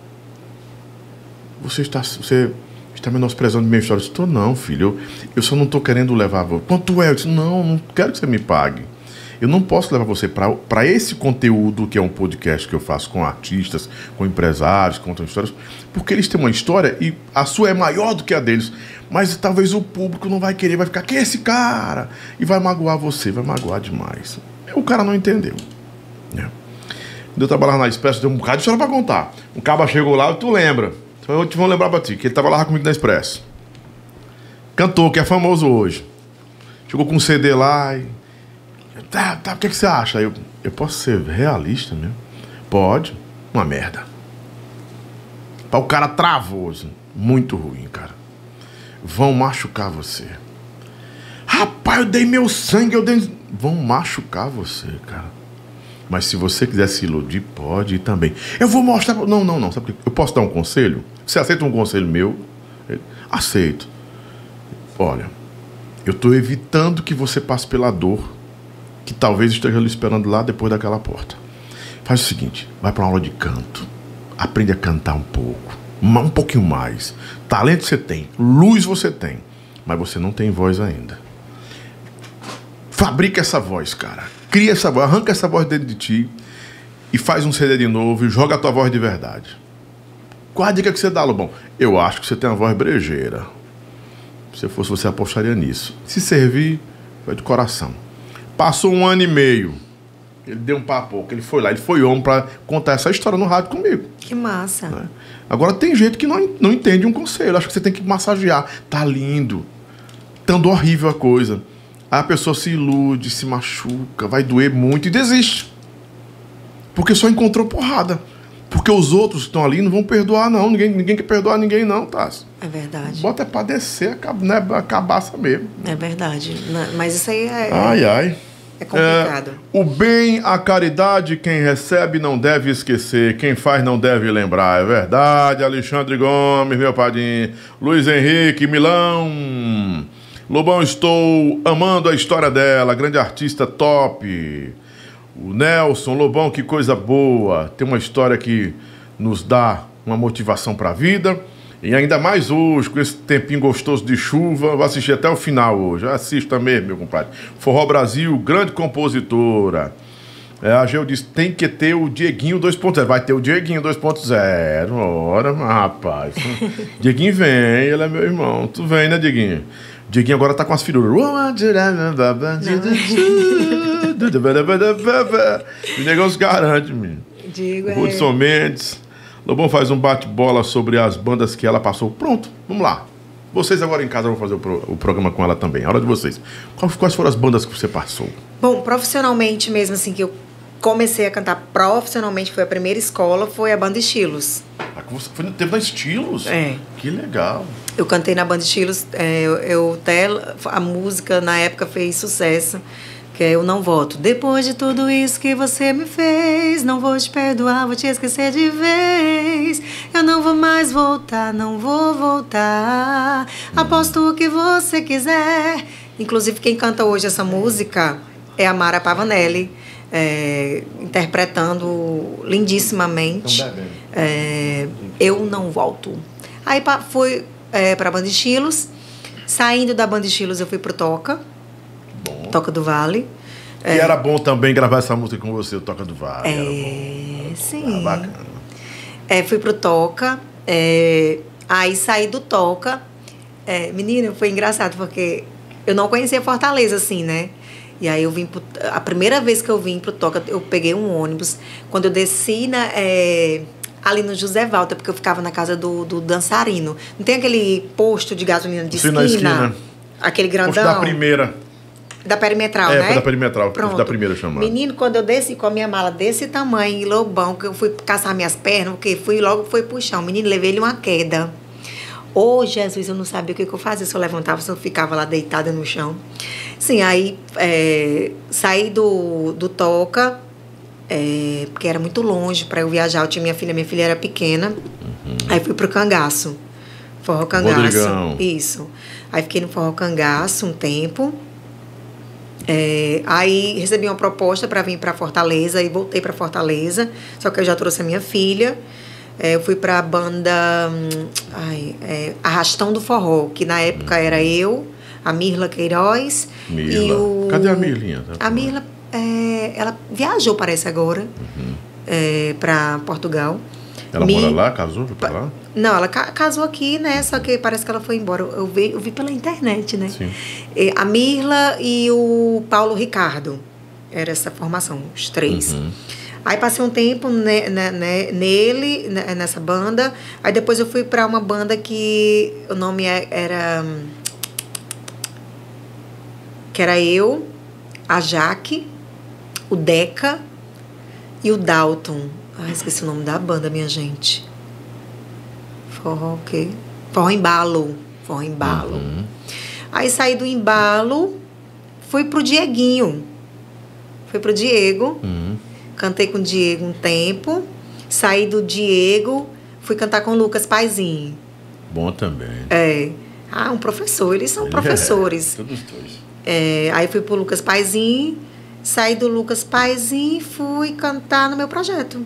Você está, você está menosprezando minha história. Eu disse, tô não, filho. Eu, eu só não estou querendo levar você. Quanto é? Eu disse, não, não quero que você me pague. Eu não posso levar você para esse conteúdo, que é um podcast que eu faço com artistas, com empresários, com outras histórias, porque eles têm uma história e a sua é maior do que a deles. Mas talvez o público não vai querer, vai ficar, quem é esse cara? E vai magoar você, vai magoar demais. O cara não entendeu. É. Quando eu trabalhava na Expresso, deu um bocado de história para contar. Um caba chegou lá, tu lembra? Então eu te vou lembrar para ti, que ele estava lá comigo na Expresso. Cantor, que é famoso hoje. Chegou com um C D lá e... Tá, tá, o que, que você acha? Eu, eu posso ser realista mesmo? Pode. Uma merda. O cara travou, assim. Muito ruim, cara. Vão machucar você. Rapaz, eu dei meu sangue, eu dei... Vão machucar você, cara. Mas se você quiser se iludir, pode ir também. Eu vou mostrar... Não, não, não. Sabe por quê? Eu posso dar um conselho? Você aceita um conselho meu? Aceito. Olha, eu estou evitando que você passe pela dor que talvez esteja lhe esperando lá depois daquela porta. Faz o seguinte, vai para uma aula de canto. Aprende a cantar um pouco. Um pouquinho mais. Talento você tem. Luz você tem. Mas você não tem voz ainda. Fabrica essa voz, cara. Cria essa voz. Arranca essa voz dentro de ti. E faz um C D de novo. E joga a tua voz de verdade. Qual a dica que você dá, Lobão? Eu acho que você tem uma voz brejeira. Se eu fosse você, apostaria nisso. Se servir, vai de coração. Passou um ano e meio. Ele deu um papo, ele foi lá, ele foi homem pra contar essa história no rádio comigo. Que massa. Né? Agora tem gente que não, não entende um conselho. Acho que você tem que massagear. Tá lindo. Tando horrível a coisa. Aí a pessoa se ilude, se machuca, vai doer muito e desiste. Porque só encontrou porrada. Porque os outros que estão ali não vão perdoar, não. Ninguém, ninguém quer perdoar ninguém, não, Tassi. É verdade. Bota é pra descer, né, a cabaça mesmo. É verdade. Mas isso aí é... Ai, ai. É complicado. É, o bem, a caridade, quem recebe não deve esquecer, quem faz não deve lembrar. É verdade, Alexandre Gomes, meu padrinho. Luiz Henrique, Milão. Lobão, estou amando a história dela, grande artista top. O Nelson, Lobão, que coisa boa. Tem uma história que nos dá uma motivação para a vida. E ainda mais hoje, com esse tempinho gostoso de chuva. Vou assistir até o final hoje. Assista mesmo, meu compadre. Forró Brasil, grande compositora. É, a Geu disse, tem que ter o Dieguinho dois ponto zero. Vai ter o Dieguinho dois ponto zero. Ora, rapaz. Dieguinho vem, ele é meu irmão. Tu vem, né, Dieguinho? Dieguinho agora tá com as firuras. O negócio garante, menino. Digo, é... Hudson Mendes. Lobão faz um bate-bola sobre as bandas que ela passou. Pronto, vamos lá. Vocês agora em casa vão fazer o, pro, o programa com ela também. A hora de vocês. Quais, quais foram as bandas que você passou? Bom, profissionalmente mesmo, assim, que eu comecei a cantar profissionalmente, foi a primeira escola, foi a Banda Estilos. Ah, você foi, teve na Estilos? É. Que legal. Eu cantei na Banda Estilos, é, eu, eu até, a música na época fez sucesso. Que é Eu Não Volto. Depois de tudo isso que você me fez, não vou te perdoar, vou te esquecer de vez. Eu não vou mais voltar, não vou voltar. Aposto o que você quiser. Inclusive, quem canta hoje essa música é a Mara Pavanelli, é, interpretando lindissimamente é, Eu Não Volto. Aí fui é, para a Banda Estilos. Saindo da Banda Estilos, eu fui pro Toca. Bom. Toca do Vale. E é. Era bom também gravar essa música com você, o Toca do Vale. É, sim. Ah, bacana. É, fui pro Toca. É, aí saí do Toca. É, menina, foi engraçado, porque eu não conhecia Fortaleza, assim, né? E aí eu vim pro, a primeira vez que eu vim pro Toca, eu peguei um ônibus. Quando eu desci na, é, ali no José Walter, porque eu ficava na casa do, do dançarino. Não tem aquele posto de gasolina de Sim, esquina? na esquina. Aquele grandão. Posto da primeira. Da perimetral, É, né? da perimetral, Pronto. da primeira chamada. Menino, quando eu desci com a minha mala desse tamanho, em Lobão, que eu fui caçar minhas pernas, porque fui logo fui pro chão. Menino, levei ele uma queda. Ô, Jesus, eu não sabia o que, que eu fazia. Se eu levantava, se eu ficava lá deitada no chão. Sim, aí é, saí do, do Toca, é, porque era muito longe para eu viajar. Eu tinha minha filha, minha filha era pequena. Uhum. Aí fui pro Cangaço. Forró Cangaço. Rodrigão. Isso. Aí fiquei no Forró Cangaço um tempo. É, aí recebi uma proposta para vir para Fortaleza e voltei para Fortaleza. Só que eu já trouxe a minha filha. É, eu fui para a banda hum, ai, é, Arrastão do Forró, que na época hum. era eu, a Mirla Queiroz. Mirla. E o, Cadê a Mirlinha? A Mirla, é, ela viajou, parece agora, uhum. é, para Portugal. Ela Me... mora lá? Casou? Foi pra lá? Não, ela ca casou aqui, né? Só que parece que ela foi embora. Eu vi, eu vi pela internet, né? Sim. É, a Mirla e o Paulo Ricardo. Era essa formação, os três. Uhum. Aí passei um tempo ne, ne, ne, nele, ne, nessa banda. Aí depois eu fui para uma banda que o nome era... Que era eu, a Jaque, o Deca e o Dalton. Ah, esqueci o nome da banda, minha gente. Forró o quê? Forró Embalo. Forró Embalo. Uhum. Aí saí do Embalo, fui pro Dieguinho. Fui pro Diego. Uhum. Cantei com o Diego um tempo. Saí do Diego, fui cantar com o Lucas Paizinho. Bom também. É. Ah, um professor. Eles são professores. É, todos dois. É, aí fui pro Lucas Paizinho. Saí do Lucas Paizinho e fui cantar no meu projeto.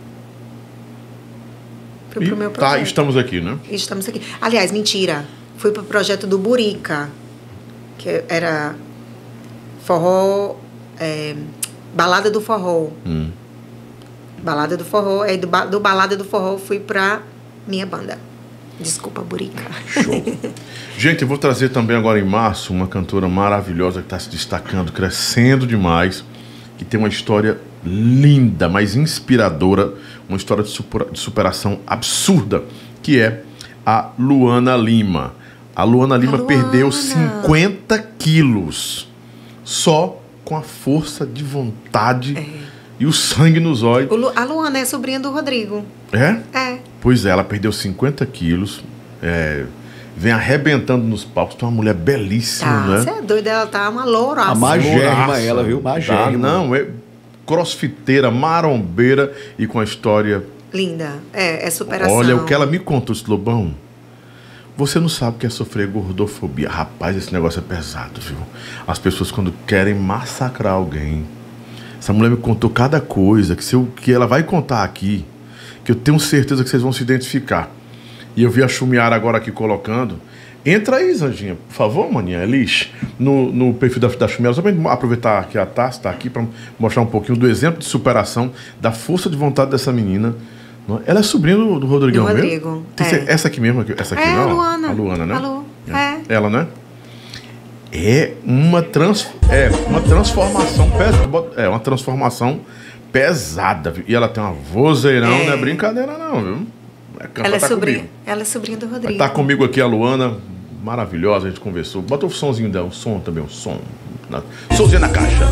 Fui pro e meu projeto. Tá, estamos aqui, né? Estamos aqui. Aliás, mentira. Fui pro projeto do Burica, que era forró, é, Balada do Forró. Hum. Balada do Forró. Aí do, do Balada do Forró fui pra minha banda. Desculpa, Burica. Show. Gente, eu vou trazer também agora em março uma cantora maravilhosa que está se destacando, crescendo demais, que tem uma história linda, mas inspiradora, uma história de, supera, de superação absurda, que é a Luana Lima. A Luana Lima a Luana. perdeu cinquenta quilos só com a força de vontade é. e o sangue nos olhos. A Luana é sobrinha do Rodrigo. É? É. Pois é, ela perdeu cinquenta quilos, é, vem arrebentando nos palcos, tem uma mulher belíssima, tá, né? Você é doida, ela tá uma louraça. A magérrima ela, viu? Magérrima. Tá, não, é crossfiteira, marombeira e com a história... Linda, é, é superação. Olha, o que ela me contou, esse Lobão, você não sabe o que é sofrer gordofobia. Rapaz, esse negócio é pesado, viu? As pessoas quando querem massacrar alguém, essa mulher me contou cada coisa que, se eu, que ela vai contar aqui, que eu tenho certeza que vocês vão se identificar. E eu vi a Xumiara agora aqui colocando. Entra aí, Zandinha, por favor, maninha, Elis, no, no perfil da, da Xumiara, só para aproveitar que a Tassi está aqui para mostrar um pouquinho do exemplo de superação, da força de vontade dessa menina. Ela é sobrinha do, do Rodrigão do mesmo? Rodrigo, é. Essa aqui mesmo? Essa aqui é não? a Luana. A Luana, né? A Lu, é. é. Ela, né? É uma, trans, é uma transformação pesada. É uma transformação pesada. Viu? E ela tem uma vozeirão, é. não é brincadeira não, viu? É, ela, é tá sobrinha, ela é sobrinha do Rodrigo. Tá comigo aqui a Luana, maravilhosa, a gente conversou. Bota o somzinho dela, o som também, o som. Na, somzinho na caixa.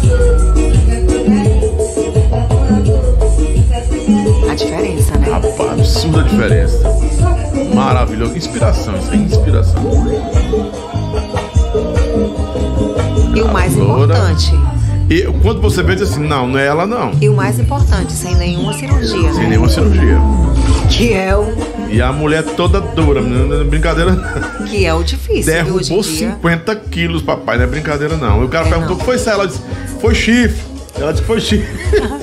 A diferença, né? Rapaz, absurda a diferença. Maravilhoso. Inspiração, isso é inspiração. E o mais Agora, importante... E quando você vê, diz assim, não, não é ela não. E o mais importante, sem nenhuma cirurgia. Sem né? nenhuma cirurgia. Que é o... E a mulher toda dura, não é brincadeira não. Que é o difícil. Derrubou hoje em dia. cinquenta quilos, papai, não é brincadeira não. E o cara é perguntou o que foi isso? Ela disse, foi chifre. Ela disse que foi chifre.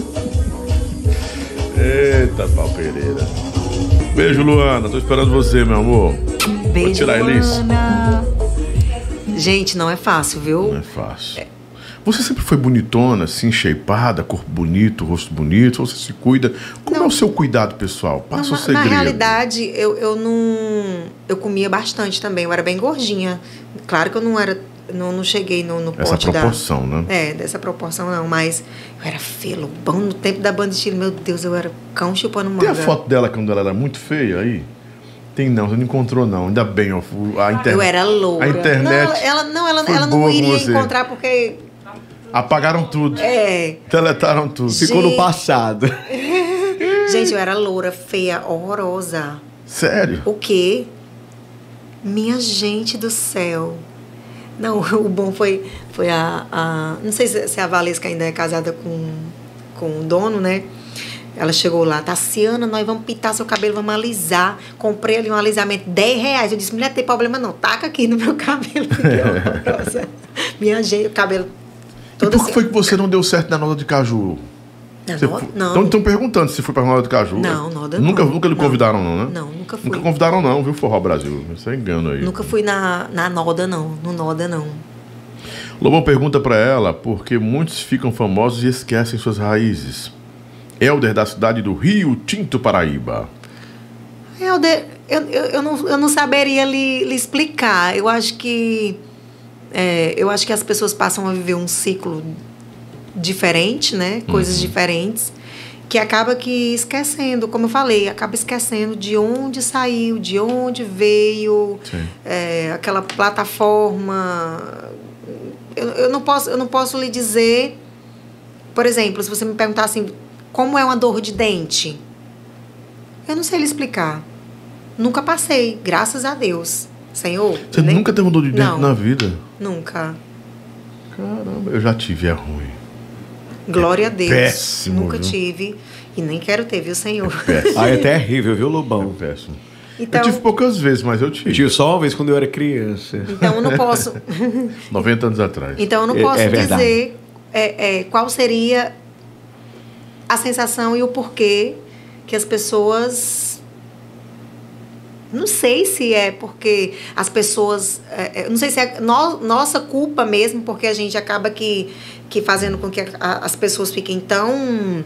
Eita, pau Pereira. Beijo, Luana. Tô esperando você, meu amor. Beijo, Vou tirar a Elis. Luana. Gente, não é fácil, viu? Não é fácil. É. Você sempre foi bonitona, assim, shapeada, corpo bonito, rosto bonito, você se cuida. Como Não. é o seu cuidado pessoal? Passa Não, o segredo. Na realidade, eu, eu não... Eu comia bastante também, eu era bem gordinha. Claro que eu não era... Não, não cheguei no, no Essa pote proporção, da... né? É, dessa proporção não, mas eu era feia, lobão. No tempo da banda estilo, meu Deus, eu era cão chupando manga. Tem a foto dela quando ela era muito feia aí? Tem não, você não encontrou não. Ainda bem, ó, a internet. Eu era loura. A internet. Não, ela, ela não, ela, foi ela não boa com iria você. encontrar porque... Apagaram tudo. É. Deletaram tudo. Ficou no Gente. passado. Gente, eu era loura, feia, horrorosa. Sério? O quê? Minha gente do céu. Não, o bom foi, foi a, a... Não sei se, se a Valesca ainda é casada com, com o dono, né? Ela chegou lá, Tassiana, nós vamos pintar seu cabelo, vamos alisar. Comprei ali um alisamento, dez reais. Eu disse, mulher, não tem problema não, taca aqui no meu cabelo. Que horrorosa. Minha gente, o cabelo E todo por que assim. foi que você não deu certo na Noda de Caju? Na Você Noda? foi- Não. Então estão perguntando se foi pra Noda de Caju. Não, Noda nunca, não. Nunca lhe Não. convidaram não, né? Não, nunca fui. Nunca convidaram não, viu, Forró Brasil? Isso é engano aí. Nunca fui na, na Noda, não. No Noda, não. Lobão pergunta pra ela porque muitos ficam famosos e esquecem suas raízes. Helder, da cidade do Rio Tinto, Paraíba. Eu, de, eu, eu, eu, não, eu não saberia lhe, lhe explicar. Eu acho que é, eu acho que as pessoas passam a viver um ciclo diferente, né? Coisas diferentes, que acaba que esquecendo, como eu falei, acaba esquecendo de onde saiu, de onde veio, é, aquela plataforma. Eu, eu, não posso, eu não posso lhe dizer, por exemplo, se você me perguntar assim, como é uma dor de dente? Eu não sei lhe explicar. Nunca passei, graças a Deus. Senhor. Você nem- nunca teve um dor de dente Não. na vida? Nunca. Caramba, eu já tive, é ruim. Glória a Deus. péssimo, Nunca viu? tive. E nem quero ter, viu, Senhor? Péssimo. Ah, é terrível, viu, Lobão? É péssimo. Então, Eu tive poucas vezes, mas eu tive. Eu tive só uma vez quando eu era criança. então eu não posso. noventa anos atrás. Então eu não É- posso é verdade. dizer é, é, qual seria a sensação e o porquê que as pessoas. Não sei se é porque as pessoas. É, é, não sei se é no, nossa culpa mesmo, porque a gente acaba que, que fazendo com que a- a- as pessoas fiquem tão.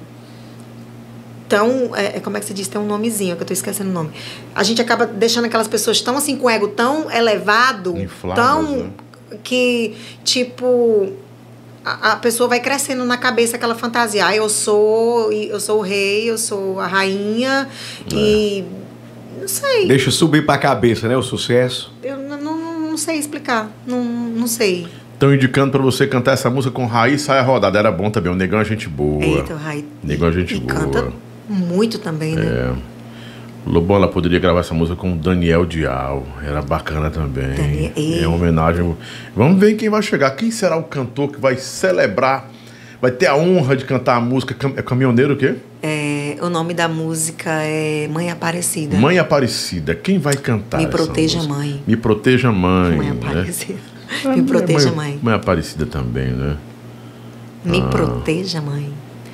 Tão. É, como é que se diz? Tem um nomezinho que eu tô esquecendo o nome. A gente acaba deixando aquelas pessoas tão assim, com o ego tão elevado, Infladas, tão. né? Que, tipo. A, a pessoa vai crescendo na cabeça aquela fantasia. Ah, eu sou, eu sou o rei, eu sou a rainha. E. Não sei. Deixa subir pra cabeça, né? O sucesso. Eu não, não, não sei explicar. Não, não sei. Estão indicando pra você cantar essa música com Raiz Saia Rodada. Era bom também. O Negão é gente boa. Eita, o Rai. Negão é gente e boa. canta muito também, né? É. O Lobão, ela poderia gravar essa música com o Daniel Dial. Era bacana também. Daniel- Ei. É uma homenagem. Vamos ver quem vai chegar. Quem será o cantor que vai celebrar, vai ter a honra de cantar a música? Cam- É Caminhoneiro o quê? É, o nome da música é Mãe Aparecida. Mãe Aparecida. Quem vai cantar Me essa proteja, música? mãe. Me proteja, mãe. Mãe né? Aparecida. Ah, Me proteja, mãe. mãe. Mãe Aparecida também, né? Me Ah. proteja, mãe.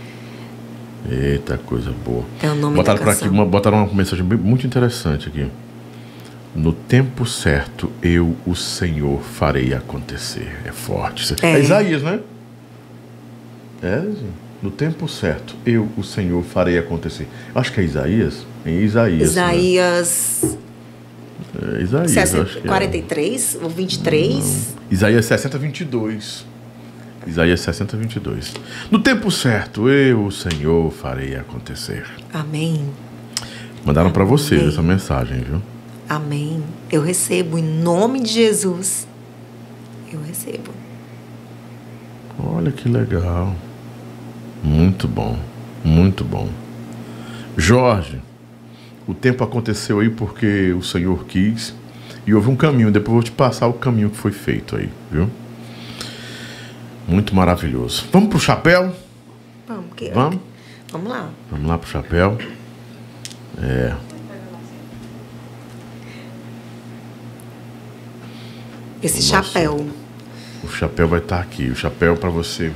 Eita, coisa boa. É o nome botaram da pra canção. aqui, uma, botaram uma mensagem bem- muito interessante aqui. No tempo certo, eu, o Senhor, farei acontecer. É forte. É, É. Isaías, né? É, gente. No tempo certo, eu, o Senhor, farei acontecer. Acho que é Isaías. É Isaías. Isaías Né? É Isaías, eu acho que é. quarenta e três ou vinte e três. Isaías sessenta, vinte e dois. Isaías sessenta, vinte e dois. No tempo certo, eu, o Senhor, farei acontecer. Amém. Mandaram pra vocês Amém. essa mensagem, viu? Amém. Eu recebo em nome de Jesus. Eu recebo. Olha que legal. Muito bom. Muito bom. Jorge, o tempo aconteceu aí porque o Senhor quis e houve um caminho. Depois eu vou te passar o caminho que foi feito aí, viu? Muito maravilhoso. Vamos pro chapéu? Vamos, que- Vamos? Vamos lá. Vamos lá pro chapéu. É. Esse Nossa. chapéu. O chapéu vai estar aqui. O chapéu para você.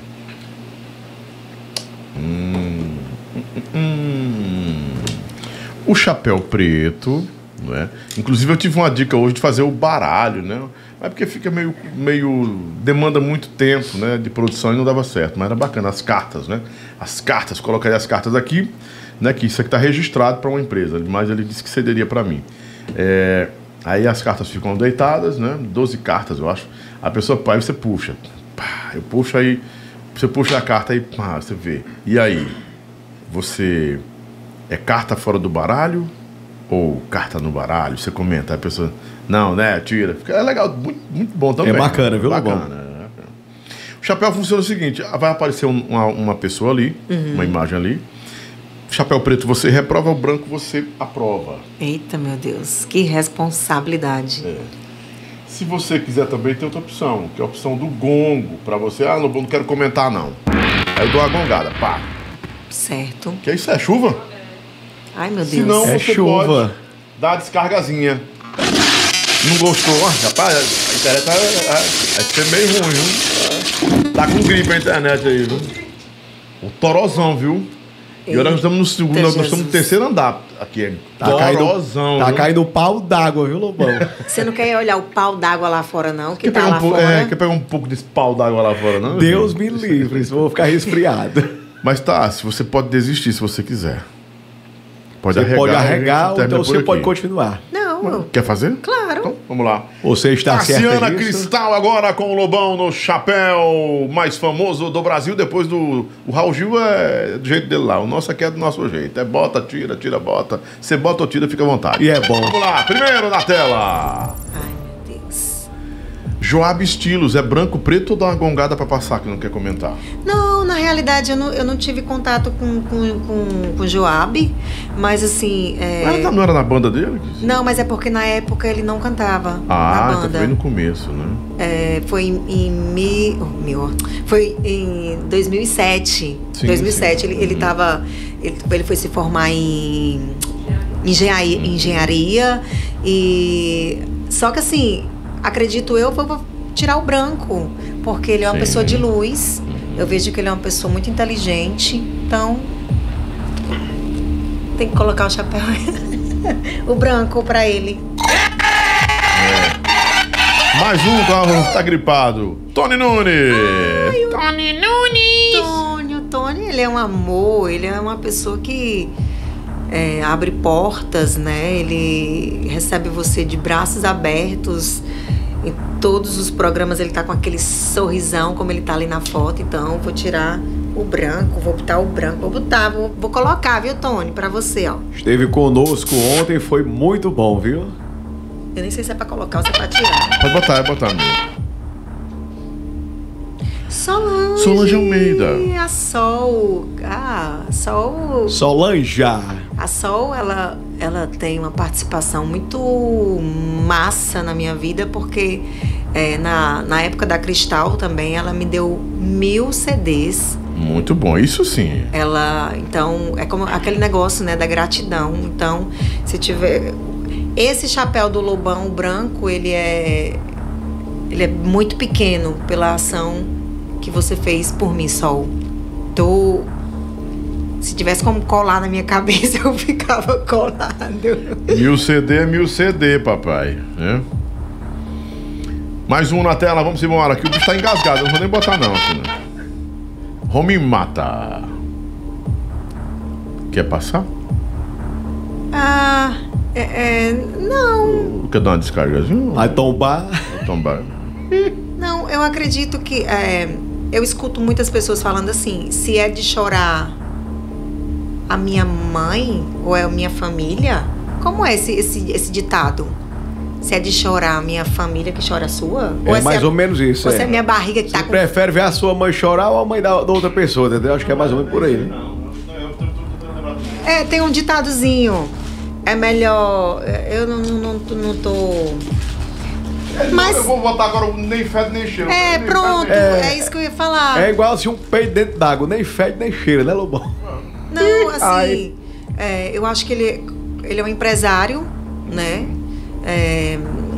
Hum, hum, hum. O chapéu preto não é? Inclusive eu tive uma dica hoje de fazer o baralho, né? Mas porque fica meio, meio... demanda muito tempo, né, de produção e não dava certo. Mas era bacana, as cartas, né? As cartas, colocaria as cartas aqui, né? Que isso aqui está registrado para uma empresa, mas ele disse que cederia para mim. É, aí as cartas ficam deitadas, né? doze cartas, eu acho. A pessoa, aí você puxa. Pá, eu puxo aí, você puxa a carta aí, pá, você vê. E aí? Você... é carta fora do baralho ou carta no baralho? Você comenta, a pessoa... não, né? Tira. É legal, muito, muito bom também. É bacana, viu, bacana. Lobão? O chapéu funciona o seguinte, vai aparecer um- uma, uma pessoa ali, Uhum. uma imagem ali. Chapéu preto você reprova, o branco você aprova. Eita, meu Deus, que responsabilidade. É. Se você quiser também, tem outra opção, que é a opção do gongo. Pra você, ah, não, não quero comentar não. Aí eu dou uma gongada, pá. Certo. Que isso é chuva? Ai, meu Deus. Se não, É você chuva. pode dar a descargazinha. Não gostou? Ah, rapaz, a internet vai, vai, vai ser meio ruim, viu? Tá com gripe a internet aí, viu? O torozão, viu? E agora nós estamos no segundo, Eita, nós estamos no Jesus. terceiro andar aqui. É Tá caindo, torozão. tá viu? caindo pau d'água, viu, Lobão? Você não quer olhar o pau d'água lá fora, não? Que Quer tá pegar, lá um pouco, fora. é, quer pegar um pouco desse pau d'água lá fora, não? Deus me livre, vou ficar resfriado. Mas tá, se você pode desistir se você quiser. Pode Você arregar. pode e a arregar, gente ou termina então por você aqui. pode continuar. Não, eu- Quer fazer? claro. Então, vamos lá. Você está certo Tassiana nisso? Cristal agora com o Lobão no chapéu mais famoso do Brasil. Depois do... O Raul Gil é do jeito dele lá. O nosso aqui é do nosso jeito. É bota, tira, tira, bota. Você bota ou tira, fica à vontade. E é bom. Vamos lá. Primeiro na tela. Ai, meu Deus. Joab Estilos. É branco, preto ou dá uma gongada pra passar que não quer comentar? Não, na realidade eu não, eu não tive contato com, com, com, com o Joab, mas assim. é, Ela tá- não era na banda dele? Não, mas é porque na época ele não cantava Ah, na então banda. foi no começo, né? É, foi em, em mi, oh, meu, foi em dois mil e sete. Sim, dois mil e sete sim. ele, ele tava. Ele, ele foi se formar em engenharia, engenharia e. Só que assim, acredito eu, foi pra tirar o branco. Porque ele é uma Sim. pessoa de luz. Eu vejo que ele é uma pessoa muito inteligente. Então. Tem que colocar o chapéu. o branco pra ele. Mais um carro tá gripado. Tony Nunes. Tony Nunes! Tony, o Tony, ele é um amor, ele é uma pessoa que é, abre portas, né? Ele recebe você de braços abertos. Em todos os programas ele tá com aquele sorrisão, como ele tá ali na foto. Então, vou tirar o branco, vou botar o branco, vou botar, vou, vou colocar, viu, Tony? Pra você, ó. Esteve conosco ontem, foi muito bom, viu? Eu nem sei se é pra colocar ou se é pra tirar. Pode botar, é botar mesmo. Solange. Solange Almeida. A Sol. Ah, a Sol. Solange. A Sol, ela, ela tem uma participação muito massa na minha vida, porque é, na, na época da Cristal também, ela me deu mil C Ds. Muito bom, isso sim. Ela, então, é como aquele negócio, né, da gratidão. Então, se tiver... Esse chapéu do Lobão branco, ele é, ele é muito pequeno pela ação que você fez por mim, Sol. Tô... Se tivesse como colar na minha cabeça, eu ficava colado. Mil C D é mil C D, papai. Né? Mais um na tela, vamos embora. Aqui o bicho tá engasgado, eu não vou nem botar não. Aqui, né? Romy Mata. Quer passar? Ah, é, é, não. Quer dar uma descargazinha? Vai tombar. Vou tombar. Não, eu acredito que... É, eu escuto muitas pessoas falando assim, se é de chorar a minha mãe ou é a minha família, como é esse, esse, esse ditado? Se é de chorar a minha família que chora a sua? É se mais ou menos isso, Ou se é é. a minha barriga que tá Você com... prefere ver a sua mãe chorar ou a mãe da, da outra pessoa, entendeu? Acho que é mais ou menos por aí, né? É, tem um ditadozinho. É melhor... Eu não, não, não tô... Mas... Eu vou botar agora o nem fede nem cheiro. É, Nem pronto. fede, nem- É isso que eu ia falar. É igual assim um peido dentro d'água, nem fede nem cheira, né, Lobão? Não, assim, Ai. é, eu acho que ele, ele é um empresário, né? É,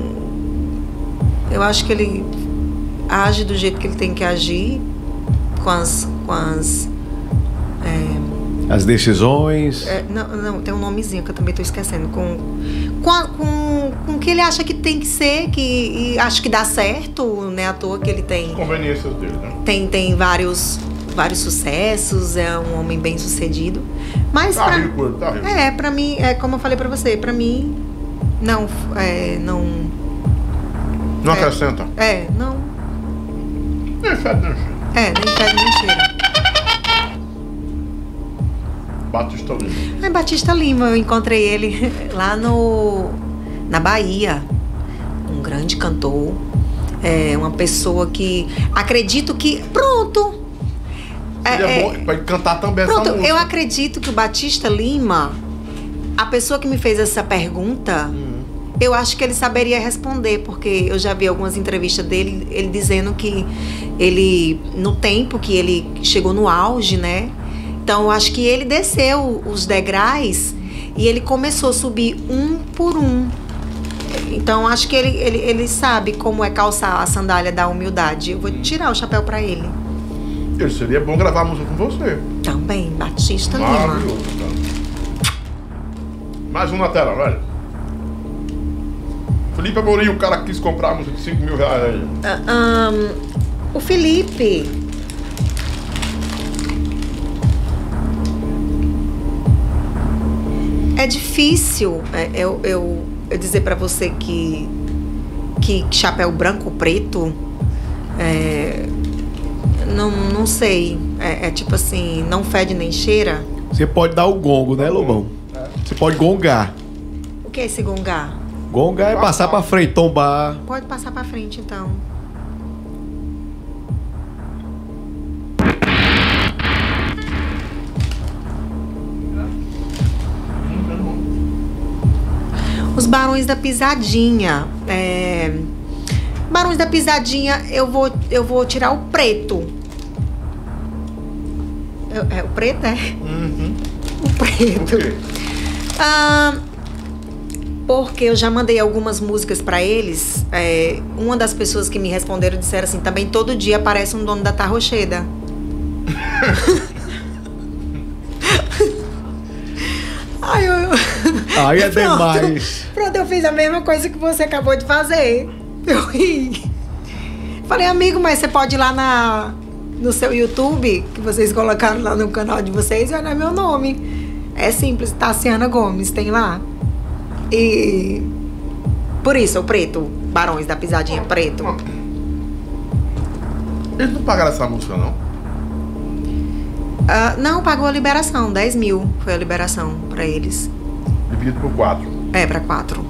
eu acho que ele age do jeito que ele tem que agir, com as... Com as é, As decisões. É, não, não, tem um nomezinho que eu também tô esquecendo. Com, com, a- com, com o que ele acha que tem que ser, que e acho que dá certo, né? À toa que ele tem, Conveniências dele, né? tem, tem vários, vários sucessos, é um homem bem sucedido. Mas Tá pra, rico, ele tá rico. é, pra mim, é como eu falei pra você, pra mim, não, é, não, Não É. acrescenta. é, não, Nem fede, nem cheira. é, nem fede nem cheira. Batista Lima. É Batista Lima, eu encontrei ele lá no na Bahia. Um grande cantor, é uma pessoa que acredito que pronto. É, Ele é, é, bom pra ele cantar também pronto, essa música. eu acredito que o Batista Lima, a pessoa que me fez essa pergunta, eu acho que ele saberia responder, porque eu já vi algumas entrevistas dele, ele dizendo que ele, no tempo que ele chegou no auge, né? Então, eu acho que ele desceu os degraus e ele começou a subir um por um. Então, acho que ele, ele, ele sabe como é calçar a sandália da humildade. Eu vou tirar o chapéu pra ele. Ele seria bom gravar a música com você. Também, Batista Lima. Maravilhoso, cara. Mais um na tela, velho. Felipe Amorim, o cara que quis comprar a música de cinco mil reais aí. Ah, ahn, o Felipe. É difícil é, eu, eu, eu dizer pra você que, que chapéu branco ou preto. É, não, não sei. É, é tipo assim, não fede nem cheira. Você pode dar o gongo, né, Lobão? Você pode gongar. O que é esse gongar? Gongar é passar pra frente, tombar. Pode passar pra frente então. Os Barões da Pisadinha. É... Barões da Pisadinha, eu vou, eu vou tirar o preto. É, é o preto, é? Uhum. O preto. Por quê? Ah, porque eu já mandei algumas músicas pra eles. É, uma das pessoas que me responderam disseram assim: também todo dia aparece um dono da Tarrocheda. Ai, eu... Aí é Pronto. demais. Pronto, eu fiz a mesma coisa que você acabou de fazer. Eu ri. Falei, amigo, mas você pode ir lá na, no seu YouTube, que vocês colocaram lá no canal de vocês, e olhar meu nome. É simples, Tassiana Gomes, tem lá. E por isso, o preto, Barões da Pisadinha preto. Eles não pagaram essa música, não? Ah, não, pagou a liberação, dez mil foi a liberação pra eles. Dividido por quatro. É, pra quatro.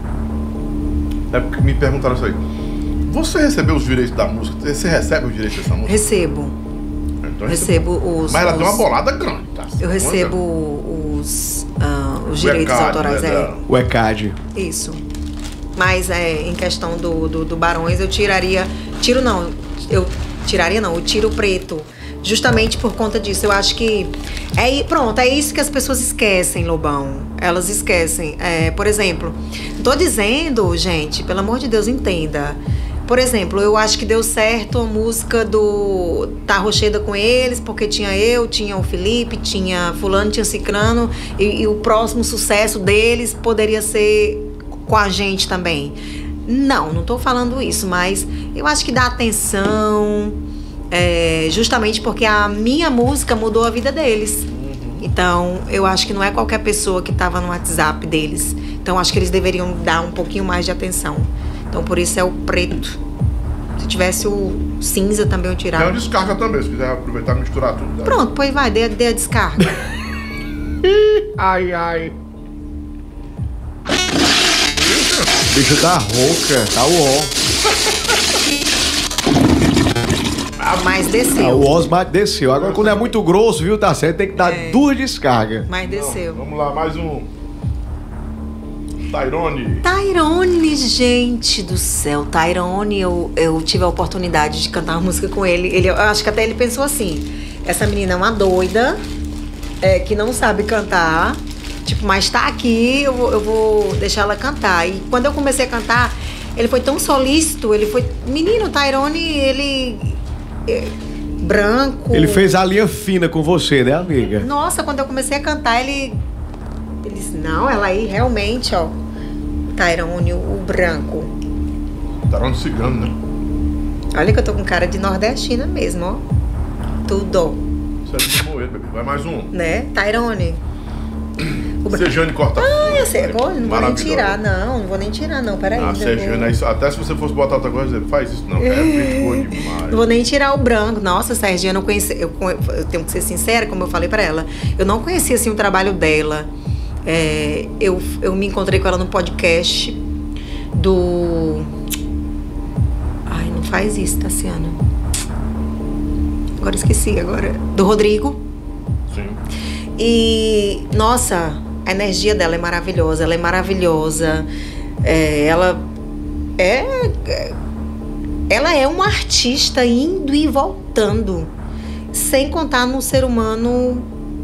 É porque me perguntaram isso aí. Você recebeu os direitos da música? Você recebe os direitos dessa música? Recebo. Então, Recebo os. Mas ela os- tem uma bolada grande, tá? Eu recebo os, ah, os direitos E C A D, autorais, né, é. da- O E C A D. Isso. Mas é, em questão do, do, do Barões, eu tiraria. Tiro não, eu tiraria não, eu tiro o preto. Justamente por conta disso. Eu acho que. É, i- pronto, é isso que as pessoas esquecem, Lobão. Elas esquecem. É, por exemplo, não tô dizendo, gente, pelo amor de Deus, entenda. Por exemplo, eu acho que deu certo a música do Tarrocheda com eles, porque tinha eu, tinha o Felipe, tinha fulano, tinha cicrano, e, e o próximo sucesso deles poderia ser com a gente também. Não, não tô falando isso, mas eu acho que dá atenção, é, justamente porque a minha música mudou a vida deles. Então, eu acho que não é qualquer pessoa que estava no WhatsApp deles. Então, acho que eles deveriam dar um pouquinho mais de atenção. Então, por isso é o preto. Se tivesse o cinza também, eu Tem uma tirava. descarga também, se quiser aproveitar e misturar tudo. Dá. Pronto, pois vai, dê, dê a descarga. Ai, ai. O bicho tá rouca, tá uó. Mas Ah, desceu. o Osmar desceu. Agora, quando é muito grosso, viu, tá certo, tem que dar É. duas descargas. Mas desceu. Vamos lá, mais um. Tyrone. Tyrone, gente do céu, Tyrone, eu, eu tive a oportunidade de cantar uma música com ele. ele. Eu acho que até ele pensou assim: essa menina é uma doida, é, que não sabe cantar, tipo, mas tá aqui, eu vou, eu vou deixar ela cantar. E quando eu comecei a cantar, ele foi tão solícito, ele foi. Menino, Tyrone, ele. eh, branco. Ele fez a linha fina com você, né, amiga? Nossa, quando eu comecei a cantar, ele... Ele disse, não, ela aí realmente, ó. Tyrone, o branco. Tyrone cigano, né? Olha que eu tô com cara de nordestina mesmo, ó. Tudo. Você é de Limoeiro, bebê. Vai mais um. Né? Tyrone. Sejane corta. Ah, eu sei. Agora não vou nem Maravilhosa. tirar, não. Não vou nem tirar, não. Peraí. Ah, ainda Sejane, vou- aí, até se você fosse botar outra coisa, faz isso não. É muito boa demais. Não vou nem tirar o branco. Nossa, Serginha, eu não conhecia. Eu, conhe- eu tenho que ser sincera, como eu falei pra ela. Eu não conhecia assim o trabalho dela. É, eu, eu me encontrei com ela no podcast do. Ai, não faz isso, Tassiana. Agora esqueci, agora. Do Rodrigo. Sim. E, nossa, a energia dela é maravilhosa. Ela é maravilhosa. É, ela é. Ela é uma artista indo e voltando. Sem contar no ser humano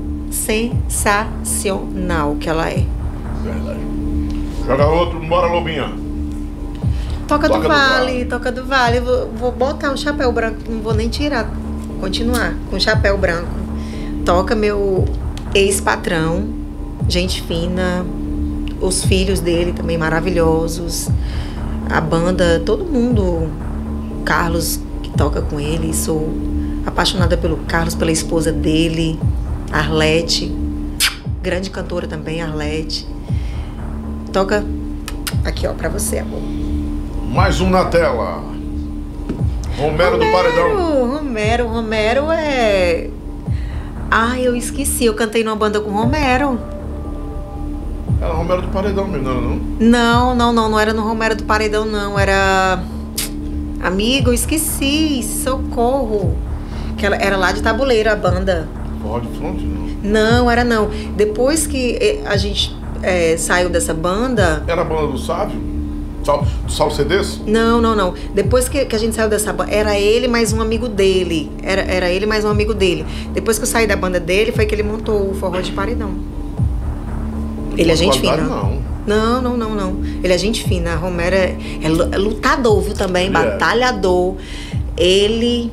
sensacional que ela é. Verdade. Joga outro, bora, Lobinha. Toca, Toca do do Vale, Vale. toca do Vale. Vou, vou botar um chapéu branco, não vou nem tirar. Continuar com chapéu branco. Toca meu ex-patrão, gente fina. Os filhos dele também maravilhosos. A banda, todo mundo. Carlos, que toca com ele. Sou apaixonada pelo Carlos, pela esposa dele, Arlete. Grande cantora também, Arlete. Toca aqui, ó, pra você, amor. Mais um na tela. Romero, do Paredão. Romero, Romero é... Ai, eu esqueci, eu cantei numa banda com Romero. Era Romero do Paredão mesmo, não era não? Não, não, não, não era no Romero do Paredão, não. Era... Amigo, eu esqueci, socorro. Que ela era lá de Tabuleiro, a banda. Forró de Fronte, não. Não, era não. Depois que eh, a gente eh, saiu dessa banda... Era a banda do Sávio? Sal, do Sal C Ds? Não, não, não. Depois que, que a gente saiu dessa banda, era ele mais um amigo dele. Era, era ele mais um amigo dele. Depois que eu saí da banda dele, foi que ele montou o Forró de Paredão. Ele é gente fina. Não. Não, não, não, não. Ele é gente fina. Romero é, é lu- é lutador, viu, também. Ele é. Batalhador. Ele...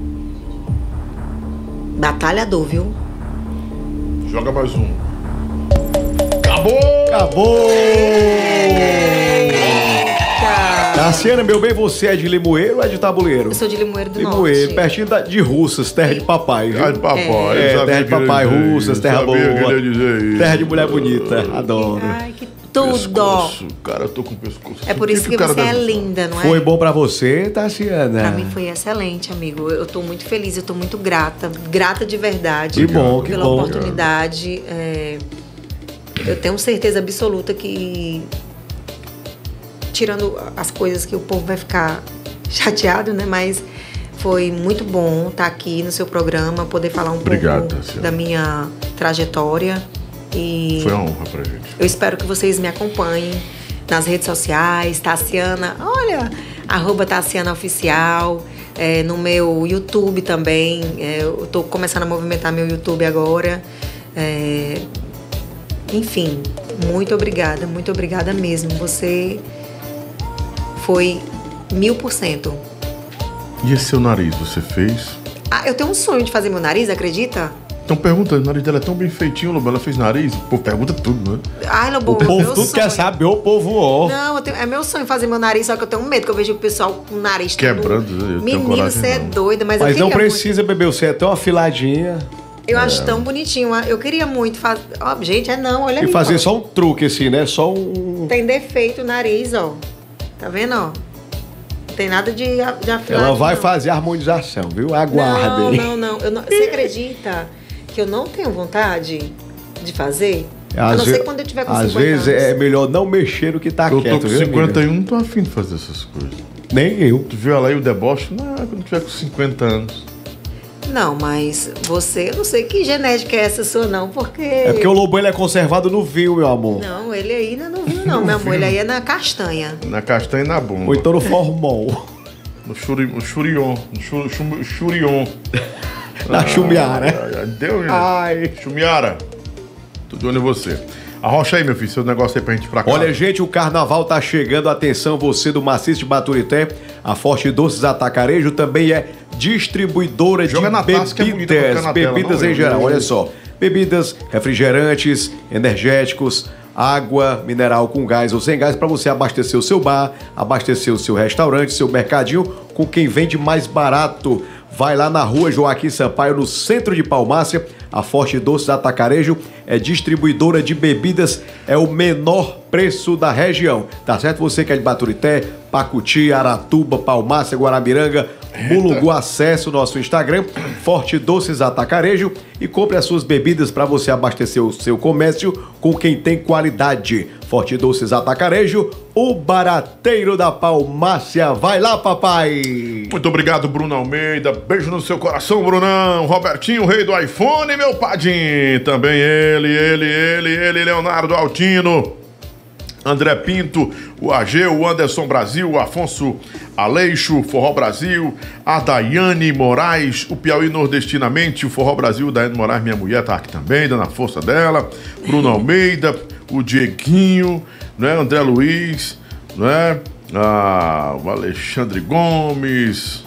Batalhador, viu? Joga mais um. Acabou! Acabou! Tá. Tassiana, meu bem, você é de Limoeiro ou é de Tabuleiro? Eu sou de Limoeiro do Limoeiro, Norte. pertinho da- de Russas, terra de papai, viu? Ai, papai. É, eu sabia terra de que ele ia papai, dizer Russas, isso, terra sabia boa. que ele ia dizer isso. Terra de mulher bonita, adoro. Ai, que tudo. Pescoço. Cara, eu tô com o pescoço. É por O isso que o cara você é deve- linda, não é? Foi bom pra você, Tassiana? Pra mim foi excelente, amigo. Eu tô muito feliz, eu tô muito grata. Grata de verdade. Que bom, que pela bom. oportunidade. É, eu tenho certeza absoluta que, tirando as coisas que o povo vai ficar chateado, né? Mas foi muito bom estar aqui no seu programa, poder falar um Obrigado, pouco Tassiana. da minha trajetória. E Foi uma honra pra gente. eu espero que vocês me acompanhem nas redes sociais, Tassiana, olha, arroba Tassiana Oficial, é, no meu YouTube também. É, eu tô começando a movimentar meu YouTube agora. É, enfim, muito obrigada, muito obrigada mesmo. Você foi mil por cento. E esse seu nariz, você fez? Ah, eu tenho um sonho de fazer meu nariz, acredita? Então pergunta, o nariz dela é tão bem feitinho, Lobo, ela fez nariz? Pô, pergunta tudo, né? Ai, Lobo, O é povo meu tudo sonho. quer saber, o povo ó. Não, eu tenho- é meu sonho fazer meu nariz, só que eu tenho medo, que eu vejo o pessoal com o nariz Quebrando, todo... eu tenho Menino, coragem, você é não. doida, mas, eu Mas queria não precisa, bebê, você é tão afiladinha. muito... Eu acho tão bonitinho, eu queria muito fazer... Ó, gente, é não, olha E aí, fazer ó. só um truque assim, né? Só um... Tem defeito o nariz, ó. Tá vendo, ó? Não tem nada de, de afilar. Ela vai não. fazer a harmonização, viu? Não, Aguardem. não, não. Eu não... Você acredita que eu não tenho vontade de fazer? A Às não ve- ser quando eu tiver com Às cinquenta vezes anos. é melhor não mexer no que tá Eu tô quieto, com viu, cinquenta e amiga? um, não tô afim de fazer essas coisas. Nem eu. Tu viu ela aí o deboche? Não, quando tiver com cinquenta anos. Não, mas você... Eu não sei que genética é essa sua, não, porque... É porque o lobo ele é conservado no vinho, meu amor. Não, ele aí não, não viu, não, meu amor. Ele aí é na castanha. Na castanha e na bomba. Ou então no formol. No churi, no churion. No chur, chum, churion. Na chumiara. Ai, ai, Deu, né? Ai. Chumiara. Tô de olho em você. Arrocha aí, meu filho, seu negócio aí pra gente ir pra cá. Olha, gente, o carnaval tá chegando. Atenção, você do Maciço de Baturité. A Forte Doces Atacarejo também é distribuidora Joga de na taça que é bonito, bebidas. colocar na tela, Bebidas não, em eu- geral, eu- olha só. Bebidas, refrigerantes, energéticos, água mineral com gás ou sem gás para você abastecer o seu bar, abastecer o seu restaurante, seu mercadinho com quem vende mais barato. Vai lá na rua Joaquim Sampaio, no centro de Palmácia. A Forte Doces Atacarejo é distribuidora de bebidas, é o menor preço da região. Tá certo? Você que é de Baturité, Pacuti, Aratuba, Palmácia, Guarabiranga, Mulugu, acesse o nosso Instagram, Forte Doces Atacarejo, e compre as suas bebidas para você abastecer o seu comércio com quem tem qualidade. Forte Doces Atacarejo, o barateiro da Palmácia. Vai lá, papai! Muito obrigado, Bruno Almeida. Beijo no seu coração, Brunão. Robertinho, o rei do iPhone, meu padim. Também ele, ele, ele, ele, Leonardo Altino. André Pinto, o Ageu, o Anderson Brasil, o Afonso Aleixo, Forró Brasil, a Daiane Moraes, o Piauí Nordestinamente, o Forró Brasil, Daiane Moraes, minha mulher, tá aqui também, dando a força dela. Bruno Almeida, o Dieguinho, né? André Luiz, né? Ah, o Alexandre Gomes,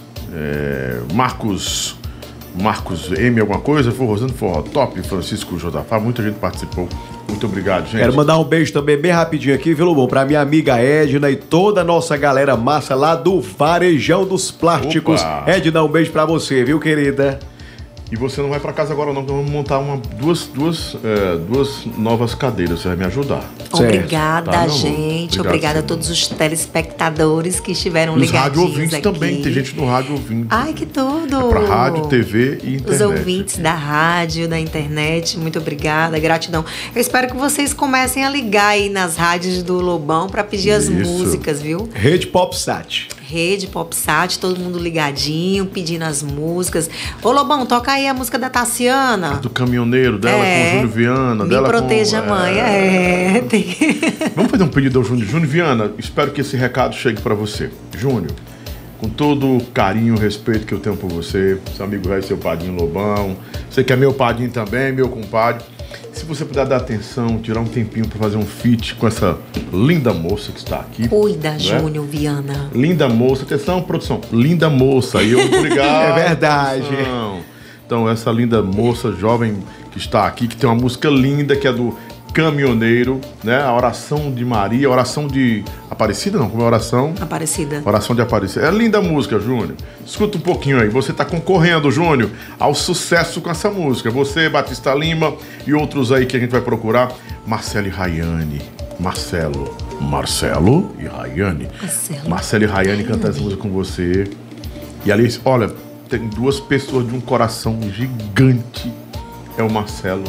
é, Marcos, Marcos M, alguma coisa, foi Rosando Forró Top, Francisco Josafá, muita gente participou. Muito obrigado, gente. Quero mandar um beijo também bem rapidinho aqui, viu, Lobão? Pra minha amiga Edna e toda a nossa galera massa lá do Varejão dos Plásticos. Opa. Edna, um beijo pra você, viu, querida? E você não vai pra casa agora não, que vamos montar uma, duas, duas, é, duas novas cadeiras, você vai me ajudar. Obrigada, Tá, meu amor? gente. Obrigado, Obrigada a sim. todos os telespectadores que estiveram Os ligadinhos rádio ouvintes aqui. também, tem gente no rádio ouvindo. Ai, que tudo! É pra rádio, T V e internet. Os ouvintes da rádio, da internet, muito obrigada, gratidão. Eu espero que vocês comecem a ligar aí nas rádios do Lobão pra pedir as Isso. músicas, viu? Rede Popsat. Rede Popsat, todo mundo ligadinho, pedindo as músicas. Ô, Lobão, toca aí a música da Tassiana. Do caminhoneiro dela É. com o Júnior Viana. Me dela proteja, com, mãe. É, tem... Vamos fazer um pedido ao Júnior. Júnior Viana, espero que esse recado chegue pra você. Júnior, com todo o carinho e respeito que eu tenho por você, seu amigo velho, seu padrinho Lobão, você que é meu padrinho também, meu compadre. Se você puder dar atenção, tirar um tempinho pra fazer um feat com essa linda moça que está aqui. Cuida, né? Júnior Viana. Linda moça, atenção, produção. Linda moça, e eu obrigado. É verdade. produção. Então, essa linda moça jovem que está aqui, que tem uma música linda, que é do Caminhoneiro, né? A oração de Maria, a oração de Aparecida, não, como é a oração? Aparecida. Oração de Aparecida. É linda a música, Júnior. Escuta um pouquinho aí. Você está concorrendo, Júnior, ao sucesso com essa música. Você, Batista Lima e outros aí que a gente vai procurar. Marcelo e Rayane. Marcelo. Marcelo e Rayane. Marcelo. Marcelo e Rayane cantando essa música com você. E ali, olha, tem duas pessoas de um coração gigante. É o Marcelo.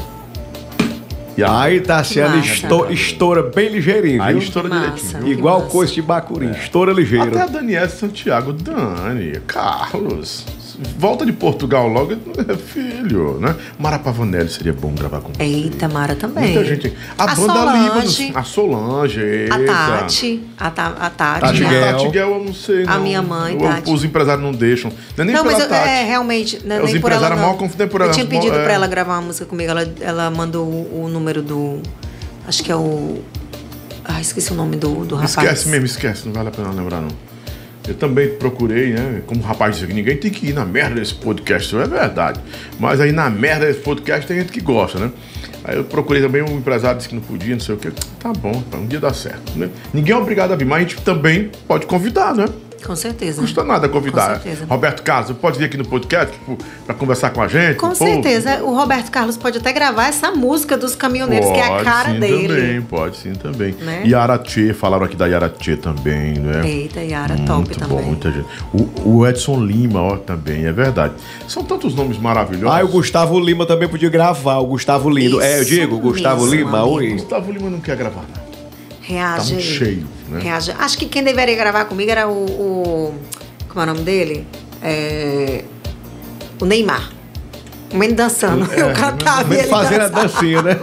E a Aí, Tassiana, Massa. esto- estoura bem ligeirinho, Aí viu? estoura Massa. direitinho. viu? Igual massa. coice de bacurim, estoura ligeiro. Até a Daniela Santiago, Dani, Carlos, volta de Portugal logo, filho, né? Mara Pavanelli seria bom gravar com você. Eita, Mara também. Muita gente. A, A banda Solange. Líbano, a Solange, eita. A Tati. A, ta, a Tati. Tati A Guel. Tati Guel, eu não sei. A não. minha mãe, Eu- Tati. Os empresários não deixam. Não é nem Não, pela mas eu, Tati. é, realmente, não é É, os nem por ela empresários não. mal confundem por ela, Eu tinha mal- pedido é. pra ela gravar uma música comigo, ela, ela mandou o, o número do... Acho que é o... Ah, esqueci o nome do, do rapaz. Esquece mesmo, esquece, não vale a pena lembrar, não. Eu também procurei, né? Como o rapaz disse aqui, ninguém tem que ir na merda desse podcast, isso é verdade. Mas aí na merda desse podcast tem gente que gosta, né? Aí eu procurei também, um empresário disse que não podia, não sei o quê. Tá bom, um dia dá certo, né? Ninguém é obrigado a vir, mas a gente também pode convidar, né? Com certeza. Não custa nada convidar. Com certeza. Roberto Carlos, pode vir aqui no podcast tipo, pra conversar com a gente? Com o povo? certeza. O Roberto Carlos pode até gravar essa música dos caminhoneiros, que é a Pode cara sim dele. também, pode sim também. Né? Yara Tchê, falaram aqui da Yara Tchê também, né? Eita, Yara, top Muito também. bom, muita gente. O, o Edson Lima, ó, também, é verdade. São tantos nomes maravilhosos. Ah, o Gustavo Lima também podia gravar, o Gustavo Lindo. É, eu Isso digo, Gustavo mesmo, Lima, amigo. oi. Gustavo Lima não quer gravar, não. Reage Tá muito aí. cheio, né? Reage. Acho que quem deveria gravar comigo era o... o- como é o nome dele? É, o Neymar. O menino dançando. É, eu cantava e ele Fazendo a dançava. dancinha, né?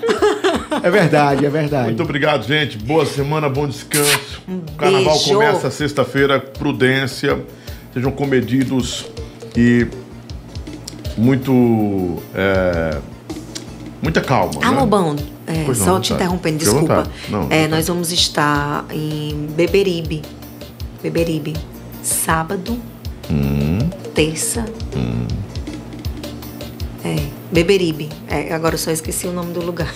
É verdade, é verdade. Muito obrigado, gente. Boa semana, bom descanso. o carnaval beijo. começa sexta-feira. Prudência. Sejam comedidos e muito é, Muita calma, Ah, né? Lobão, é, Pois não, só vontade. te interrompendo, Fique à desculpa. vontade. Não, É, vontade. nós vamos estar em Beberibe. Beberibe. Sábado, Hum, terça. hum. É, Beberibe. É, agora eu só esqueci o nome do lugar.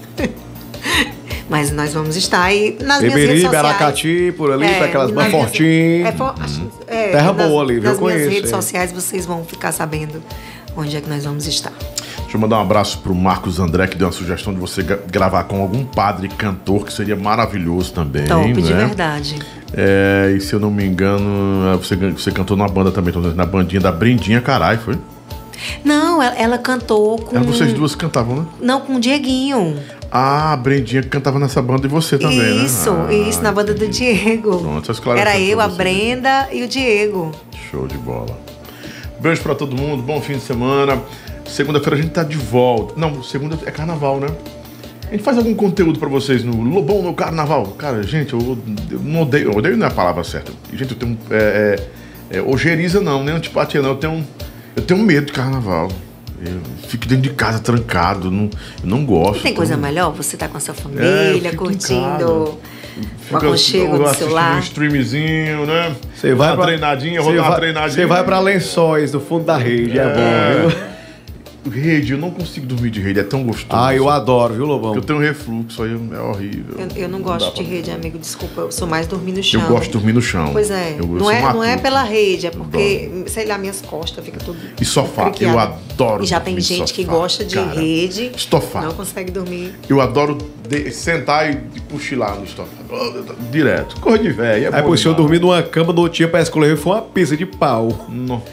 Mas nós vamos estar aí nas minhas redes Beberibe, sociais. Aracati, por ali, pra aquelas e nas minhas- Banfortim. É, for- acho- é, Terra nas- boa ali, viu? Nas Eu conheço, minhas redes é. sociais vocês vão ficar sabendo onde é que nós vamos estar. Deixa eu mandar um abraço pro Marcos André, que deu uma sugestão de você gra- gravar com algum padre cantor, que seria maravilhoso também. Top, de né? verdade. É, e se eu não me engano, você, você cantou na banda também, então, na bandinha da Brendinha Carai, foi? Não, ela, ela cantou com... Era vocês duas que cantavam, né? Não, com o Dieguinho. Ah, a Brendinha que cantava nessa banda e você também, Isso, né? Ah, isso, na banda do Diego. Pronto, essas claras Era cantou eu, a você. Brenda e o Diego. Show de bola. Beijo pra todo mundo, bom fim de semana. Segunda-feira a gente tá de volta. Não, segunda é carnaval, né? A gente faz algum conteúdo pra vocês no Lobão no Carnaval. Cara, gente, eu, eu não odeio, eu odeio não é a palavra certa. Gente, eu tenho. É, é, é, ojeriza não, nem antipatia não. Eu tenho, eu tenho medo de carnaval. Eu fico dentro de casa trancado, não, eu não gosto. Tem coisa então- melhor? Você tá com a sua É, eu família, fico em curtindo o Fica- aconchego eu do assistindo celular. um streamzinho, né? Você vai uma pra, treinadinha, você rodar uma vai- treinadinha. Você vai pra Lençóis, no fundo da rede, é, bom, viu? Rede, eu não consigo dormir de rede, é tão gostoso. Ah, eu adoro, viu, Lobão? Eu tenho refluxo, aí é horrível. Eu, eu não dá gosto pra- de rede, amigo, desculpa, eu sou mais dormir no Eu chão. gosto de dormir no chão. Pois é, Eu, eu não, sou é não é matuto. pela rede, é porque, sei lá, minhas costas ficam tudo E sofá, criquiado. eu adoro E já tem dormir gente sofá, que gosta de cara. rede, Estofá. não consegue dormir. Eu adoro de- sentar e e cochilar no estofá. Direto. Cor de velho. É Aí, bom pô, se eu demais. dormir numa cama, no outro dia parece que eu levei foi uma pizza de pau. Nossa.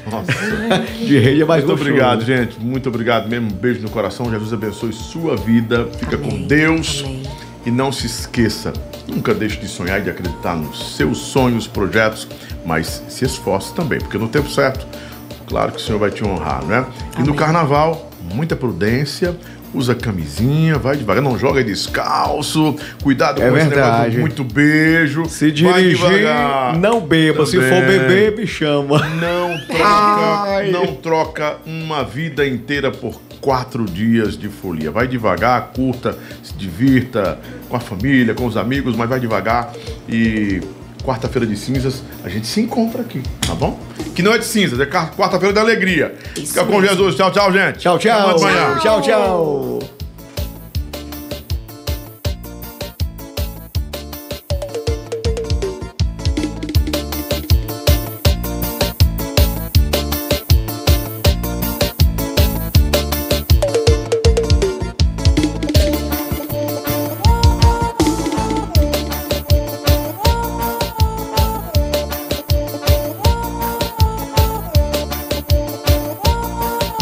De rede é mais Muito gostoso. obrigado, gente. Muito obrigado mesmo. Um beijo no coração. Jesus abençoe sua vida. Fica Amém. com Deus. Amém. E não se esqueça, nunca deixe de sonhar e de acreditar nos seus sonhos, projetos, mas se esforce também, porque no tempo certo, claro que o Senhor vai te honrar, né? E no Amém. carnaval, muita prudência, usa camisinha, vai devagar, não joga descalço, cuidado É com esse verdade. negócio do muito beijo. Se vai dirigir, devagar. não beba. Se Também. for beber, me chama. Não troca, não troca uma vida inteira por quatro dias de folia. Vai devagar, curta, se divirta com a família, com os amigos, mas vai devagar e quarta-feira de cinzas a gente se encontra aqui, tá bom? Que não é de cinzas, é quarta-feira da alegria. Isso Fica com mesmo. Jesus. Tchau, tchau, gente. Tchau, tchau. Até amanhã. Tchau, tchau.